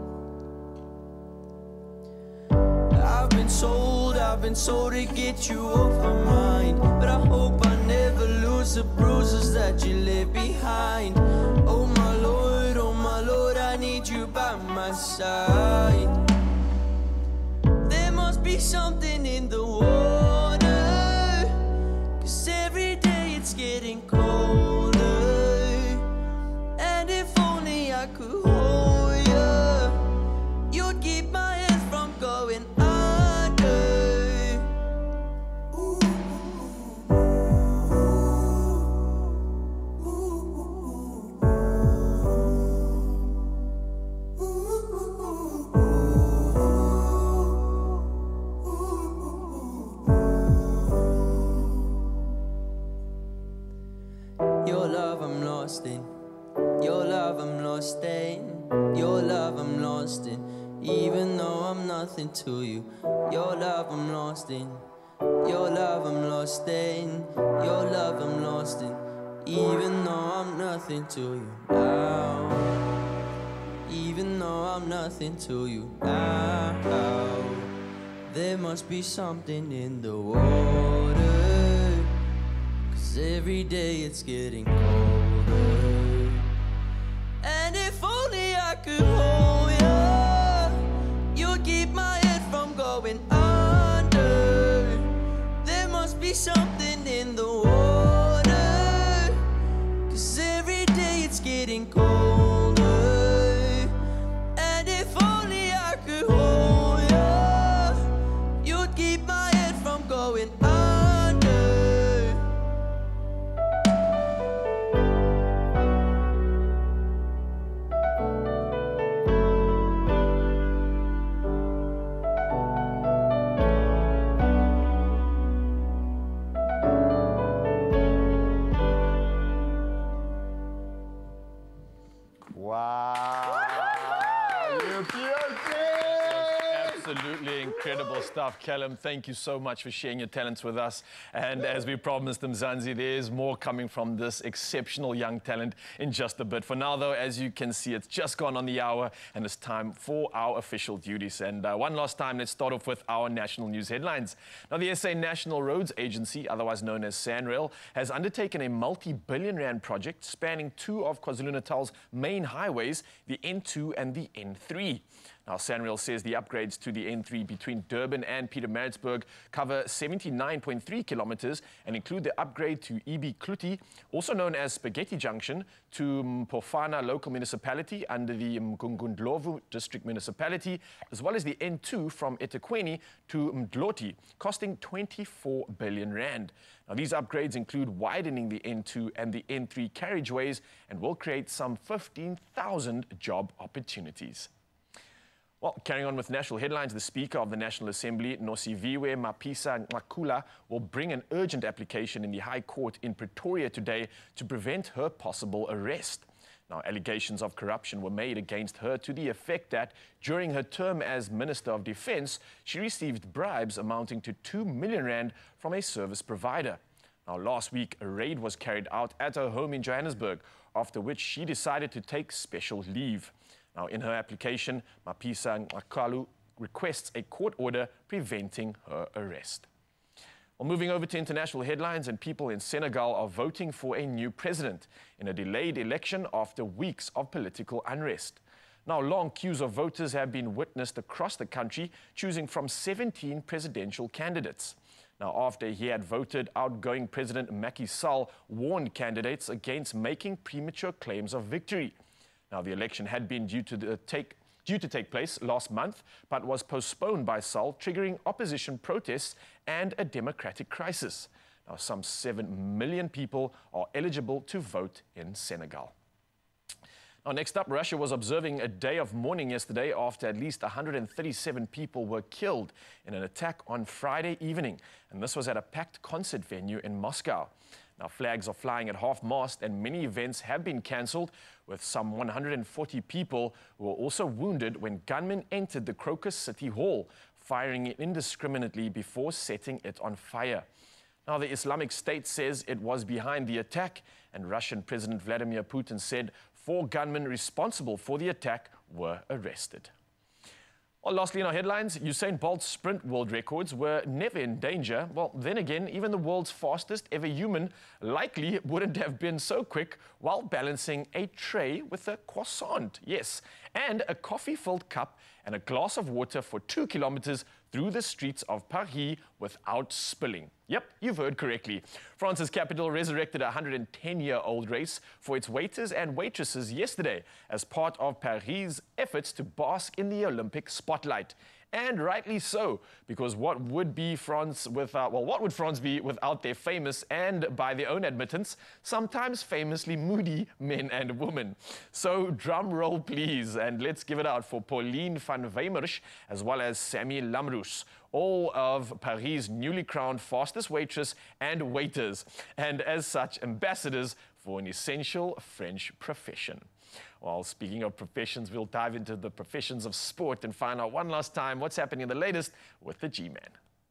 I've been told to get you off my mind, but I hope I never lose the bruises that you left behind. Oh my Lord, I need you by my side. There must be something in the water, 'cause every day it's getting colder. And if only I could hold you, you'd keep my head from going under. Your love I'm lost in, your love I'm lost in, your love I'm lost in, even though I'm nothing to you. Your love I'm lost in, your love I'm lost in, your love I'm lost in, even though I'm nothing to you now. Even though I'm nothing to you now. There must be something in the water, 'cause every day it's getting colder. And if only I could hold you, you'd keep my head from going under. There must be something in the water, 'cause every day it's getting colder. And if only I could hold you, you'd keep my head from going under. Absolutely incredible stuff, Callum. Thank you so much for sharing your talents with us. And as we promised Mzansi, there's more coming from this exceptional young talent in just a bit. For now, though, as you can see, it's just gone on the hour and it's time for our official duties. And one last time, let's start off with our national news headlines. Now, the SA National Roads Agency, otherwise known as SANRAL, has undertaken a multi-billion rand project spanning two of KwaZulu-Natal's main highways, the N2 and the N3. Now, SANRAL says the upgrades to the N3 between Durban and Pietermaritzburg cover 79.3 kilometers and include the upgrade to EB Kluti, also known as Spaghetti Junction, to Mpofana local municipality under the Mgungundlovu district municipality, as well as the N2 from eThekwini to Mdloti, costing 24 billion rand. Now, these upgrades include widening the N2 and the N3 carriageways and will create some 15,000 job opportunities. Well, carrying on with national headlines, the Speaker of the National Assembly, Nosiviwe Mapisa-Nqakula, will bring an urgent application in the High Court in Pretoria today to prevent her possible arrest. Now, allegations of corruption were made against her to the effect that during her term as Minister of Defence, she received bribes amounting to 2 million rand from a service provider. Now, last week, a raid was carried out at her home in Johannesburg, after which she decided to take special leave. Now, in her application, Mapisa-Nqakula requests a court order preventing her arrest. Well, moving over to international headlines, and people in Senegal are voting for a new president in a delayed election after weeks of political unrest. Now, long queues of voters have been witnessed across the country, choosing from 17 presidential candidates. Now, after he had voted, outgoing President Macky Sall warned candidates against making premature claims of victory. Now, the election had been due to take place last month, but was postponed by Sall, triggering opposition protests and a democratic crisis. Now, some 7 million people are eligible to vote in Senegal. Now, next up, Russia was observing a day of mourning yesterday after at least 137 people were killed in an attack on Friday evening, and this was at a packed concert venue in Moscow. Now, flags are flying at half-mast and many events have been cancelled, with some 140 people who were also wounded when gunmen entered the Crocus City Hall, firing indiscriminately before setting it on fire. Now, the Islamic State says it was behind the attack, and Russian President Vladimir Putin said 4 gunmen responsible for the attack were arrested. Well, lastly, in our headlines, Usain Bolt's sprint world records were never in danger. Well, then again, even the world's fastest ever human likely wouldn't have been so quick while balancing a tray with a croissant, yes, and a coffee-filled cup and a glass of water for 2 kilometers through the streets of Paris without spilling. Yep, you've heard correctly. France's capital resurrected a 110-year-old race for its waiters and waitresses yesterday as part of Paris' efforts to bask in the Olympic spotlight. And rightly so, because what would France be without their famous and, by their own admittance, sometimes famously moody men and women? So drum roll, please, and let's give it out for Pauline van Weimersch as well as Sammy Lamroos, all of Paris' newly crowned fastest waitress and waiters, and as such, ambassadors for an essential French profession. Well, speaking of professions, we'll dive into the professions of sport and find out one last time what's happening in the latest with the G-Man.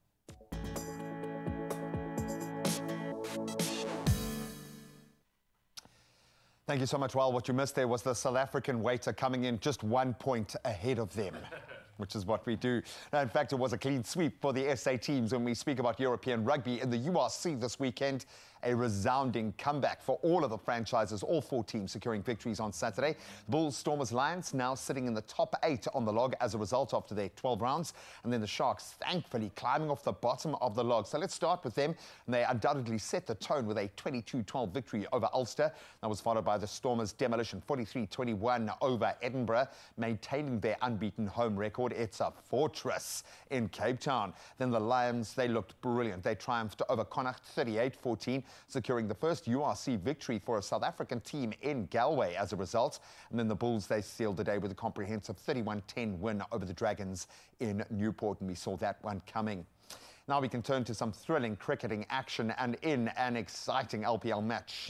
Thank you so much. Well, what you missed there was the South African waiter coming in just 1 point ahead of them, which is what we do. Now, in fact, it was a clean sweep for the SA teams when we speak about European rugby in the URC this weekend. A resounding comeback for all of the franchises, all 4 teams securing victories on Saturday. The Bulls, Stormers, Lions now sitting in the top 8 on the log as a result after their 12 rounds. And then the Sharks, thankfully, climbing off the bottom of the log. So let's start with them. And they undoubtedly set the tone with a 22-12 victory over Ulster. That was followed by the Stormers' demolition, 43-21 over Edinburgh, maintaining their unbeaten home record. It's a fortress in Cape Town. Then the Lions, they looked brilliant. They triumphed over Connacht, 38-14. Securing the first URC victory for a South African team in Galway as a result. And then the Bulls, they sealed the day with a comprehensive 31-10 win over the Dragons in Newport, and we saw that one coming. Now we can turn to some thrilling cricketing action and in an exciting IPL match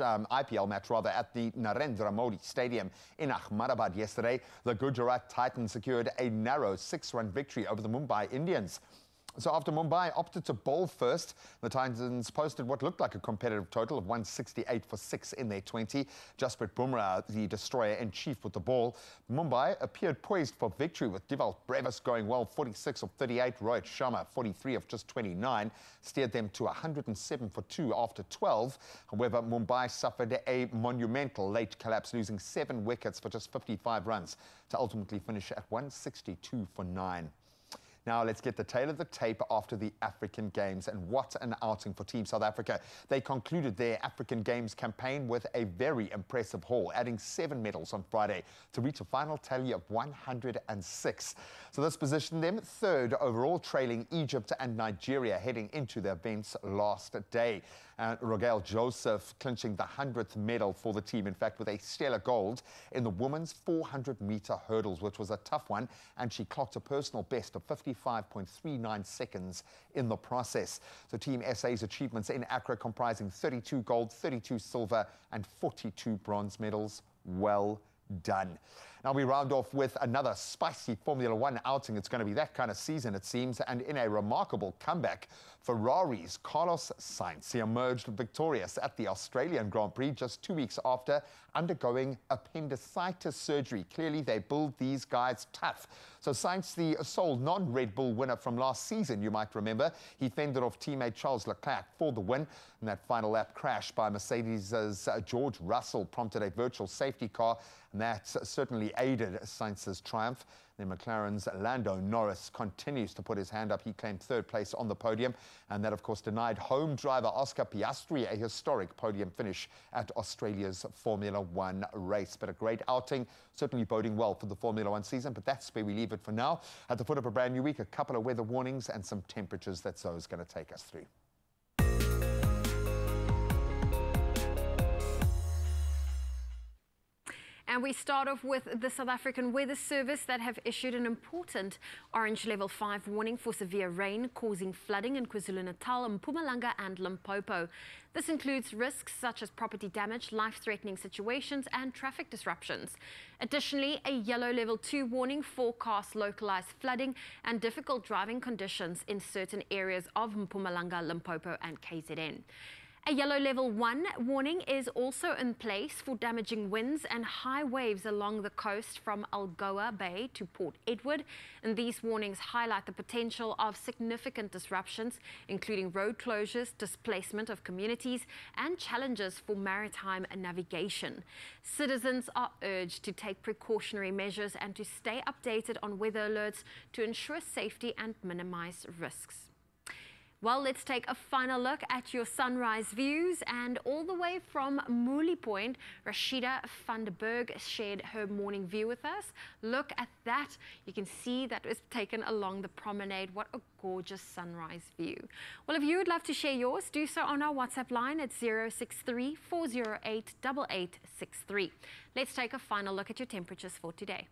at the Narendra Modi Stadium in Ahmedabad yesterday. The Gujarat Titans secured a narrow 6-run victory over the Mumbai Indians. So after Mumbai opted to bowl first, the Titans posted what looked like a competitive total of 168 for 6 in their 20. Jasprit Bumrah, the destroyer-in-chief with the ball. Mumbai appeared poised for victory with Devalt Brevis going well, 46 of 38. Rohit Sharma, 43 of just 29, steered them to 107 for 2 after 12. However, Mumbai suffered a monumental late collapse, losing 7 wickets for just 55 runs to ultimately finish at 162 for 9. Now let's get the tail of the tape after the African Games, and what an outing for Team South Africa. They concluded their African Games campaign with a very impressive haul, adding 7 medals on Friday to reach a final tally of 106. So this positioned them 3rd overall, trailing Egypt and Nigeria heading into the event's last day. Rogel Joseph clinching the 100th medal for the team, in fact, with a stellar gold in the women's 400-meter hurdles, which was a tough one, and she clocked a personal best of 55.39 seconds in the process. So Team SA's achievements in Accra comprising 32 gold, 32 silver, and 42 bronze medals. Well done. Now we round off with another spicy Formula One outing. It's going to be that kind of season, it seems, and in a remarkable comeback, Ferrari's Carlos Sainz, he emerged victorious at the Australian Grand Prix just 2 weeks after undergoing appendicitis surgery. Clearly, they build these guys tough. So Sainz, the sole non-Red Bull winner from last season, you might remember, he fended off teammate Charles Leclerc for the win. And that final lap crash by Mercedes' George Russell prompted a virtual safety car, and that certainly aided Sainz's triumph. Then McLaren's Lando Norris continues to put his hand up. He claimed 3rd place on the podium, and that, of course, denied home driver Oscar Piastri a historic podium finish at Australia's Formula One race. But a great outing, certainly boding well for the Formula One season, but that's where we leave it for now. At the foot of a brand new week, a couple of weather warnings and some temperatures that Zoe's going to take us through. And we start off with the South African Weather Service that have issued an important orange level 5 warning for severe rain causing flooding in KwaZulu-Natal, Mpumalanga and Limpopo. This includes risks such as property damage, life-threatening situations and traffic disruptions. Additionally, a yellow level 2 warning forecasts localized flooding and difficult driving conditions in certain areas of Mpumalanga, Limpopo and KZN. A yellow level 1 warning is also in place for damaging winds and high waves along the coast from Algoa Bay to Port Edward. And these warnings highlight the potential of significant disruptions, including road closures, displacement of communities, and challenges for maritime navigation. Citizens are urged to take precautionary measures and to stay updated on weather alerts to ensure safety and minimize risks. Well, let's take a final look at your sunrise views, and all the way from Mooly Point, Rashida van der Berg shared her morning view with us. Look at that. You can see that was taken along the promenade. What a gorgeous sunrise view. Well, if you would love to share yours, do so on our WhatsApp line at 063 408 8863. Let's take a final look at your temperatures for today.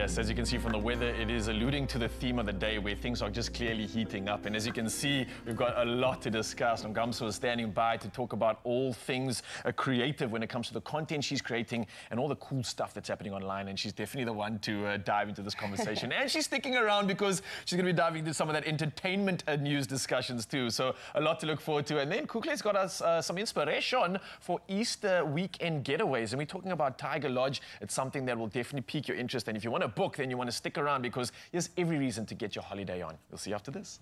yes, as you can see from the weather, it is alluding to the theme of the day where things are just clearly heating up. And as you can see, we've got a lot to discuss. Ngamso is standing by to talk about all things creative when it comes to the content she's creating and all the cool stuff that's happening online. And she's definitely the one to dive into this conversation. And she's sticking around because she's going to be diving into some of that entertainment news discussions too. So a lot to look forward to. And then Kukle's got us some inspiration for Easter weekend getaways. And we're talking about Tiger Lodge. It's something that will definitely pique your interest. And if you want to book, then you want to stick around because there's every reason to get your holiday on. We'll see you after this.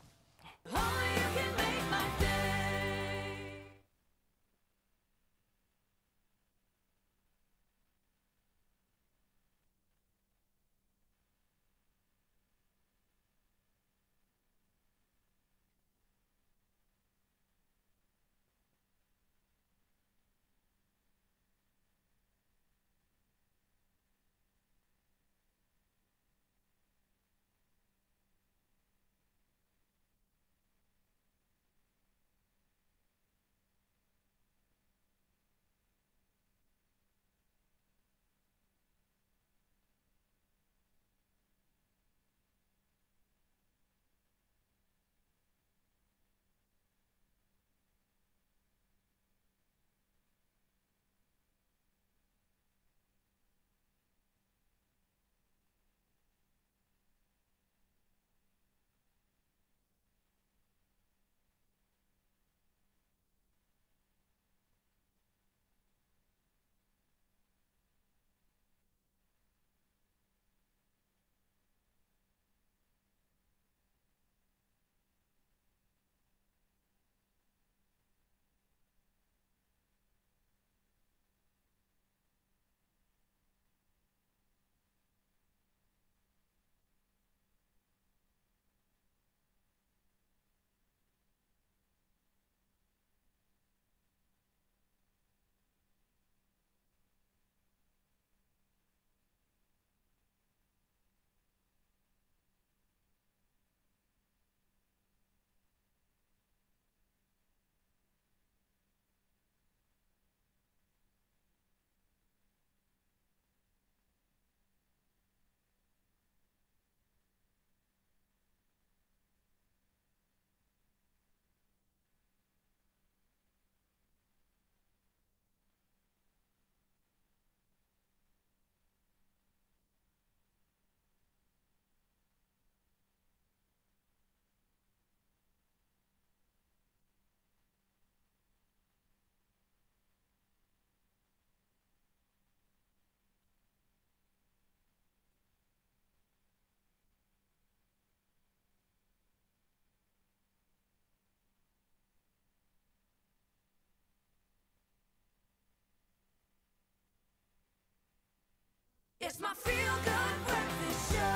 It's my feel-good breakfast show.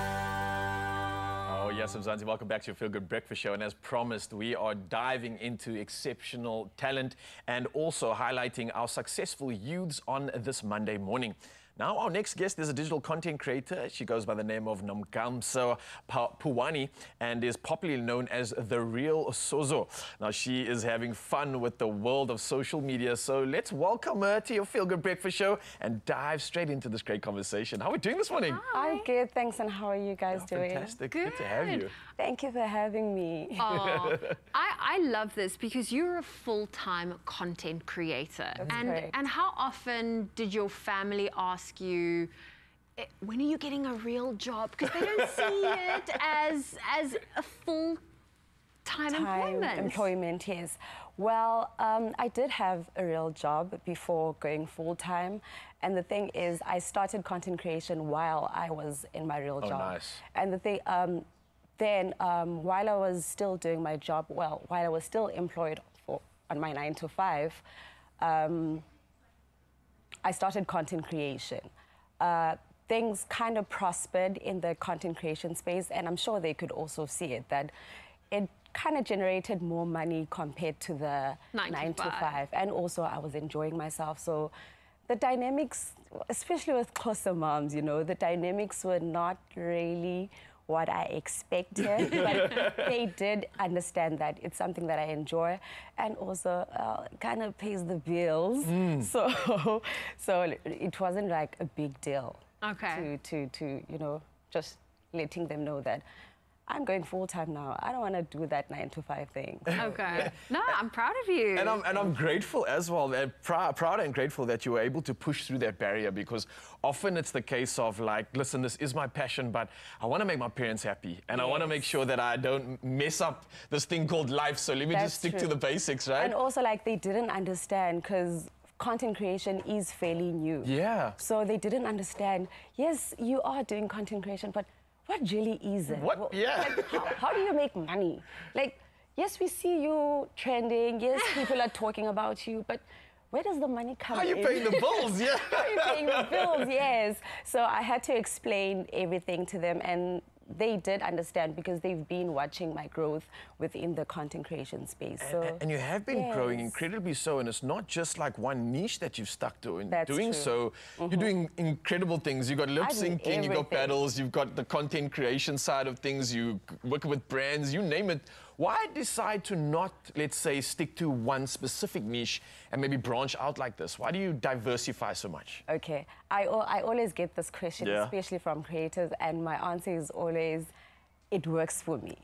Oh, yes, Mzansi, welcome back to your Feel Good Breakfast Show. And as promised, we are diving into exceptional talent and also highlighting our successful youths on this Monday morning. Now, our next guest is a digital content creator. She goes by the name of Ngamso Puwani and is popularly known as The Real Sozo. Now, she is having fun with the world of social media. So let's welcome her to your Feel Good Breakfast Show and dive straight into this great conversation. How are we doing this morning? Hi. I'm good, thanks. And how are you guys doing? Fantastic. Good to have you. Thank you for having me. Oh, I love this because you're a full-time content creator. That's correct. And how often did your family ask you, when are you getting a real job? Because they don't see it as a full-time employment. Yes. Well, I did have a real job before going full-time. And the thing is, I started content creation while I was in my real job. Nice. And the thing, then while I was still doing my job, while I was still employed on my 9 to 5, I started content creation. Things kind of prospered in the content creation space, and I'm sure they could also see it, that it kind of generated more money compared to the 9 to 5. And also I was enjoying myself. So the dynamics, especially with Xhosa moms, you know, the dynamics were not really what I expected, but they did understand that it's something that I enjoy and also kind of pays the bills. So it wasn't like a big deal. Okay. To you know, just letting them know that I'm going full-time now. I don't want to do that 9-to-5 thing. Okay. No, I'm proud of you. And I'm grateful as well, and proud and grateful that you were able to push through that barrier, because often it's the case of like, listen, this is my passion, but I want to make my parents happy, and I want to make sure that I don't mess up this thing called life, so let me just stick to the basics, right? And also, like, they didn't understand, because content creation is fairly new. Yeah. So they didn't understand, yes, you are doing content creation, but what really is it? What? Yeah. Like, how do you make money? Like, yes, we see you trending. Yes, people are talking about you, but where does the money come in? How are you paying the bills? Yeah. How are you paying the bills? Yes. So I had to explain everything to them, and they did understand because they've been watching my growth within the content creation space. And you have been growing incredibly so, and it's not just like one niche that you've stuck to. In doing so, you're doing incredible things. You've got lip syncing, you've got paddles, you've got the content creation side of things, you work with brands, you name it. Why decide to not, let's say, stick to one specific niche and maybe branch out like this? Why do you diversify so much? Okay, I always get this question, especially from creators, and my answer is always, it works for me.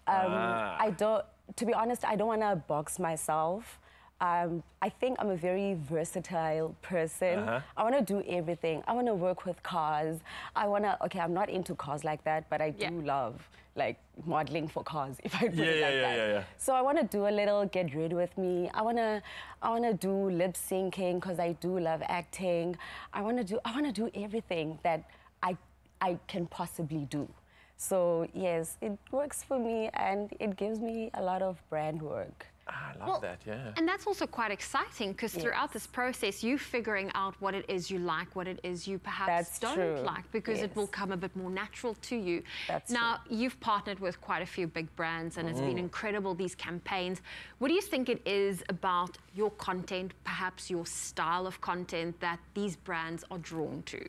I don't, to be honest, I don't want to box myself. I think I'm a very versatile person. I want to do everything. I want to work with cars. I want to, okay, I'm not into cars like that, but I do love like modeling for cars, if I put it like that. So I want to do a little Get Ready With Me. I want to do lip syncing because I do love acting. I want to do everything that I can possibly do. So yes, it works for me, and it gives me a lot of brand work. I love that, yeah. And that's also quite exciting, because throughout this process, you figuring out what it is you like, what it is you perhaps don't like, because it will come a bit more natural to you. Now, you've partnered with quite a few big brands, and it's been incredible, these campaigns. What do you think it is about your content, perhaps your style of content, that these brands are drawn to?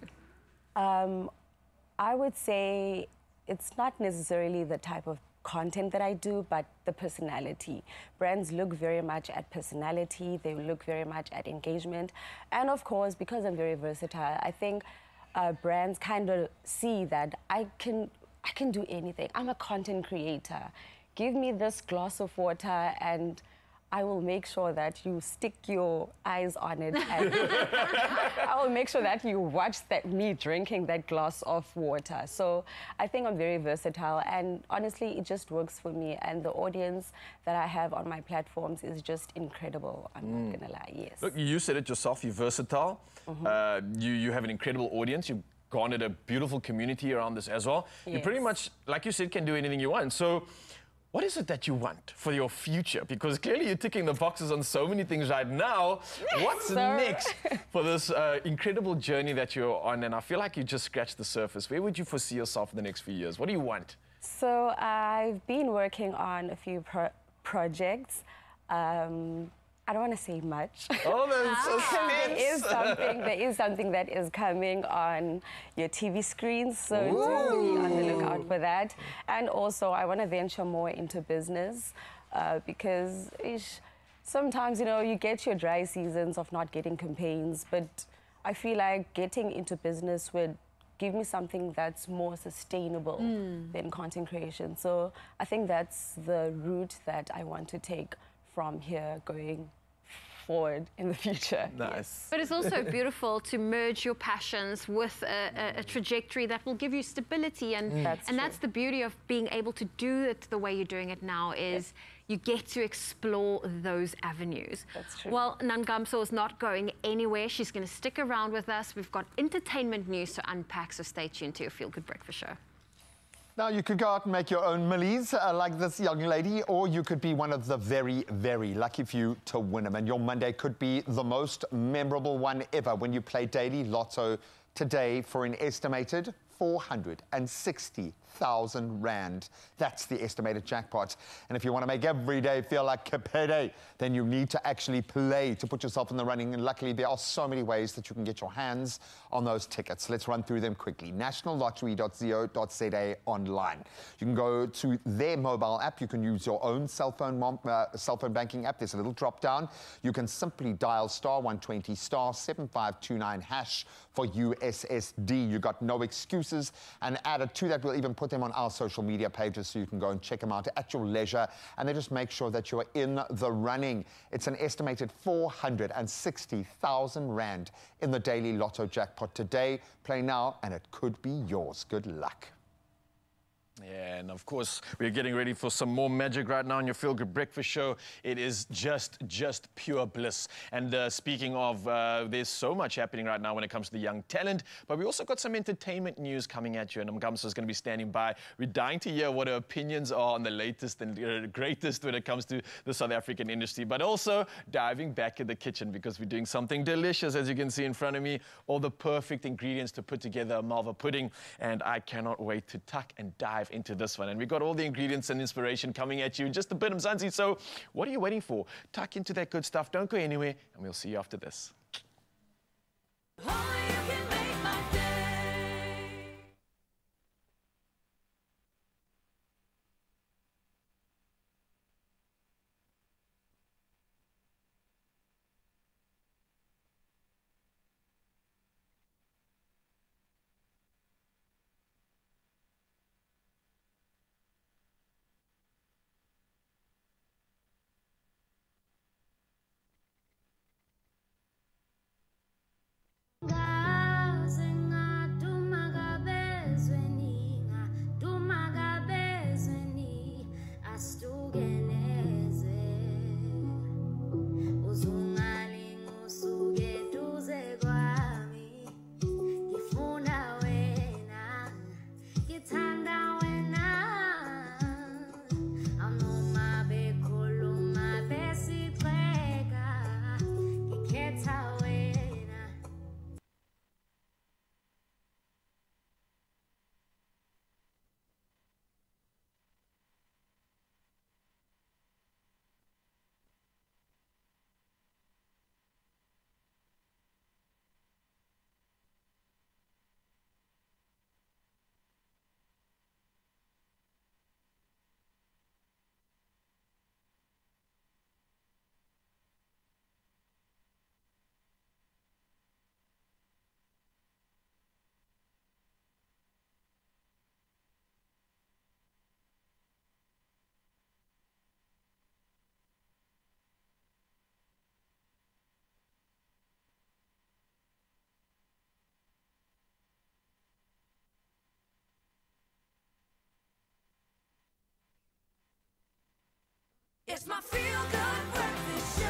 I would say it's not necessarily the type of content that I do, but the personality. Brands look very much at personality, they look very much at engagement, and of course, because I'm very versatile, I think brands kind of see that I can do anything. I'm a content creator. Give me this glass of water and I will make sure that you stick your eyes on it, and I will make sure that you watch me drinking that glass of water. So I think I'm very versatile, and honestly, it just works for me. And the audience that I have on my platforms is just incredible. I'm not gonna lie, yes. Look, you said it yourself, you're versatile. You have an incredible audience. You've garnered a beautiful community around this as well. You pretty much, like you said, can do anything you want. So what is it that you want for your future? Because clearly you're ticking the boxes on so many things right now. What's next for this incredible journey that you're on? And I feel like you just scratched the surface. Where would you foresee yourself in the next few years? What do you want? So I've been working on a few projects. I don't want to say much. Oh, that's there is something that is coming on your TV screens, so do be on the lookout for that. And also, I want to venture more into business because sometimes, you know, you get your dry seasons of not getting campaigns, but I feel like getting into business would give me something that's more sustainable than content creation. So I think that's the route that I want to take from here going forward in the future. Nice. But it's also beautiful to merge your passions with a trajectory that will give you stability, and that's the beauty of being able to do it the way you're doing it now, is you get to explore those avenues. That's true. Well, Nangamso is not going anywhere. She's going to stick around with us. We've got entertainment news to unpack, so stay tuned to your Feel Good Breakfast Show. Now, you could go out and make your own millies like this young lady, or you could be one of the very, very lucky few to win them. And your Monday could be the most memorable one ever when you play Daily Lotto today for an estimated 460 60,000 rand. That's the estimated jackpot. And if you want to make every day feel like a payday, then you need to actually play to put yourself in the running. And luckily, there are so many ways that you can get your hands on those tickets. Let's run through them quickly. nationallottery.co.za online. You can go to their mobile app. You can use your own cell phone banking app. There's a little drop down. You can simply dial *120 *7529 hash for USSD. You got no excuses. And added to that, we'll even put them on our social media pages so you can go and check them out at your leisure. And then just make sure that you're in the running. It's an estimated 460,000 rand in the daily lotto jackpot today. Play now and it could be yours. Good luck. Yeah, and of course, we're getting ready for some more magic right now on your Feel Good Breakfast Show. It is just pure bliss. And speaking of, there's so much happening right now when it comes to the young talent, but we also got some entertainment news coming at you, and Mgamso is going to be standing by. We're dying to hear what her opinions are on the latest and greatest when it comes to the South African industry, but also diving back in the kitchen because we're doing something delicious, as you can see in front of me, all the perfect ingredients to put together a malva pudding, and I cannot wait to tuck and dive into this one. And we got all the ingredients and inspiration coming at you in just a bit, Mzansi. So what are you waiting for? Tuck into that good stuff. Don't go anywhere, and we'll see you after this. It's my Feel Good Breakfast Show.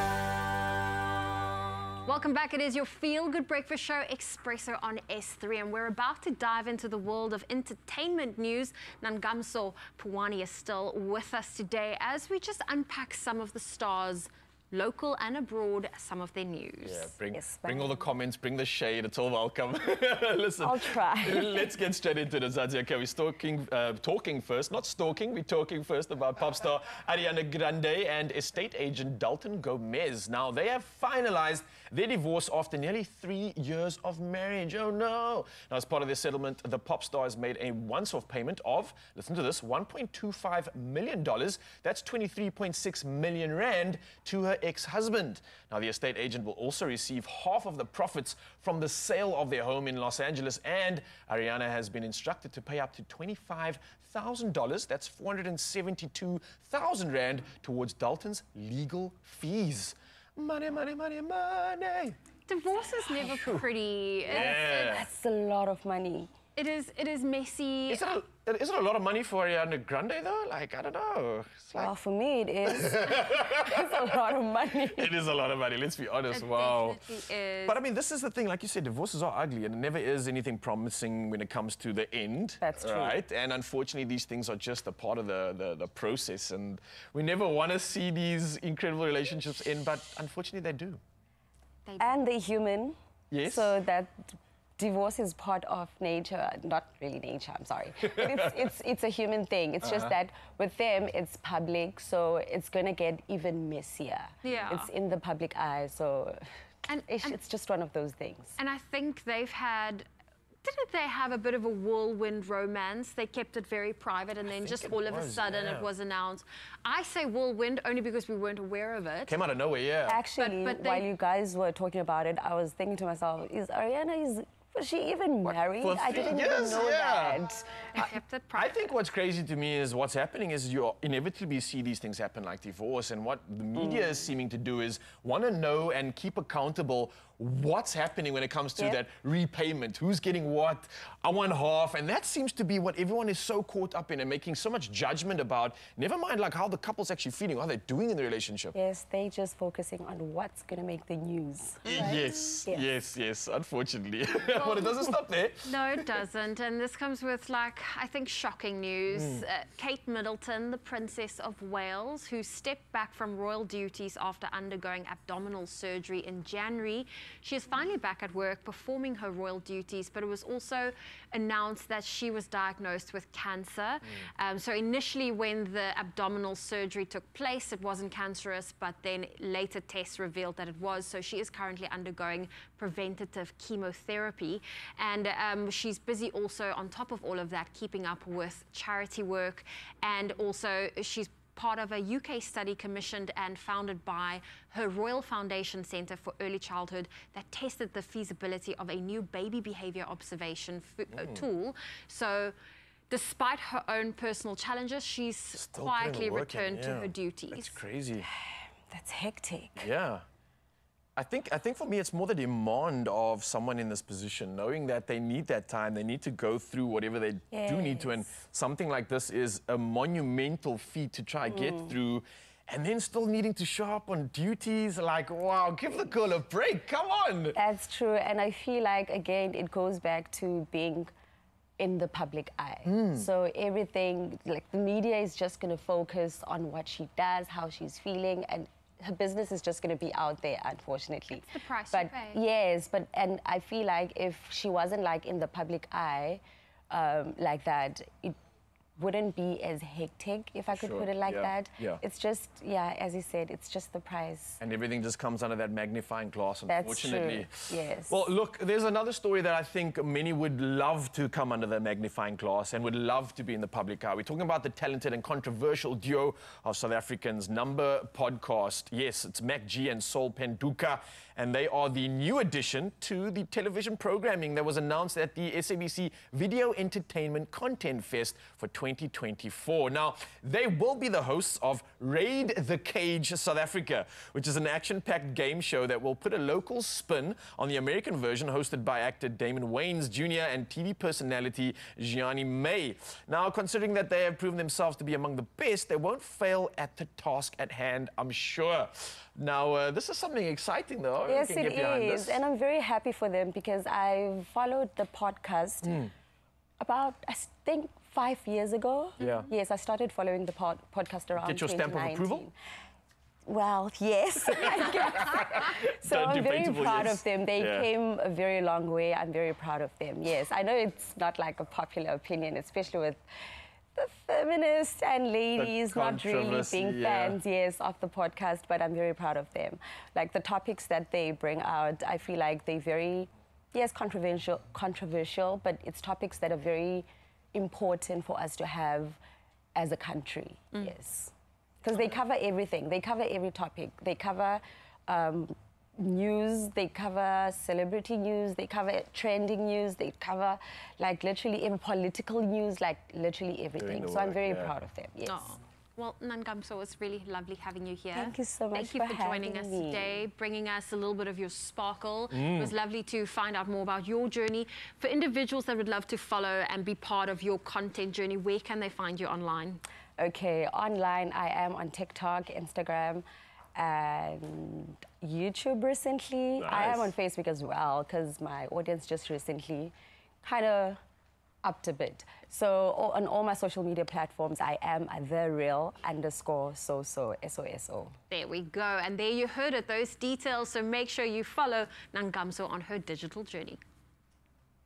Welcome back. It is your Feel Good Breakfast Show, Expresso on S3, and we're about to dive into the world of entertainment news. Ngamso Phuwani is still with us today as we just unpack some of the stars, local and abroad, some of their news. Yeah, bring all the comments, bring the shade, it's all welcome. Listen, I'll try. Let's get straight into the Zazi. Okay, we're talking first, not stalking, we're talking first about pop star Ariana Grande and estate agent Dalton Gomez. Now, they have finalized their divorce after nearly 3 years of marriage. Oh no! Now, as part of their settlement, the pop star has made a once-off payment of, listen to this, $1.25 million. That's 23.6 million rand to her ex-husband. Now, the estate agent will also receive half of the profits from the sale of their home in Los Angeles, and Ariana has been instructed to pay up to $25,000, that's 472,000 rand, towards Dalton's legal fees. Money, money, money, money. Divorce is never pretty. Yeah. That's a lot of money. It is messy. Is it a lot of money for Ariana Grande, though? Like, I don't know. It's like... Well, for me, it is. It's a lot of money. It is a lot of money, let's be honest. It Wow. definitely is. But I mean, this is the thing, like you said, divorces are ugly, and it never is anything promising when it comes to the end. That's true. Right? And unfortunately, these things are just a part of the process, and we never want to see these incredible relationships end, but unfortunately, they do. And they're human. Yes. So that divorce is part of nature, not really nature, I'm sorry. But it's a human thing. It's just that with them, it's public, so it's going to get even messier. Yeah. It's in the public eye, so it's just one of those things. And I think they've had... Didn't they have a bit of a whirlwind romance? They kept it very private, and then just all of a sudden it was announced. I say whirlwind only because we weren't aware of it. Came out of nowhere, yeah. Actually, while you guys were talking about it, I was thinking to myself, was she even married? I didn't even know that. I think what's crazy to me is what's happening is you inevitably see these things happen like divorce, and what the media is seeming to do is want to know and keep accountable what's happening when it comes to that repayment, who's getting what, I want half, and that seems to be what everyone is so caught up in and making so much judgment about, never mind like how the couple's actually feeling, how they're doing in the relationship. Yes, they're just focusing on what's going to make the news. Yes, unfortunately. But it doesn't stop there. No, it doesn't. And this comes with, like, I think shocking news. Kate Middleton, the Princess of Wales, who stepped back from royal duties after undergoing abdominal surgery in January. She is finally back at work performing her royal duties, but it was also announced that she was diagnosed with cancer. So initially when the abdominal surgery took place, it wasn't cancerous, but then later tests revealed that it was. So she is currently undergoing preventative chemotherapy. And she's busy also, on top of all of that, keeping up with charity work. And also she's part of a UK study commissioned and founded by her Royal Foundation Centre for Early Childhood that tested the feasibility of a new baby behaviour observation tool. So despite her own personal challenges, she's still quietly returned to her duties. That's crazy. That's hectic. Yeah. I think for me it's more the demand of someone in this position, knowing that they need that time, they need to go through whatever they do need to, and something like this is a monumental feat to try get through, and then still needing to show up on duties. Like, wow, give the girl a break, come on. That's true, and I feel like, again, it goes back to being in the public eye. So everything, like the media is just going to focus on what she does, how she's feeling, and her business is just going to be out there, unfortunately. It's the price you pay. Yes, and I feel like if she wasn't like in the public eye like that, it wouldn't be as hectic, if I could put it like that. It's just, as you said, it's just the price. And everything just comes under that magnifying glass, unfortunately. That's true, yes. Well, look, there's another story that I think many would love to come under the magnifying glass and would love to be in the public eye. We're talking about the talented and controversial duo of South Africans' Number podcast. Yes, it's Mac G and Sol Penduka, and they are the new addition to the television programming that was announced at the SABC Video Entertainment Content Fest for 2024. Now, they will be the hosts of Raid the Cage South Africa, which is an action-packed game show that will put a local spin on the American version hosted by actor Damon Wayans Jr. and TV personality Gianni May. Now, considering that they have proven themselves to be among the best, they won't fail at the task at hand, I'm sure. Now, this is something exciting, though. Yes, it is. And I'm very happy for them because I followed the podcast about, I think, 5 years ago. Yes, I started following the podcast around 2019. Get your stamp of approval? Well, yes, I guess. So I'm very proud of them. They came a very long way. I'm very proud of them. Yes, I know it's not like a popular opinion, especially with the feminists and ladies not really being fans, of the podcast, but I'm very proud of them. Like the topics that they bring out, I feel like they're very, controversial, but it's topics that are very important for us to have as a country, yes. Because they cover everything. They cover every topic. They cover news, they cover celebrity news, they cover trending news, they cover like literally every political news, like literally everything. So I'm very proud of them, yes. Oh. Well, Nangamso, it's really lovely having you here. Thank you so much for joining us today, bringing us a little bit of your sparkle. It was lovely to find out more about your journey. For individuals that would love to follow and be part of your content journey, where can they find you online? Okay, online I am on TikTok, Instagram, and YouTube recently. I am on Facebook as well because my audience just recently kind of upped a bit. So on all my social media platforms, I am @thereal_so_so, SOSO. There we go. And there you heard it, those details. So make sure you follow Nangamso on her digital journey.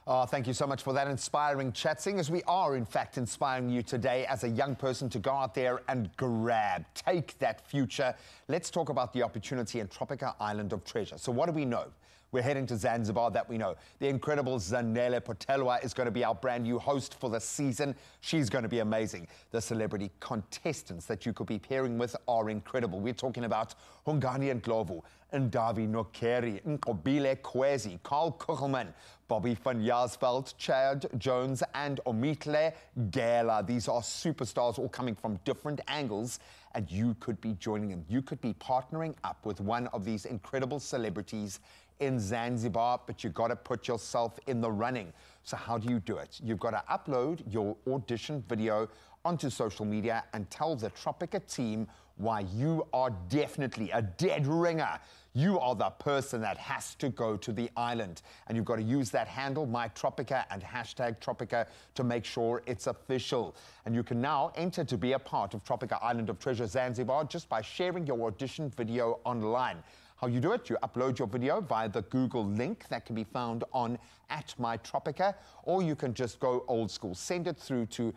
Oh, thank you so much for that inspiring chat. Seeing as we are, in fact, inspiring you today as a young person to go out there and take that future. Let's talk about the opportunity in Tropica Island of Treasure. So what do we know? We're heading to Zanzibar, that we know. The incredible Zanele Potelwa is going to be our brand new host for the season. She's going to be amazing. The celebrity contestants that you could be pairing with are incredible. We're talking about Hungani Ndlovu, Ndavi Nokeri, Nkobile Kwezi, Carl Kuchelman, Bobby van Jaarsveld, Chad Jones, and Omitle Gela. These are superstars all coming from different angles, and you could be joining them. You could be partnering up with one of these incredible celebrities in Zanzibar, but you've got to put yourself in the running. So how do you do it? You've got to upload your audition video onto social media and tell the Tropica team why you are definitely a dead ringer. You are the person that has to go to the island. And you've got to use that handle, MyTropica, and hashtag Tropica to make sure it's official. And you can now enter to be a part of Tropica Island of Treasure Zanzibar just by sharing your audition video online. How you do it? You upload your video via the Google link that can be found on @MyTropica, or you can just go old school. Send it through to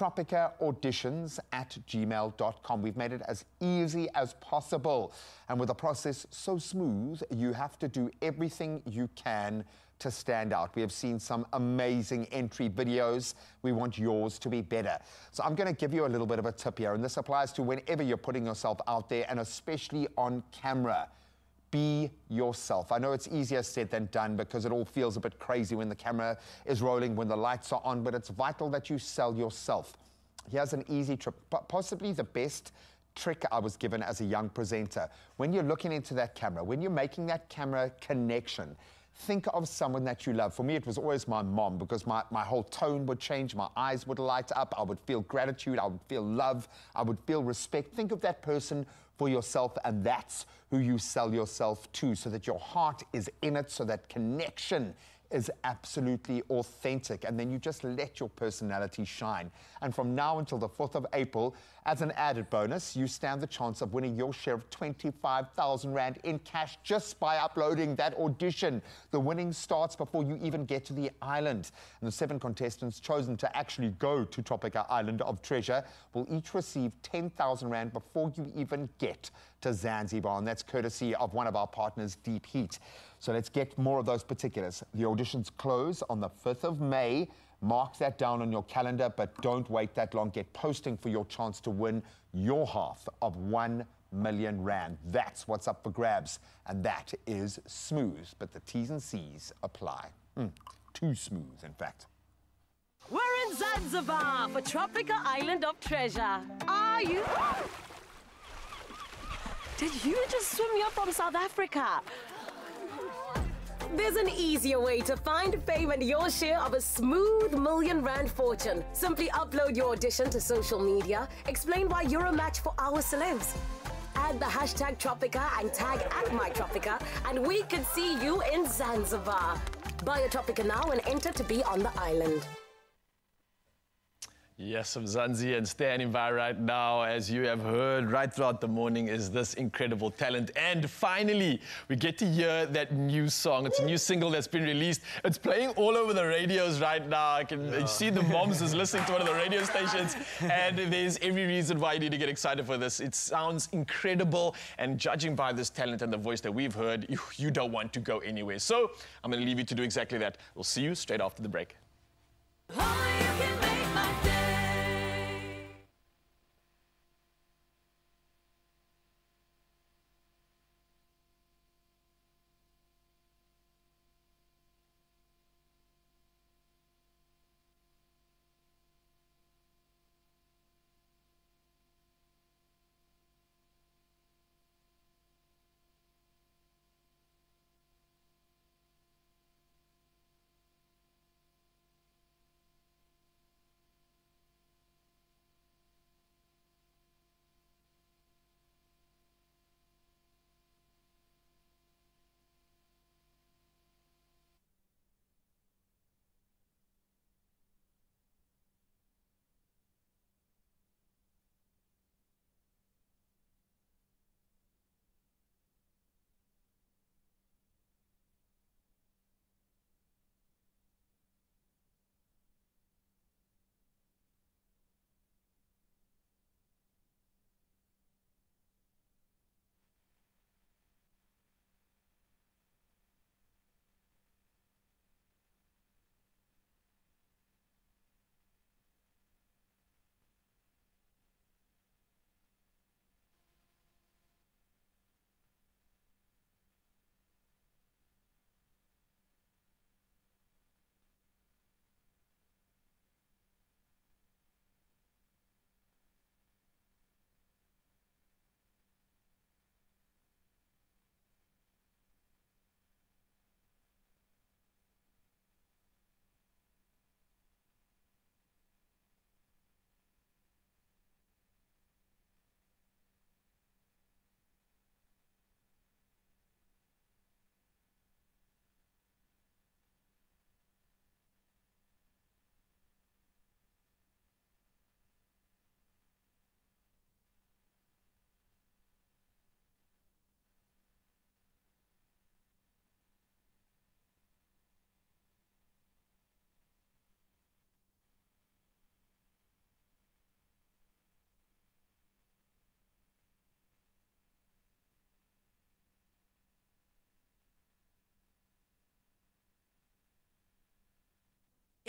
tropicaauditions@gmail.com. We've made it as easy as possible. And with the process so smooth, you have to do everything you can to stand out. We have seen some amazing entry videos. We want yours to be better. So I'm going to give you a little bit of a tip here, and this applies to whenever you're putting yourself out there, and especially on camera. Be yourself. I know it's easier said than done because it all feels a bit crazy when the camera is rolling, when the lights are on, but it's vital that you sell yourself. Here's an easy trick, possibly the best trick I was given as a young presenter. When you're looking into that camera, when you're making that camera connection, think of someone that you love. For me, it was always my mom, because my whole tone would change, my eyes would light up, I would feel gratitude, I would feel love, I would feel respect. Think of that person for yourself, and that's who you sell yourself to, so that your heart is in it, so that connection is absolutely authentic, and then you just let your personality shine. And from now until the 4th of April, as an added bonus, you stand the chance of winning your share of 25,000 Rand in cash just by uploading that audition. The winning starts before you even get to the island. And the 7 contestants chosen to actually go to Tropica Island of Treasure will each receive 10,000 Rand before you even get to Zanzibar, and that's courtesy of one of our partners, Deep Heat. So let's get more of those particulars. The auditions close on the 5th of May. Mark that down on your calendar, but don't wait that long. Get posting for your chance to win your half of 1 million Rand. That's what's up for grabs, and that is smooth, but the T's and C's apply. Too smooth, in fact. We're in Zanzibar for Tropica Island of Treasure. Are you? Did you just swim here from South Africa? There's an easier way to find fame and your share of a smooth R1 million fortune. Simply upload your audition to social media, explain why you're a match for our celebs. Add the hashtag Tropica and tag @MyTropica, and we could see you in Zanzibar. Buy a Tropica now and enter to be on the island. Yes, I'm Zanzi, and standing by right now, as you have heard right throughout the morning, is this incredible talent. And finally, we get to hear that new song. It's a new single that's been released. It's playing all over the radios right now. I can see the moms is listening to one of the radio stations, and there's every reason why you need to get excited for this. It sounds incredible, and judging by this talent and the voice that we've heard, you don't want to go anywhere. So I'm going to leave you to do exactly that. We'll see you straight after the break.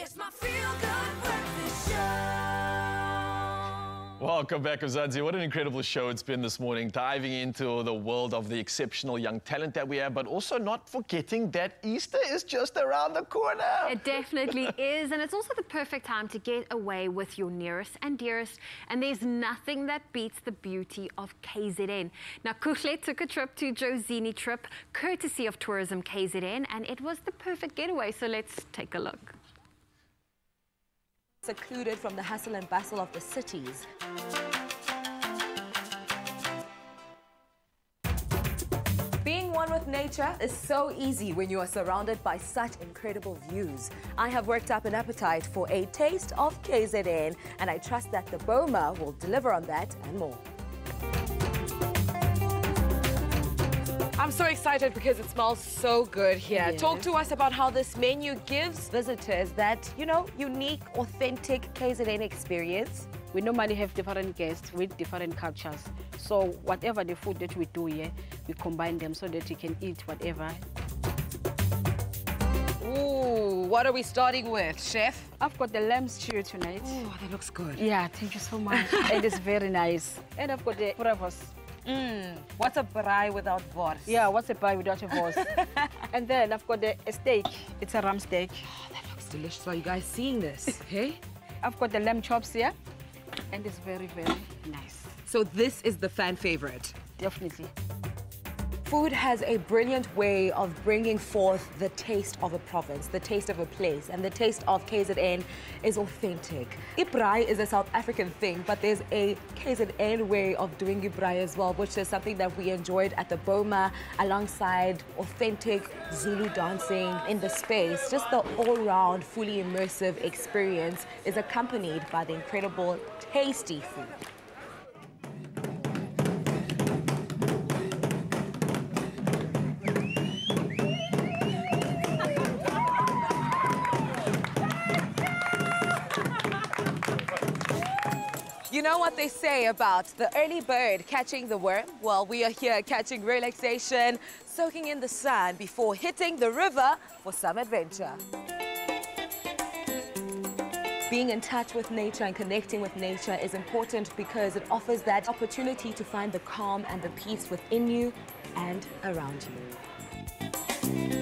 It's my feel-good breakfast show. Welcome back, Mzansi. What an incredible show it's been this morning, diving into the world of the exceptional young talent that we have, but also not forgetting that Easter is just around the corner. It definitely is, and it's also the perfect time to get away with your nearest and dearest, and there's nothing that beats the beauty of KZN. Now, Kuhle took a trip to Jozini Trip, courtesy of Tourism KZN, and it was the perfect getaway, so let's take a look. Secluded from the hustle and bustle of the cities. Being one with nature is so easy when you are surrounded by such incredible views. I have worked up an appetite for a taste of KZN, and I trust that the Boma will deliver on that and more. I'm so excited because it smells so good here. Yes. Talk to us about how this menu gives visitors that, you know, unique, authentic KZN experience. We normally have different guests with different cultures. So whatever the food that we do here, we combine them so that you can eat whatever. Ooh, what are we starting with, chef? I've got the lamb stew tonight. Oh, that looks good. Yeah, thank you so much. It is very nice. And I've got the bravos. What's a braai without vors? Yeah, what's a braai without a vors? And then I've got the steak. It's a ram steak. Oh, that looks delicious. Are you guys seeing this? Okay. I've got the lamb chops here. And it's very, very nice. So this is the fan favorite? Definitely. Food has a brilliant way of bringing forth the taste of a province, the taste of a place, and the taste of KZN is authentic. Ibraai is a South African thing, but there's a KZN way of doing Ibraai as well, which is something that we enjoyed at the Boma alongside authentic Zulu dancing in the space. Just the all-round, fully immersive experience is accompanied by the incredible, tasty food. You know what they say about the early bird catching the worm? Well, we are here catching relaxation, soaking in the sun before hitting the river for some adventure. Being in touch with nature and connecting with nature is important because it offers that opportunity to find the calm and the peace within you and around you.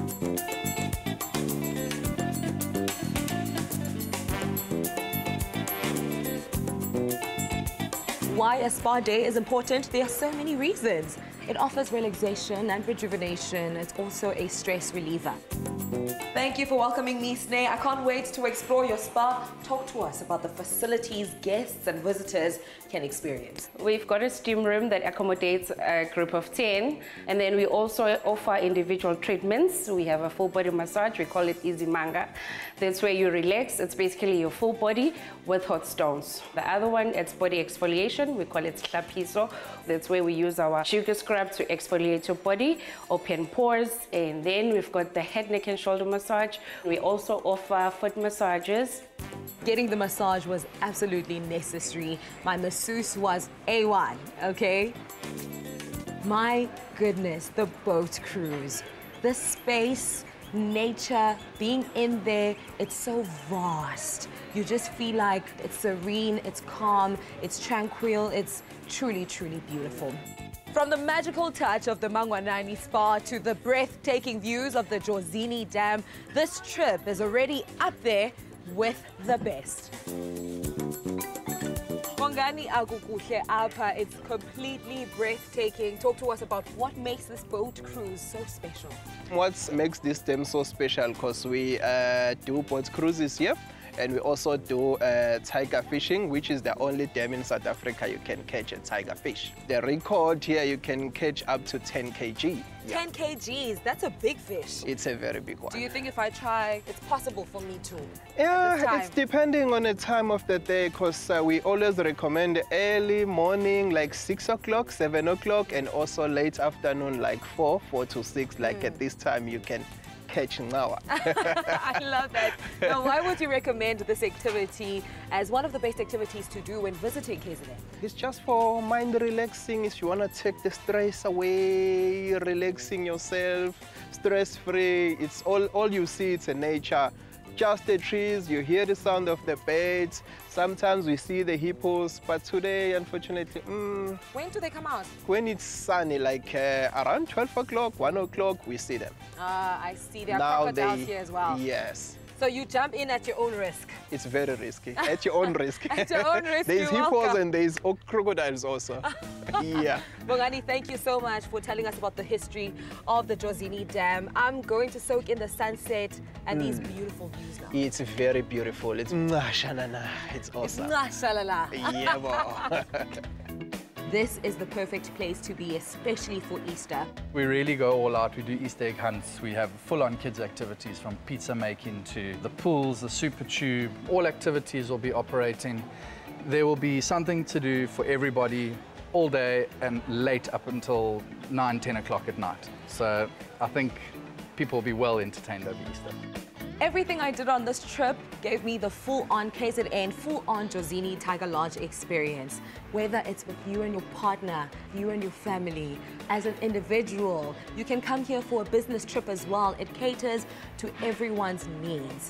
Why a spa day is important? There are so many reasons. It offers relaxation and rejuvenation. It's also a stress reliever. Thank you for welcoming me, Sneh. I can't wait to explore your spa. Talk to us about the facilities guests and visitors can experience. We've got a steam room that accommodates a group of 10, and then we also offer individual treatments. We have a full body massage, we call it Easy Manga. That's where you relax. It's basically your full body with hot stones. The other one, it's body exfoliation, we call it Hlapiso. That's where we use our sugar scrub to exfoliate your body, open pores, and then we've got the head, neck and shoulder massage. We also offer foot massages. Getting the massage was absolutely necessary. My masseuse was A1, okay? My goodness, the boat cruise. The space, nature, being in there, it's so vast. You just feel like it's serene, it's calm, it's tranquil, it's truly, truly beautiful. From the magical touch of the Mangwanani Spa to the breathtaking views of the Jozini Dam, this trip is already up there with the best. Bongani Agukuhle Alpa, it's completely breathtaking. Talk to us about what makes this boat cruise so special. What makes this dam so special, because we do boat cruises here, and we also do tiger fishing, which is the only dam in South Africa you can catch a tiger fish. The record here, you can catch up to 10 kg. 10 kgs, that's a big fish. It's a very big one. Do you think if I try, it's possible for me to? Yeah, it's depending on the time of the day, because we always recommend early morning, like 6 o'clock, 7 o'clock, and also late afternoon, like 4 to 6, like at this time you can catch now. I love that. Now, why would you recommend this activity as one of the best activities to do when visiting KZN? It's just for mind relaxing. If you want to take the stress away, relaxing yourself, stress-free. It's all you see. It's a nature. just the trees, you hear the sound of the birds. Sometimes we see the hippos, but today, unfortunately, When do they come out? when it's sunny, like around 12 o'clock, 1 o'clock, we see them. I see. There are Now crocodiles they- here as well. Yes. So you jump in at your own risk. It's very risky. At your own risk. At your own risk, There's you're hippos welcome. and there's crocodiles also. Yeah. Bongani, thank you so much for telling us about the history of the Jozini Dam. I'm going to soak in the sunset and these beautiful views now. It's very beautiful. It's shanana. It's awesome. It's mashallah. Yeah, boy. This is the perfect place to be, especially for Easter. We really go all out. We do Easter egg hunts. We have full-on kids activities from pizza making to the pools, the super tube. All activities will be operating. There will be something to do for everybody all day and late up until 9, 10 o'clock at night. So I think people will be well entertained over Easter. Everything I did on this trip gave me the full-on KZN, full-on Jozini Tiger Lodge experience. Whether it's with you and your partner, you and your family, as an individual, you can come here for a business trip as well. It caters to everyone's needs.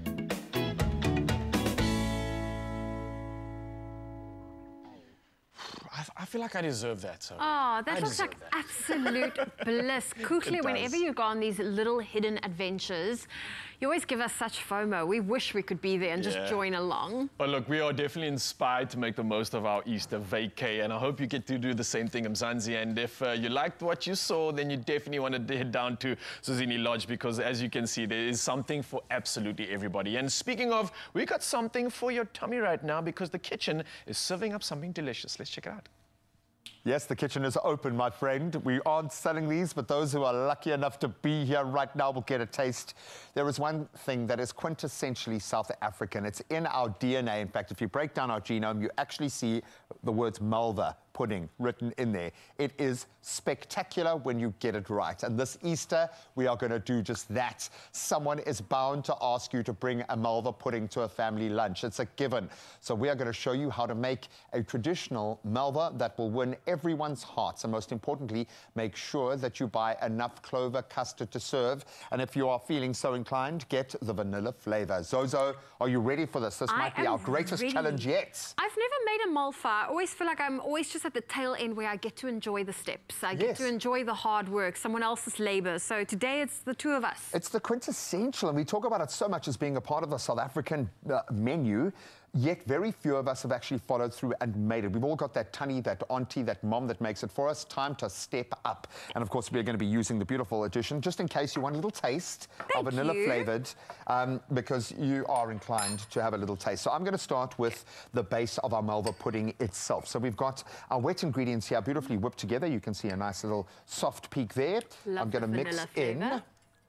I feel like I deserve that. So Oh, that I looks deserve like that. absolute bliss. Kukli, It whenever does. you go on these little hidden adventures, you always give us such FOMO. We wish we could be there and just Yeah. join along. But look, we are definitely inspired to make the most of our Easter vacay, and I hope you get to do the same thing in Mzansi. And if you liked what you saw, then you definitely want to head down to Jozini Lodge, because as you can see, there is something for absolutely everybody. And speaking of, we got something for your tummy right now, because the kitchen is serving up something delicious. Let's check it out. Yes, the kitchen is open, my friend. We aren't selling these, but those who are lucky enough to be here right now will get a taste. There is one thing that is quintessentially South African. It's in our DNA. In fact, if you break down our genome, you actually see the words Malva pudding written in there. It is spectacular when you get it right. And this Easter, we are going to do just that. Someone is bound to ask you to bring a Malva pudding to a family lunch. It's a given. So we are going to show you how to make a traditional Malva that will win everyone's hearts. And most importantly, make sure that you buy enough clover custard to serve. And if you are feeling so inclined, get the vanilla flavor. Zozo, are you ready for this? This might be our greatest challenge yet. I've never made a malfa. I always feel like I'm always just at the tail end where I get to enjoy the steps. I get to enjoy the hard work, someone else's labor. So today it's the two of us. It's the quintessential, and we talk about it so much as being a part of the South African menu, yet very few of us have actually followed through and made it. We've all got that tunny, that auntie, that mom that makes it for us. Time to step up. And of course, we're going to be using the beautiful addition, just in case you want a little taste of vanilla flavored, because you are inclined to have a little taste. So I'm going to start with the base of our Malva pudding itself. So we've got our wet ingredients here beautifully whipped together. You can see a nice little soft peak there. I'm going to mix in.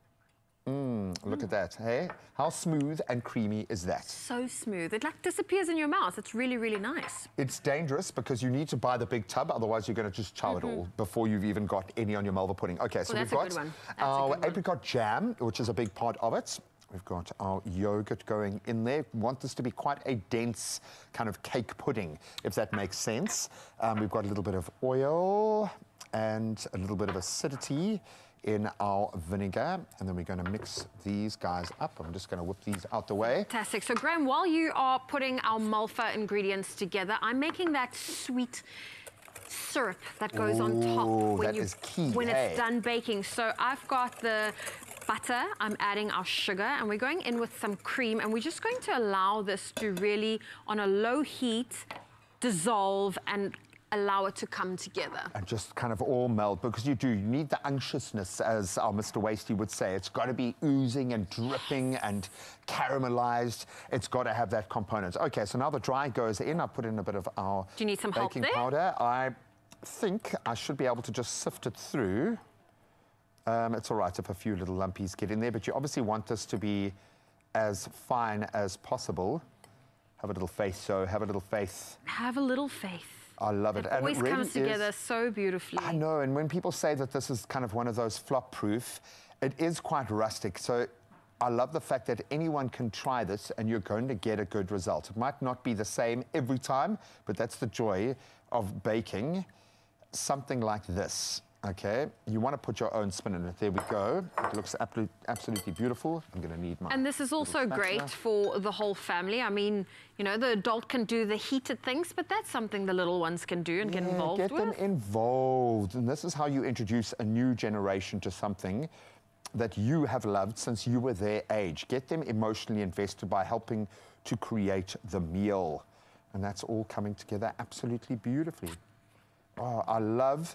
Look at that, hey? How smooth and creamy is that? So smooth. It like disappears in your mouth. It's really, really nice. It's dangerous because you need to buy the big tub, otherwise you're going to just chow it all before you've even got any on your Malva pudding. Okay, so we've got our apricot jam, which is a big part of it. We've got our yogurt going in there. We want this to be quite a dense kind of cake pudding, if that makes sense. We've got a little bit of oil and a little bit of acidity in our vinegar, and then we're going to mix these guys up. I'm just going to whip these out the way. Fantastic. So Graham, while you are putting our malfa ingredients together, I'm making that sweet syrup that goes on top when it's done baking. So I've got the butter, I'm adding our sugar, and we're going in with some cream, and we're just going to allow this to really, on a low heat, dissolve and allow it to come together. And just kind of all melt, because you need the unctuousness, as our Mr. Wasty would say. It's got to be oozing and dripping and caramelized. It's got to have that component. Okay, so now the dry goes in. I put in a bit of our Do you need some help baking there? powder. I think I should be able to just sift it through. It's all right if a few little lumpies get in there, but you obviously want this to be as fine as possible. Have a little faith, so have a little faith. Have a little faith. I love it. It And always it really comes together so beautifully. I know, and when people say that this is kind of one of those flop-proof, it is quite rustic. So I love the fact that anyone can try this and you're going to get a good result. It might not be the same every time, but that's the joy of baking something like this. Okay, you want to put your own spin in it. There we go. It looks absolutely beautiful. I'm going to need my... And this is also great for the whole family. I mean, you know, the adult can do the heated things, but that's something the little ones can do and get involved with. Get them involved. And this is how you introduce a new generation to something that you have loved since you were their age. Get them emotionally invested by helping to create the meal. And that's all coming together absolutely beautifully. Oh, I love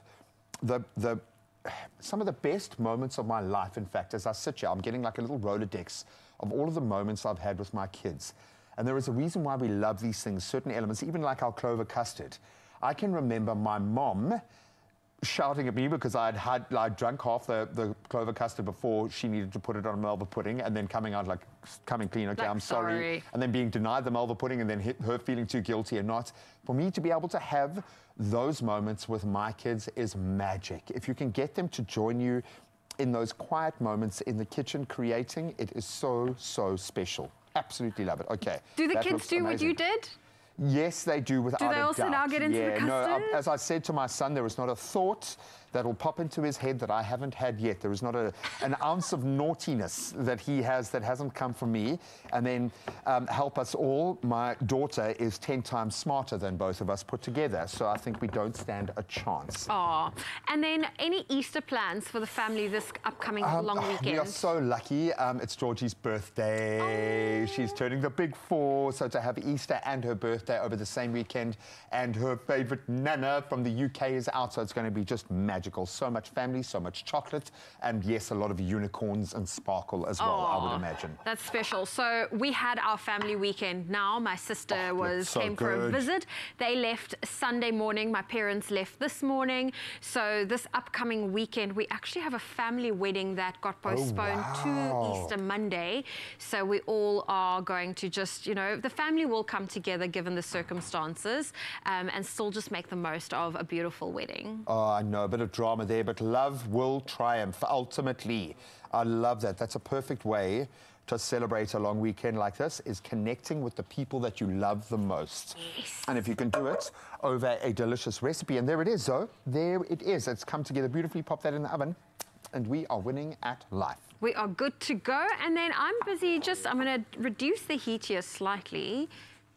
some of the best moments of my life. In fact, as I sit here, I'm getting like a little Rolodex of all of the moments I've had with my kids. And there is a reason why we love these things, certain elements, even like our clover custard. I can remember my mom shouting at me because I'd drunk half the clover custard before she needed to put it on Melba pudding, and then coming out like, coming clean, okay, I'm sorry. And then being denied the Melba pudding, and then her feeling too guilty and not. For me to be able to have those moments with my kids is magic. If you can get them to join you in those quiet moments in the kitchen creating, it is so, so special. Absolutely love it. Okay. Do the kids do what you did? Yes, they do, without a doubt. Do they also now get into the custard? No, as I said to my son, there is not a thought that will pop into his head that I haven't had yet. There is not an ounce of naughtiness that he has that hasn't come from me. And then help us all, my daughter is 10 times smarter than both of us put together, so I think we don't stand a chance. Oh, and then any Easter plans for the family this upcoming long weekend? We are so lucky. It's Georgie's birthday. Oh. She's turning the big 4, so to have Easter and her birthday over the same weekend, and her favourite Nana from the UK is out, so it's going to be just magical. So much family, so much chocolate, and yes, a lot of unicorns and sparkle as well, I would imagine. That's special. So we had our family weekend now. My sister came for a visit. They left Sunday morning. My parents left this morning. So this upcoming weekend, we actually have a family wedding that got postponed to Easter Monday. So we all are going to just, you know, the family will come together given the circumstances, and still just make the most of a beautiful wedding. Oh, I know, a bit of drama there, but love will triumph ultimately. I love that. That's a perfect way to celebrate a long weekend like this, is connecting with the people that you love the most. Yes. And if you can do it over a delicious recipe, and there it is, Zoe. There it is. It's come together beautifully. Pop that in the oven, and we are winning at life. We are good to go. And then I'm busy I'm going to reduce the heat here slightly.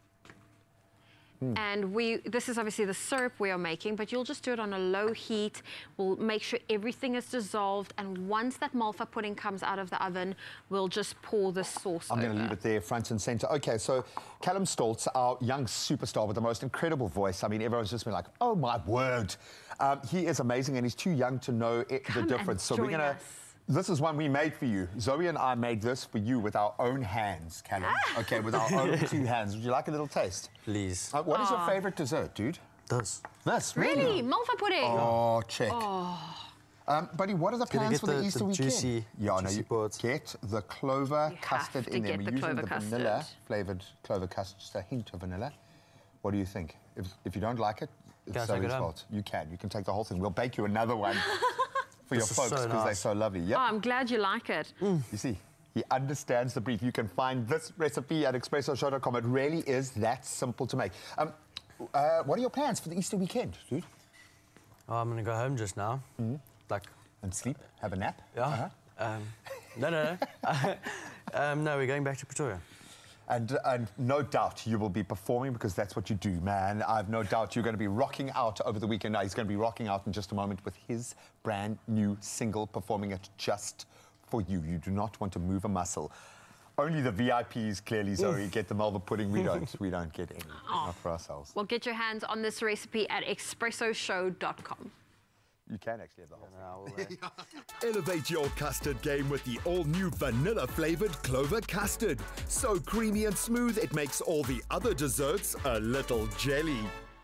And this is obviously the syrup we are making, but you'll just do it on a low heat. We'll make sure everything is dissolved, and once that malva pudding comes out of the oven, we'll just pour the sauce over. I'm going to leave it there, front and center. Okay, so Callum Stoltz, our young superstar with the most incredible voice. I mean, everyone's just been like, oh my word. He is amazing, and he's too young to know the difference. So we're going to... This is one we made for you. Zoe and I made this for you with our own hands, Callum. Okay, with our own 2 hands. Would you like a little taste? Please. What is your favorite dessert, dude? This. This, really? Malva pudding? Oh, check. Buddy, what are the plans for the Easter weekend? Juicy parts. Get the clover custard in there. We're using the vanilla-flavoured clover custard, just a hint of vanilla. What do you think? If you don't like it, it's Zoe's fault. You can take the whole thing. We'll bake you another one. For your folks, because they're so lovely. Yep. Oh, I'm glad you like it. You see, he understands the brief. You can find this recipe at expressoshow.com. It really is that simple to make. What are your plans for the Easter weekend, dude? Oh, I'm going to go home just now. And sleep? Have a nap? Yeah. No. No, we're going back to Pretoria. And no doubt you will be performing, because that's what you do, man. I've no doubt you're going to be rocking out over the weekend. Now, he's going to be rocking out in just a moment with his brand new single, performing it just for you. You do not want to move a muscle. Only the VIPs, clearly, Zoe, get the Malva pudding. We don't get any. Not for ourselves. Well, get your hands on this recipe at expressoshow.com. You can actually have the whole thing. Elevate your custard game with the all-new vanilla-flavoured clover custard. So creamy and smooth, it makes all the other desserts a little jelly.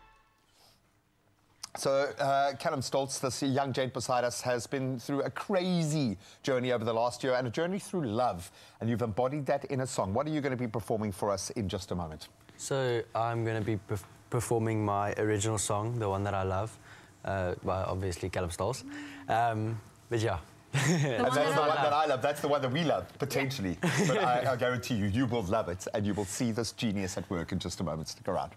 So, Callum Stoltz, this young gent beside us, has been through a crazy journey over the last year, and a journey through love. And you've embodied that in a song. What are you going to be performing for us in just a moment? So, I'm going to be performing my original song, the one that I love. Well, obviously, Callum Stoltz. But yeah. And that's the one that I love. That's the one that we love, potentially. Yeah. But I guarantee you, you will love it, and you will see this genius at work in just a moment. Stick around.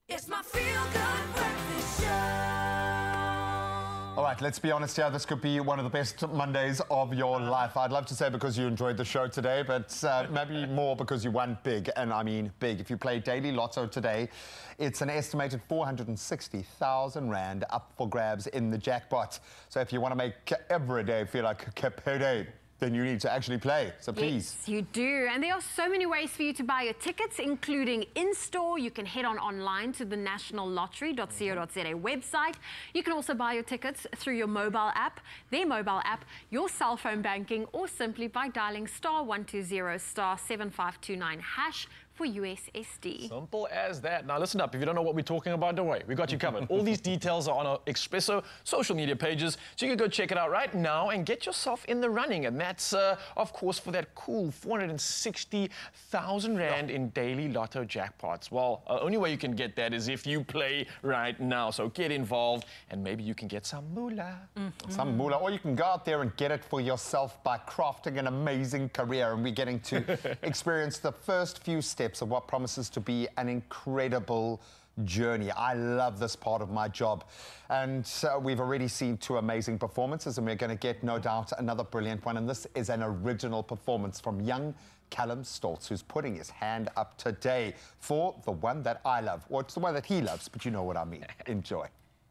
It's my feel-good breakfast show. All right, let's be honest here. This could be one of the best Mondays of your life. I'd love to say because you enjoyed the show today, but maybe more because you won big, and I mean big. If you play Daily Lotto today, it's an estimated 460,000 Rand up for grabs in the jackpot. So if you want to make every day feel like a payday, then you need to actually play. So please. Yes, you do. And there are so many ways for you to buy your tickets, including in-store. You can head online to the nationallottery.co.za website. You can also buy your tickets through your mobile app, their mobile app, your cell phone banking, or simply by dialing *120 *7529# for USSD. Simple as that. Now listen up, if you don't know what we're talking about, don't worry, we got you covered. All these details are on our Expresso social media pages, so you can go check it out right now and get yourself in the running. And that's, of course, for that cool 460,000 Rand in Daily Lotto jackpots. Well, only way you can get that is if you play right now. So get involved and maybe you can get some moolah. Some moolah, or you can go out there and get it for yourself by crafting an amazing career. And we're getting to experience the first few steps of what promises to be an incredible journey. I love this part of my job, and we've already seen 2 amazing performances, and we're going to get, no doubt, another brilliant one. And this is an original performance from young Callum Stoltz, who's putting his hand up today for the one that I love. Or it's the one that he loves, but you know what I mean. Enjoy.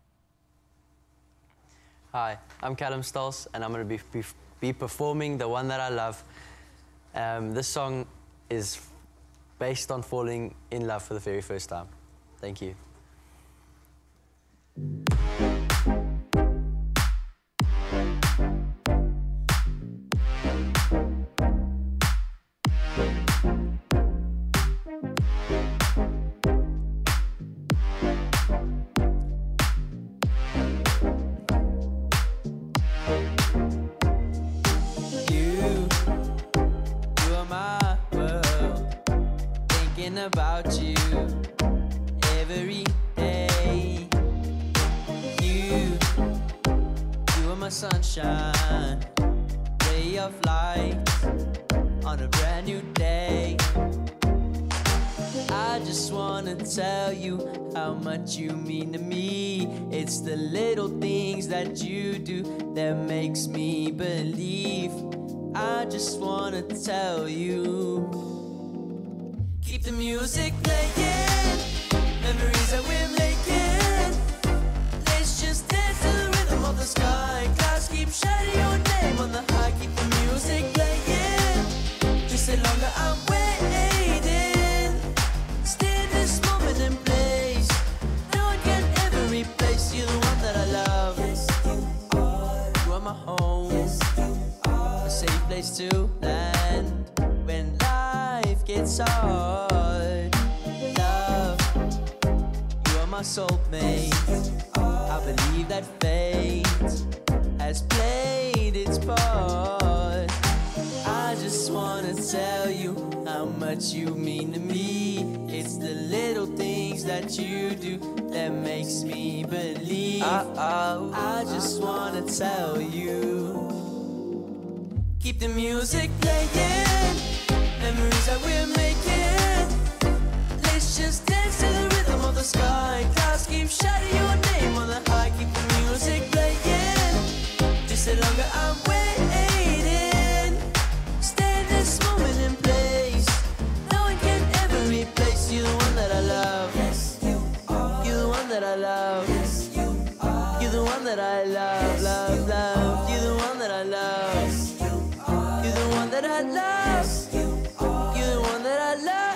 Hi, I'm Callum Stoltz, and I'm going to be performing the one that I love. This song is based on falling in love for the very first time. Thank you. About you every day. You are my sunshine, ray of light on a brand new day. I just wanna tell you how much you mean to me. It's the little things that you do that makes me believe. I just wanna tell you. Keep the music playing, memories that we're making. Let's just dance to the rhythm of the sky. Clouds keep shining your name on the high. Keep the music playing, just say longer I'm waiting. Stay in this moment and place. No one can ever replace you, the one that I love. Yes, you are my home, yes, a safe place to land when life gets hard. Love, you are my soulmate. I believe that fate has played its part. I just wanna tell you how much you mean to me. It's the little things that you do that makes me believe. I just wanna tell you. Keep the music playing, memories that we're making. Let's just dance to the rhythm of the sky. Clouds keep shining your name on the high. Keep the music playing, just say longer I'm waiting. Stay in this moment and place. No one can ever replace you, the one that I love. Yes, you are. You're the one that I love. Yes, you are. You're the one that I love, love, love. You're the one that I love. Yes, you are. You're the one that I love. Yes, you are. You're the one that I love.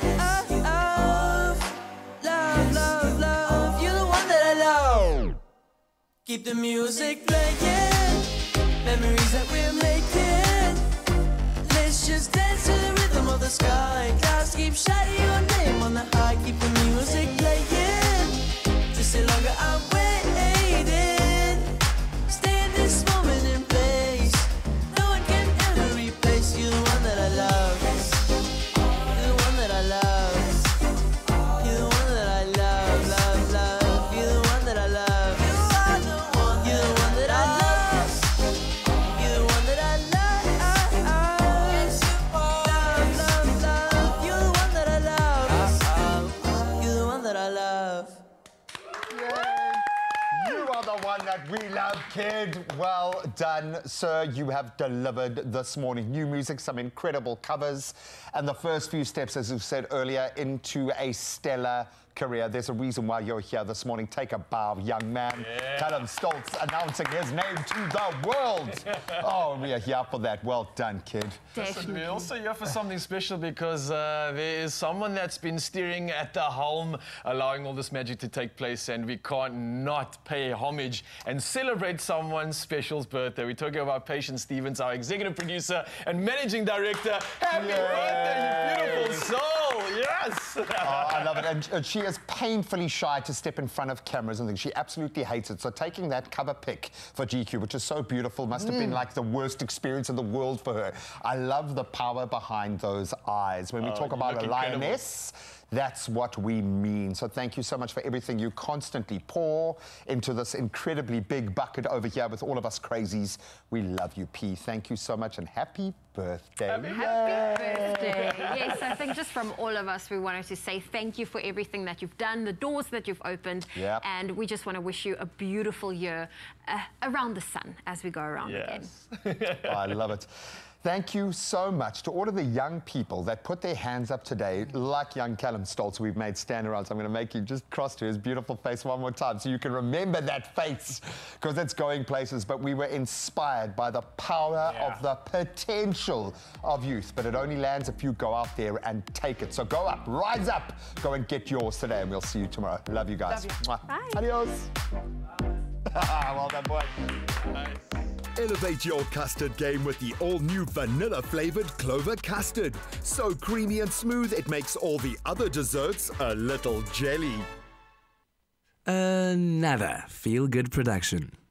Love, love, love. You're the one that I love. Keep the music playing, memories that we're making. Let's just dance to the rhythm of the sky. Clouds keep shining your name on the high. Keep the music playing, just say longer I'm waiting. Stay in this moment and place. No one can ever replace you, the one that I love. You're the one that I love. You're the one that I love, love, love. You're the one that I love. You are the one. You're the one that I love. You're the one that I love. Yes, you are. Love, love, love. You're the one that I love. You're the one that I one that we love, Kid. Well done, sir. You have delivered this morning. New music, some incredible covers, and the first few steps, as you said earlier, into a stellar career. There's a reason why you're here this morning. Take a bow, young man. Yeah. Callum Stoltz announcing his name to the world. Oh, we are here for that. Well done, Kid. Listen, we're also here for something special because there is someone that's been steering at the helm, allowing all this magic to take place, and we can't not pay homage and celebrate someone's special's birthday. We're talking about Patience Stevens, our executive producer and managing director. Happy birthday, you beautiful soul! Yes! Oh, I love it. And she is painfully shy to step in front of cameras and things. She absolutely hates it. So taking that cover pic for GQ, which is so beautiful, must have been like the worst experience in the world for her. I love the power behind those eyes. When we talk about a lioness, that's what we mean. So thank you so much for everything you constantly pour into this incredibly big bucket over here with all of us crazies. We love you, P. Thank you so much, and happy birthday. Happy birthday. Yes, I think just from all of us, we wanted to say thank you for everything that you've done, the doors that you've opened, and we just want to wish you a beautiful year around the sun as we go around again. Oh, I love it. Thank you so much to all of the young people that put their hands up today, like young Callum Stoltz, we've made stand around. So I'm going to make you just cross to his beautiful face one more time so you can remember that face, because it's going places. But we were inspired by the power of the potential of youth. But it only lands if you go out there and take it. So go up, rise up, go and get yours today, and we'll see you tomorrow. Love you guys. Love you. Bye. Adios. Well done, boy. Nice. Elevate your custard game with the all-new vanilla-flavored Clover custard. So creamy and smooth, it makes all the other desserts a little jelly. Another feel-good production.